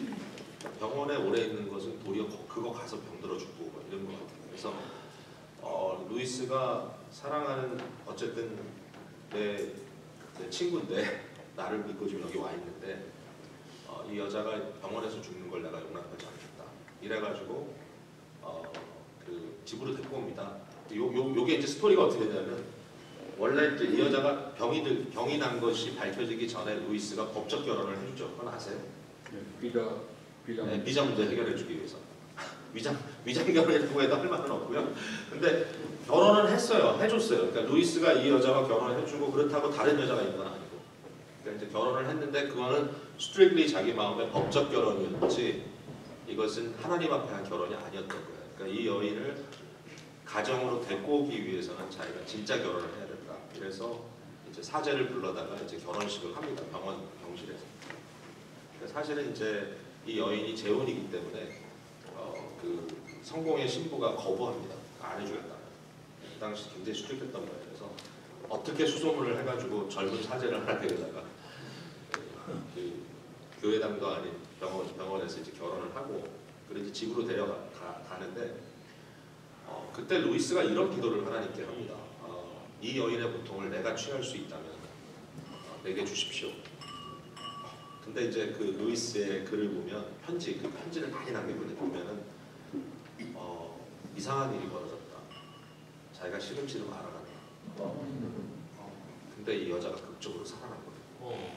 병원에 오래 있는 것은 도리어 그거 가서 병들어 죽고 뭐 이런 것 같아요. 그래서 어, 루이스가 사랑하는 어쨌든 내, 내 친구인데 나를 믿고 지금 여기 와 있는데 어, 이 여자가 병원에서 죽는 걸 내가 용납하지 않겠다. 이래가지고 어, 그 집으로 데리고 옵니다. 요, 요, 요게 이제 스토리가 어떻게 되냐면 원래 이 여자가 병이 들, 병이 난 것이 밝혀지기 전에 루이스가 법적 결혼을 해주죠. 그건 아세요? 네, 비자 비자 네, 비자 문제 해결해주기 위해서. 위장 위장 결혼이라고 해도 할 말은 없고요. 근데 결혼을 했어요. 해줬어요. 그러니까 루이스가 이 여자와 결혼을 해주고 그렇다고 다른 여자가 있는 건 아니고. 그러니까 이제 결혼을 했는데 그거는 스트릭트리 자기 마음의 법적 결혼이었지 이것은 하나님 앞에 한 결혼이 아니었던 거예요. 그러니까 이 여인을 가정으로 데리고 오기 위해서는 자기가 진짜 결혼을 해야 된다. 그래서 이제 사제를 불러다가 이제 결혼식을 합니다. 병원 병실에서. 그러니까 사실은 이제 이 여인이 재혼이기 때문에 어, 그 성공의 신부가 거부합니다. 안 해주겠다. 그 당시 굉장히 스트릭했던 거예요. 그래서 어떻게 수소문을 해가지고 젊은 사제를 하나 데려다가 그, 그 교회당도 아닌 병원, 병원에서 이제 결혼을 하고 그래서 이제 집으로 데려가는데 어, 그때 루이스가 이런 기도를 하나님께 합니다. 어, 이 여인의 고통을 내가 취할 수 있다면 어, 내게 주십시오. 근데 이제 그 루이스의 글을 보면 편지, 그 편지를 많이 남기거든요. 보면은 어, 이상한 일이 벌어졌다. 자기가 시름시름 알아간다. 어, 근데 이 여자가 극적으로 살아났거든요.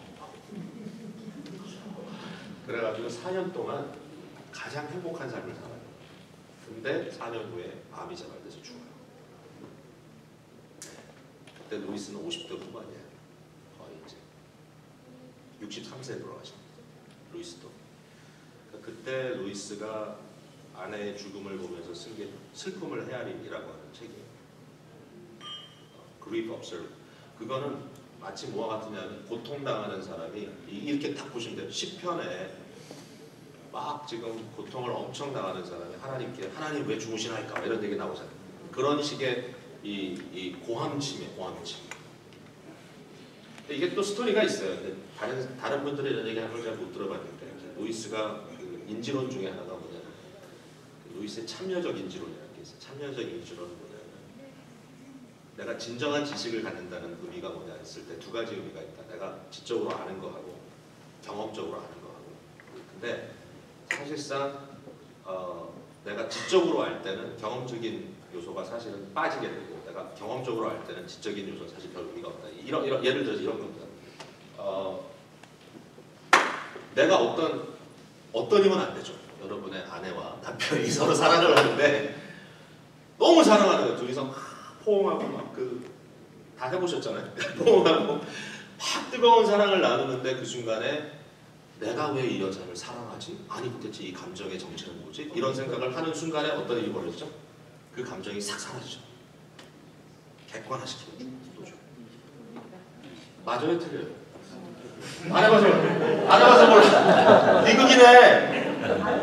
그래가지고 사 년 동안 가장 행복한 삶을 살아요. 근데 사 년 후에 암이 재발돼서 죽어요. 그때 루이스는 오십 대 후반이에요. 거의 이제 육십삼 세에 돌아가십니다. 루이스도. 그러니까 그때 루이스가 아내의 죽음을 보면서 쓴 게 슬픔을 헤아림이라고 하는 책이에요. Grief Observe. 그거는 마치 뭐와 같으냐면 고통당하는 사람이 이렇게 딱 보시면 돼요. 십 편에 막 지금 고통을 엄청 당하는 사람이 하나님께 하나님 왜 죽으시나이까 이런 얘기 나오잖아요. 그런 식의 이, 이 고함침이에요. 고함침. 이게 또 스토리가 있어요. 근데 다른 다른 분들이 이런 얘기 하는 걸 잘 못 들어봤는데 루이스가 그 인지론 중에 하나가 뭐냐면 그 루이스의 참여적 인지론이라는 게 있어요. 참여적 인지론은 뭐냐면 내가 진정한 지식을 갖는다는 의미가 뭐냐 했을 때 두 가지 의미가 있다. 내가 지적으로 아는 거하고 경험적으로 아는 거하고. 근데 사실상 어, 내가 지적으로 알 때는 경험적인 요소가 사실은 빠지게 되고 내가 경험적으로 알 때는 지적인 요소는 사실 별 의미가 없다. 이런, 이런 예를 들어서 이런 겁니다. 어, 내가 어떤 어떤이면 안 되죠. 여러분의 아내와 남편이 서로 사랑을 하는데 너무 사랑하는 거예요. 둘이서 막 포옹하고 막 그 다 해보셨잖아요. 포옹하고 막 뜨거운 사랑을 나누는데 그 순간에 내가 왜 이 여자를 사랑하지? 아니 도대체 이 감정의 정체는 뭐지? 이런 생각을 하는 순간에 어떤 일이 벌어지죠? 그 감정이 싹 사라지죠. 객관화시키는 거죠. 맞아요, 틀려요? 안 해봐서 안 해봐서 몰라. 미국이네.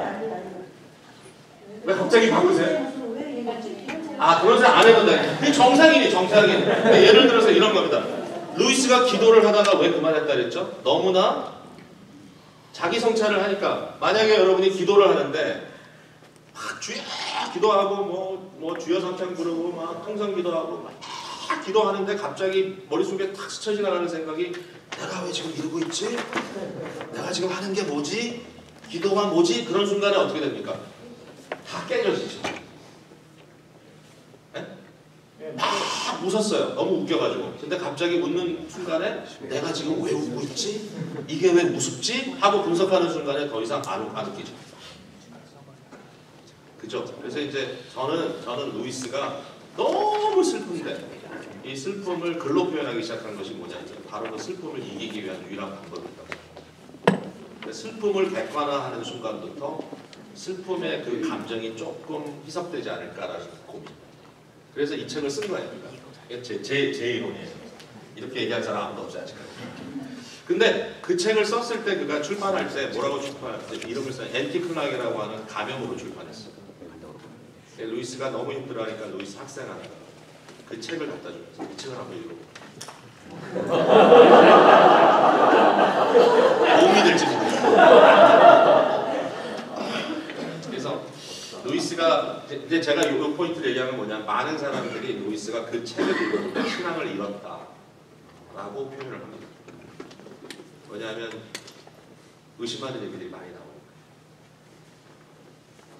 왜 갑자기 바꾸세요? 아, 그런 사람 안 해본다. 그게 정상인이 정상인. 예를 들어서 이런 겁니다. 루이스가 기도를 하다가 왜 그만했다 그랬죠? 너무나 자기 성찰을 하니까 만약에 여러분이 기도를 하는데 막 주여 기도하고 뭐, 뭐 주여 삼창 부르고 막 통성 기도하고 막 기도하는데 갑자기 머릿속에 탁 스쳐 지나가는 생각이 내가 왜 지금 이러고 있지? 내가 지금 하는 게 뭐지? 기도가 뭐지? 그런 순간에 어떻게 됩니까? 다 깨져지죠. 네? 막 웃었어요. 너무 웃겨가지고. 근데 갑자기 웃는 순간에 내가 지금 왜 웃고 있지? 이게 왜 우습지? 하고 분석하는 순간에 더 이상 안, 안 웃기죠. 그죠? 그래서 이제 저는 저는 루이스가 너무 슬픈데 이 슬픔을 글로 표현하기 시작한 것이 뭐냐면 바로 그 슬픔을 이기기 위한 유일한 방법입니다. 슬픔을 객관화하는 순간부터 슬픔의 그 감정이 조금 희석되지 않을까라는 고민. 그래서 이 책을 쓴 거예요. 이게 제, 제, 제 이론이에요. 이렇게 얘기한 사람 아무도 없어요 아직까지. 근데 그 책을 썼을 때 그가 출판할 때 뭐라고 출판했을 때 이름을 쓴 앤티클락이라고 하는 가명으로 출판했어요. 루이스가 너무 힘들어하니까 루이스 학생 하나가 그 책을 갖다 주면서 이 책을 한번 읽어보고 도움이 될지 모르겠어요. 그래서 루이스가 이제 제가 이 포인트를 얘기하는 건 뭐냐면 많은 사람들이 루이스가 그 책을 읽었는데 신앙을 잃었다라고 표현을 합니다. 왜냐하면 의심하는 얘기들이 많이 나오니까.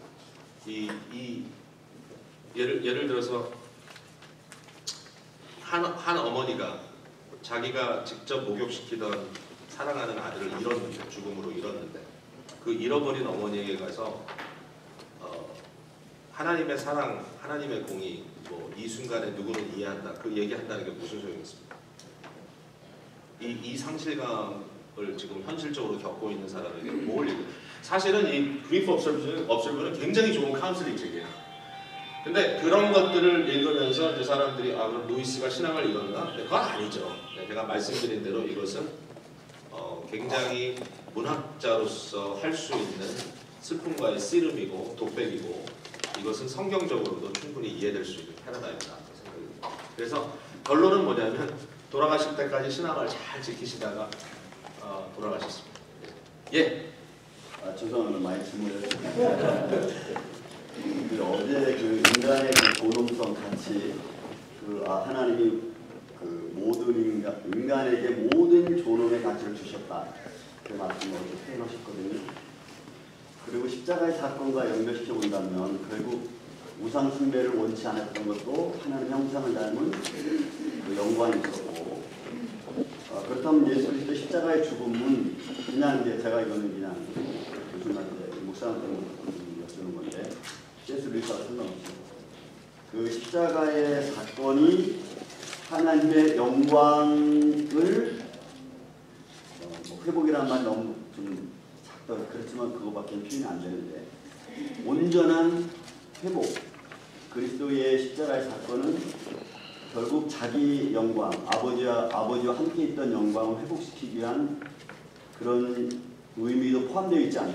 이, 이 예를, 예를 들어서 한, 한 어머니가 자기가 직접 목욕시키던 사랑하는 아들을 잃었는데, 죽음으로 잃었는데, 그 잃어버린 어머니에게 가서 어, 하나님의 사랑, 하나님의 공의, 뭐 이 순간에 누구는 이해한다, 그 얘기한다는 게 무슨 소용이겠습니까? 이, 이 상실감을 지금 현실적으로 겪고 있는 사람에게 뭘 얘기? 사실은 이 그리프 observer는, observer는 굉장히 좋은 카운슬링 책이에요. 근데 그런 것들을 읽으면서 이제 사람들이 아 그럼 루이스가 신앙을 잃었나? 근데 그건 아니죠. 제가 말씀드린 대로 이것은 어, 굉장히 문학자로서 할 수 있는 슬픔과의 씨름이고 독백이고, 이것은 성경적으로도 충분히 이해될 수 있는 패러다임이다 생각합니다. 그래서 결론은 뭐냐면 돌아가실 때까지 신앙을 잘 지키시다가 어, 돌아가셨습니다. 예. 아, 죄송합니다. 많이 질문했습니다. 그 어제 그 인간의 그 존엄성 가치, 그 아, 하나님이 그 모든 인간, 인간에게 모든 존엄의 가치를 주셨다. 그 말씀을 어제 표현하셨거든요. 그리고 십자가의 사건과 연결시켜 본다면 결국 우상 숭배를 원치 않았던 것도 하나님 형상을 닮은 그 영광이 있었고, 어, 그렇다면 예수 그리스도 십자가의 죽음은 그냥 이제 제가 이거는 그냥 교수님한테 목사한테 여쭈는 건데, 예수 그리스도와 상관없이 그 십자가의 사건이 하나님의 영광을 어, 뭐 회복이라는 말 너무 좀 작다 그렇지만 그거밖에 표현이 안 되는데, 온전한 회복, 그리스도의 십자가의 사건은 결국 자기 영광, 아버지와 아버지와 함께 있던 영광을 회복시키기 위한 그런 의미도 포함되어 있지 않나.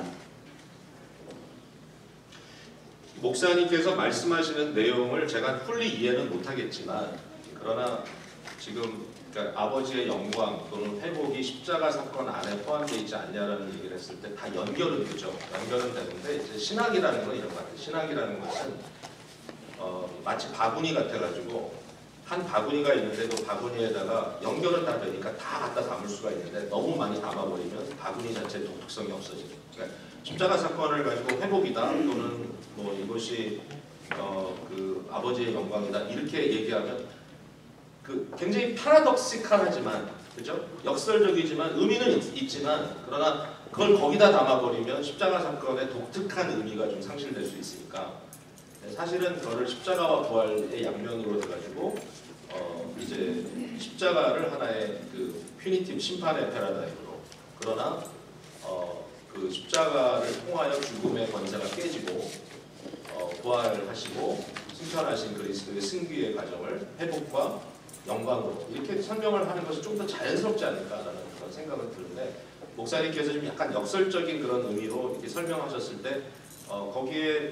목사님께서 말씀하시는 내용을 제가 풀리 이해는 못하겠지만, 그러나 지금 그러니까 아버지의 영광 또는 회복이 십자가 사건 안에 포함되어 있지 않냐라는 얘기를 했을 때 다 연결은 되죠. 연결은 되는데, 이제 신학이라는 건 이런 것 같아요. 신학이라는 것은 어, 마치 바구니 같아가지고 한 바구니가 있는데 그 바구니에다가 연결은 다 되니까 다 갖다 담을 수가 있는데, 너무 많이 담아버리면 바구니 자체의 독특성이 없어지죠. 그러니까 십자가 사건을 가지고 회복이다 또는 뭐 이것이 어, 그 아버지의 영광이다 이렇게 얘기하면 그 굉장히 파라독시칼하지만, 그죠? 역설적이지만 의미는 있, 있지만 그러나 그걸 거기다 담아버리면 십자가 사건의 독특한 의미가 좀 상실될 수 있으니까, 사실은 그거를 십자가와 부활의 양면으로 해가지고 어, 이제 십자가를 하나의 그 퓨니티브 심판의 패러다임으로, 그러나 어, 그 십자가를 통하여 죽음의 권세가 깨지고 어, 부활하시고 승천하신 그리스도의 승귀의 과정을 회복과 영광으로 이렇게 설명을 하는 것이 좀 더 자연스럽지 않을까라는 그런 생각을 드는데, 목사님께서 좀 약간 역설적인 그런 의미로 이렇게 설명하셨을 때 어, 거기에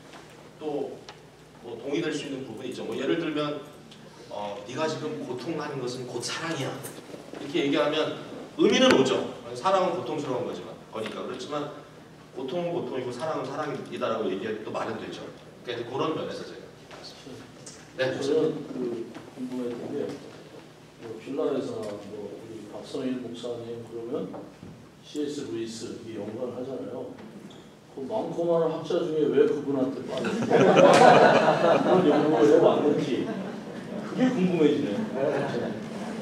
또 뭐 동의될 수 있는 부분이 있죠. 뭐 예를 들면 어, 네가 지금 고통하는 것은 곧 사랑이야 이렇게 얘기하면 의미는 오죠. 사랑은 고통스러운 거지만 거니까. 그렇지만 고통은 고통이고 사랑은 사랑이다라고 얘기해도 또 말은 되죠. 그러니까 그런 면에서 제가 네, 저는 그 궁금했던 게 뭐 필라에서 뭐 우리 박성일 목사님 그러면 씨 에스 루이스 이 연관을 하잖아요. 그 많고 많은 학자 중에 왜 그분한테 빠졌지? 그런 연구를 왜 왔는지 그게 궁금해지네요.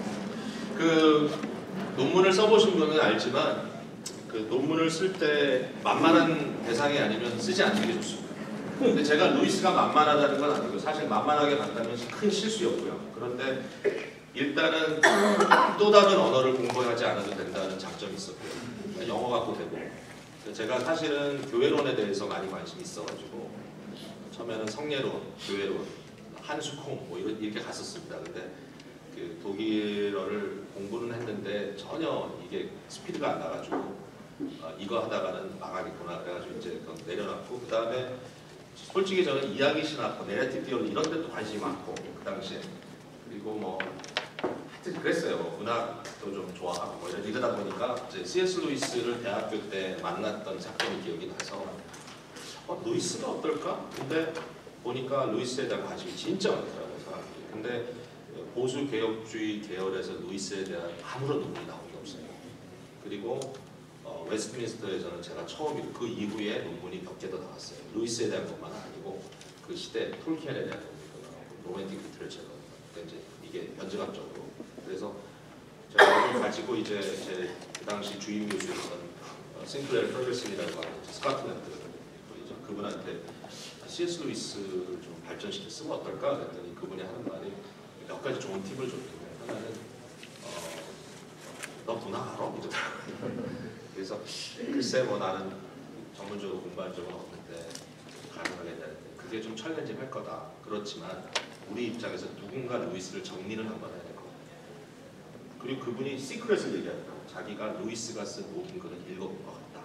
그 논문을 써보신 분은 알지만 그 논문을 쓸 때 만만한 대상이 아니면 쓰지 않는 게 좋습니다. 근데 제가 루이스가 만만하다는 건 아니고 사실 만만하게 간다면 큰 실수였고요. 그런데 일단은 또 다른 언어를 공부하지 않아도 된다는 장점이 있었고요. 영어 갖고 되고. 제가 사실은 교회론에 대해서 많이 관심이 있어가지고 처음에는 성례론, 교회론, 한수콩 뭐 이렇게 갔었습니다. 근데 그 독일어를 공부는 했는데 전혀 이게 스피드가 안 나가지고 어, 이거 하다가는 망하겠구나 그래가지고 이제 그건 내려놨고, 그 다음에 솔직히 저는 이야기 신학, 내러티브 티어리 이런 데도 관심이 많고 그 당시에, 그리고 뭐 하여튼 그랬어요. 뭐 문학도 좀 좋아하고 뭐 이러다 보니까 이제 씨 에스 루이스를 대학교 때 만났던 사건이 기억이 나서 어, 루이스가 어떨까? 근데 보니까 루이스에 대한 관심이 진짜 많더라고요, 사람들이. 근데 보수 개혁주의 계열에서 루이스에 대한 아무런 논문이 나온 게 없어요. 그리고 어, 웨스트민스터에서는 제가 처음이고 그 이후에 논문이 몇 개 더 나왔어요. 루이스에 대한 것만 아니고 그 시대 톨키엔에 대한 논문도 나오고 로맨틱 리터처럼 이제 이게 변증학적으로. 그래서 제가 이걸 가지고 이제 제 그 당시 주임 교수였던 어, 싱클레어 퍼거슨이라고 하는 스코틀랜드 분이죠. 그분한테 씨에스 루이스를 좀 발전시켜 쓰면 어떨까 그랬더니 그분이 하는 말이 몇 가지 좋은 팁을 줬는데 하나는 어, 너 문학 알아? 이러더라고요. 그래서 글쎄 뭐 나는 전문적으로 공부한 적은 없는데 가능하겠다는데 그게 좀 챌린징 할 거다. 그렇지만 우리 입장에서 누군가 루이스를 정리를 한번 해야 될 것 같아요. 그리고 그분이 시크릿을 얘기하더라고요. 자기가 루이스가 쓴 모든 글은 읽어본 것 같다.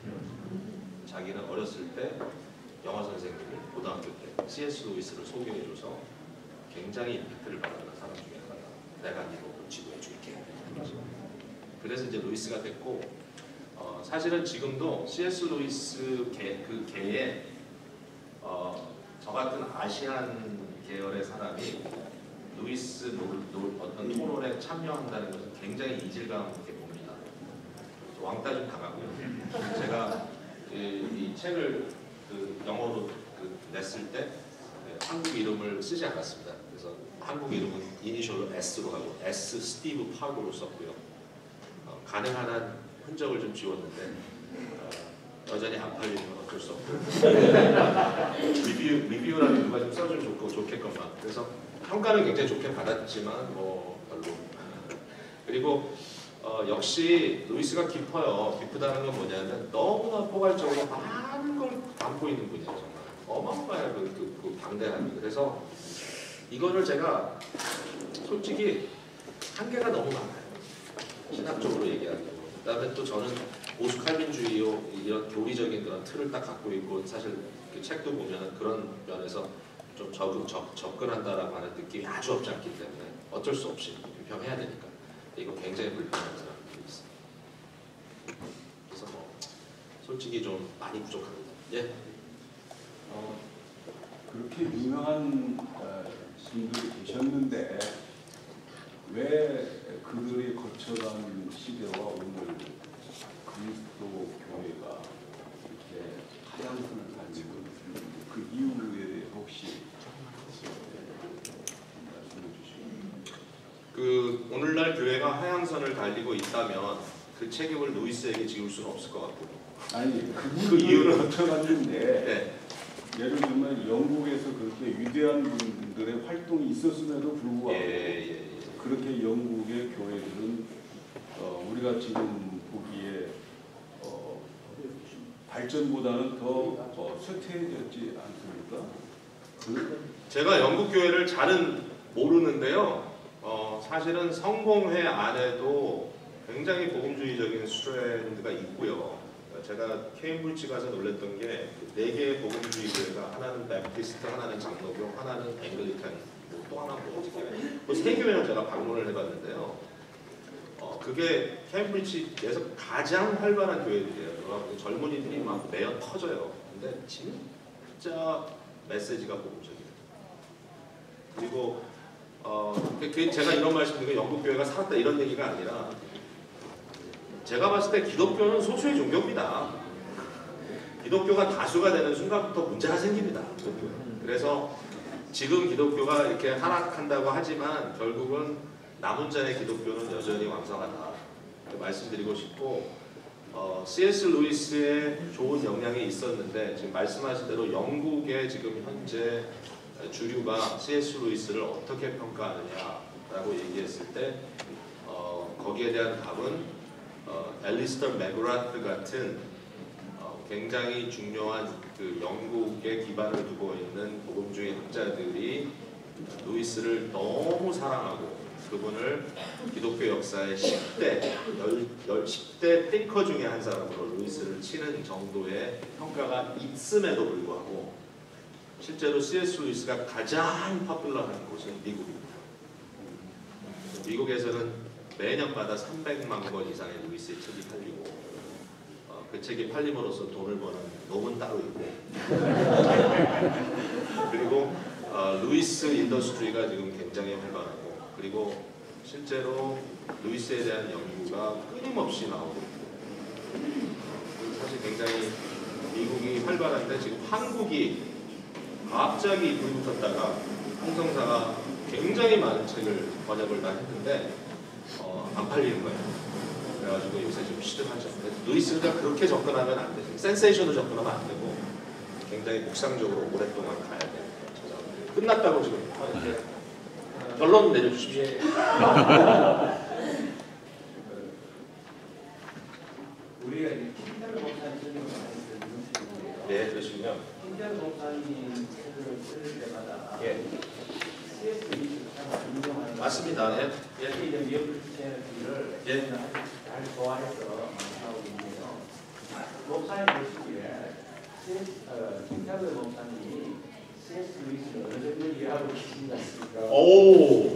자기는 어렸을 때 영어 선생님이 고등학교 때 씨에스 루이스를 소개해줘서 굉장히 임팩트를 받았던 사람 중에 하나다. 내가 네 목을 지도해줄게. 그래서 이제 루이스가 됐고 어, 사실은 지금도 씨에스 루이스 계, 그 계에 어, 저 같은 아시안 계열의 사람이 루이스 놀, 놀, 어떤 토론에 참여한다는 것은 굉장히 이질감 있게 봅니다. 왕따 좀 당하고요. 제가 이, 이 책을 그 영어로 그 냈을 때 네, 한국 이름을 쓰지 않았습니다. 그래서 한국 이름은 이니셜로 S로 하고 S 스티브 파고로 썼고요. 어, 가능한 한 흔적을 좀 지웠는데 어, 여전히 안 팔리는 건 어쩔 수 없고 리뷰, 리뷰라도 누가 좀 써주면 좋고 좋겠건만. 그래서 평가는 굉장히 좋게 받았지만 뭐 별로. 그리고 어, 역시 루이스가 깊어요. 깊다는 건 뭐냐면 너무나 포괄적으로 많은 걸 담고 있는 분이에요. 정말 어마어마해요. 그, 그, 그 방대함이. 그래서 이거를 제가 솔직히 한계가 너무 많아요. 신학적으로 얘기하기로. 그다음에 또 저는 보수 칼빈주의요 이런 교리적인 그런 틀을 딱 갖고 있고 사실 그 책도 보면 그런 면에서 좀 적응, 접, 접근한다라고 하는 느낌이 아주 없지 않기 때문에 어쩔 수 없이 비평해야 되니까 이거 굉장히 불편한 사람들이 있어요. 그래서 뭐 솔직히 좀 많이 부족합니다. 예. 어, 그렇게 유명한 어, 분들이 계셨는데 왜 그들이 거쳐간 시대와 오늘 그리스도 교회가 이렇게 하향선을 달리고 있는지 그 이유에 혹시 말씀해 주시면. 그 오늘날 교회가 하향선을 달리고 있다면 그 책임을 루이스에게 지울 수는 없을 것 같고요. 아니 그 이유를 거쳐갔는데 네. 예를 들면 영국에서 그렇게 위대한 분들의 활동이 있었음에도 불구하고 예, 예, 예. 그렇게 영국의 교회들은 어, 우리가 지금 보기에 어, 발전보다는 더 어, 쇠퇴해졌지 않습니까? 그, 제가 영국 교회를 잘은 모르는데요. 어, 사실은 성공회 안에도 굉장히 복음주의적인 스트랜드가 있고요. 제가 케임브리지 가서 놀랬던 게 네 개의 복음주의 교회가 하나는 베프티스트, 하나는 장로교, 하나는 앵글리칸, 뭐 또 하나 뭐 어떻게 그세 교회를 제가 방문을 해봤는데요. 어, 그게 케임브리지에서 가장 활발한 교회들이에요. 젊은이들이 막 매연 터져요. 근데 진짜 메시지가 복음적이에요. 그리고 어, 그, 그 제가 이런 말씀드리고 영국 교회가 살았다 이런 얘기가 아니라 제가 봤을 때 기독교는 소수의 종교입니다. 기독교가 다수가 되는 순간부터 문제가 생깁니다. 기독교는. 그래서 지금 기독교가 이렇게 하락한다고 하지만 결국은 남은 자의 기독교는 여전히 왕성하다. 말씀드리고 싶고 어, 씨에스 루이스의 좋은 영향이 있었는데 지금 말씀하신 대로 영국의 지금 현재 주류가 씨에스 루이스를 어떻게 평가하느냐라고 얘기했을 때 어, 거기에 대한 답은 어, 앨리스터 맥그라트 같은 어, 굉장히 중요한 그 영국의 기반을 두고 있는 복음주의 학자들이 루이스를 너무 사랑하고 그분을 기독교 역사의 십 대, 십 대 띵커 중에 한 사람으로 루이스를 치는 정도의 평가가 있음에도 불구하고 실제로 씨에스 루이스가 가장 퍼플러한 곳은 미국입니다. 미국에서는 매년마다 삼백만 권 이상의 루이스의 책이 팔리고 어, 그 책이 팔림으로써 돈을 버는 놈은 따로 있고 그리고 어, 루이스 인더스트리가 지금 굉장히 활발하고 그리고 실제로 루이스에 대한 연구가 끊임없이 나오고 사실 굉장히 미국이 활발한데 지금 한국이 갑자기 불붙었다가 홍성사가 굉장히 많은 책을 번역을 다 했는데 어, 안 팔리는 거예요. 그래가지고 요새 좀 시들하죠. 루이스가 그렇게 접근하면 안 되죠. 센세이션으로 접근하면 안 되고 굉장히 묵상적으로 오랫동안 가야 돼요. 끝났다고 지금 이렇게 결론 내려주십시오. 우리가 이제 틴켈러 목사님 설명을 많이 듣는 책인데요. 네, 그러시군요. 틴켈러 목사님 책을 쓸 때마다 예. 씨에스 루이스를 참 인정하는 것 맞습니다. 예. 예. 특히 이제 미어 크리스티애니티를 예. 잘 좋아해서 하고 있는데요. 목사님 보시기에 씨에스 어, 틴켈러 목사님이 씨에스 루이스를 어느 정도 이해하고 계신 것 같습니까? 오,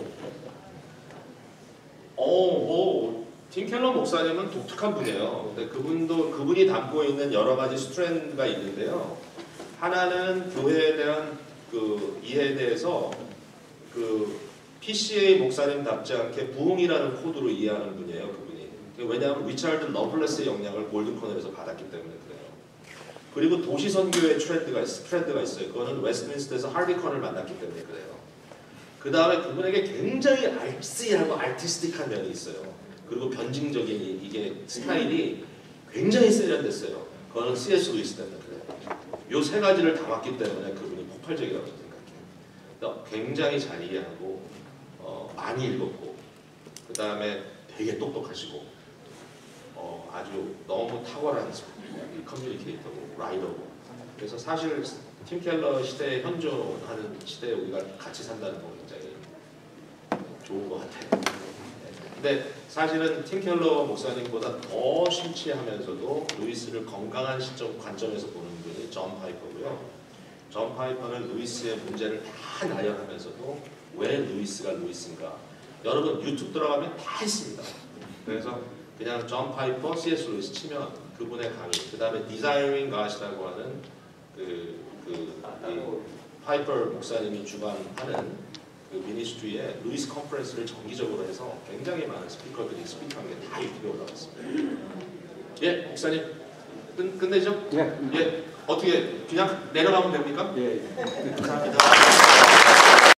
오, 오. 팀 켈러 목사님은 독특한 분이에요. 근데 그분도 그분이 담고 있는 여러 가지 스트랜드가 있는데요. 하나는 교회에 대한 그 이해에 대해서 그 피씨에이 목사님답지 않게 부흥이라는 코드로 이해하는 분이에요. 그분이. 왜냐하면 리차드 러블레스의 영향을 골든 코너에서 받았기 때문에 그래요. 그리고 도시 선교의 트렌드가 있, 트렌드가 있어요. 그거는 웨스트민스터에서 하비 컨을 만났기 때문에 그래요. 그 다음에 그분에게 굉장히 알쓰이하고 아티스틱한 면이 있어요. 그리고 변증적인 이, 이게 스타일이 굉장히 세련됐어요. 그거는 씨에스 루이스 때문에 그래요. 요 세 가지를 담았기 때문에 그분이 폭발적이라고 생각해요. 굉장히 잘 이해하고 어, 많이 읽었고 그 다음에 되게 똑똑하시고 어, 아주 너무 탁월한 커뮤니케이터고 라이더고 그래서 사실 팀 켈러 시대에 현존하는 시대에 우리가 같이 산다는 건 굉장히 좋은 것 같아요. 근데 사실은 팀 켈러 목사님보다 더 심취하면서도 루이스를 건강한 시점 관점에서 보는 분이 존 파이퍼고요. 존 파이퍼는 루이스의 문제를 다 나열하면서도 왜 루이스가 루이스인가 여러분 유튜브 들어가면 다 있습니다. 그래서 그냥 존 파이퍼, 씨에스 루이스 치면 그분의 강의, 그 다음에 디자이닝 갓이라고 하는 그, 그 파이퍼 목사님이 주관하는 그 미니스트리에 루이스 컨퍼런스를 정기적으로 해서 굉장히 많은 스피커들이 스피커한 게 다 유튜브에 올라갔습니다. 예, 목사님 끝, 끝내죠? 예. 예, 어떻게 그냥 내려가면 됩니까? 예. 감사합니다.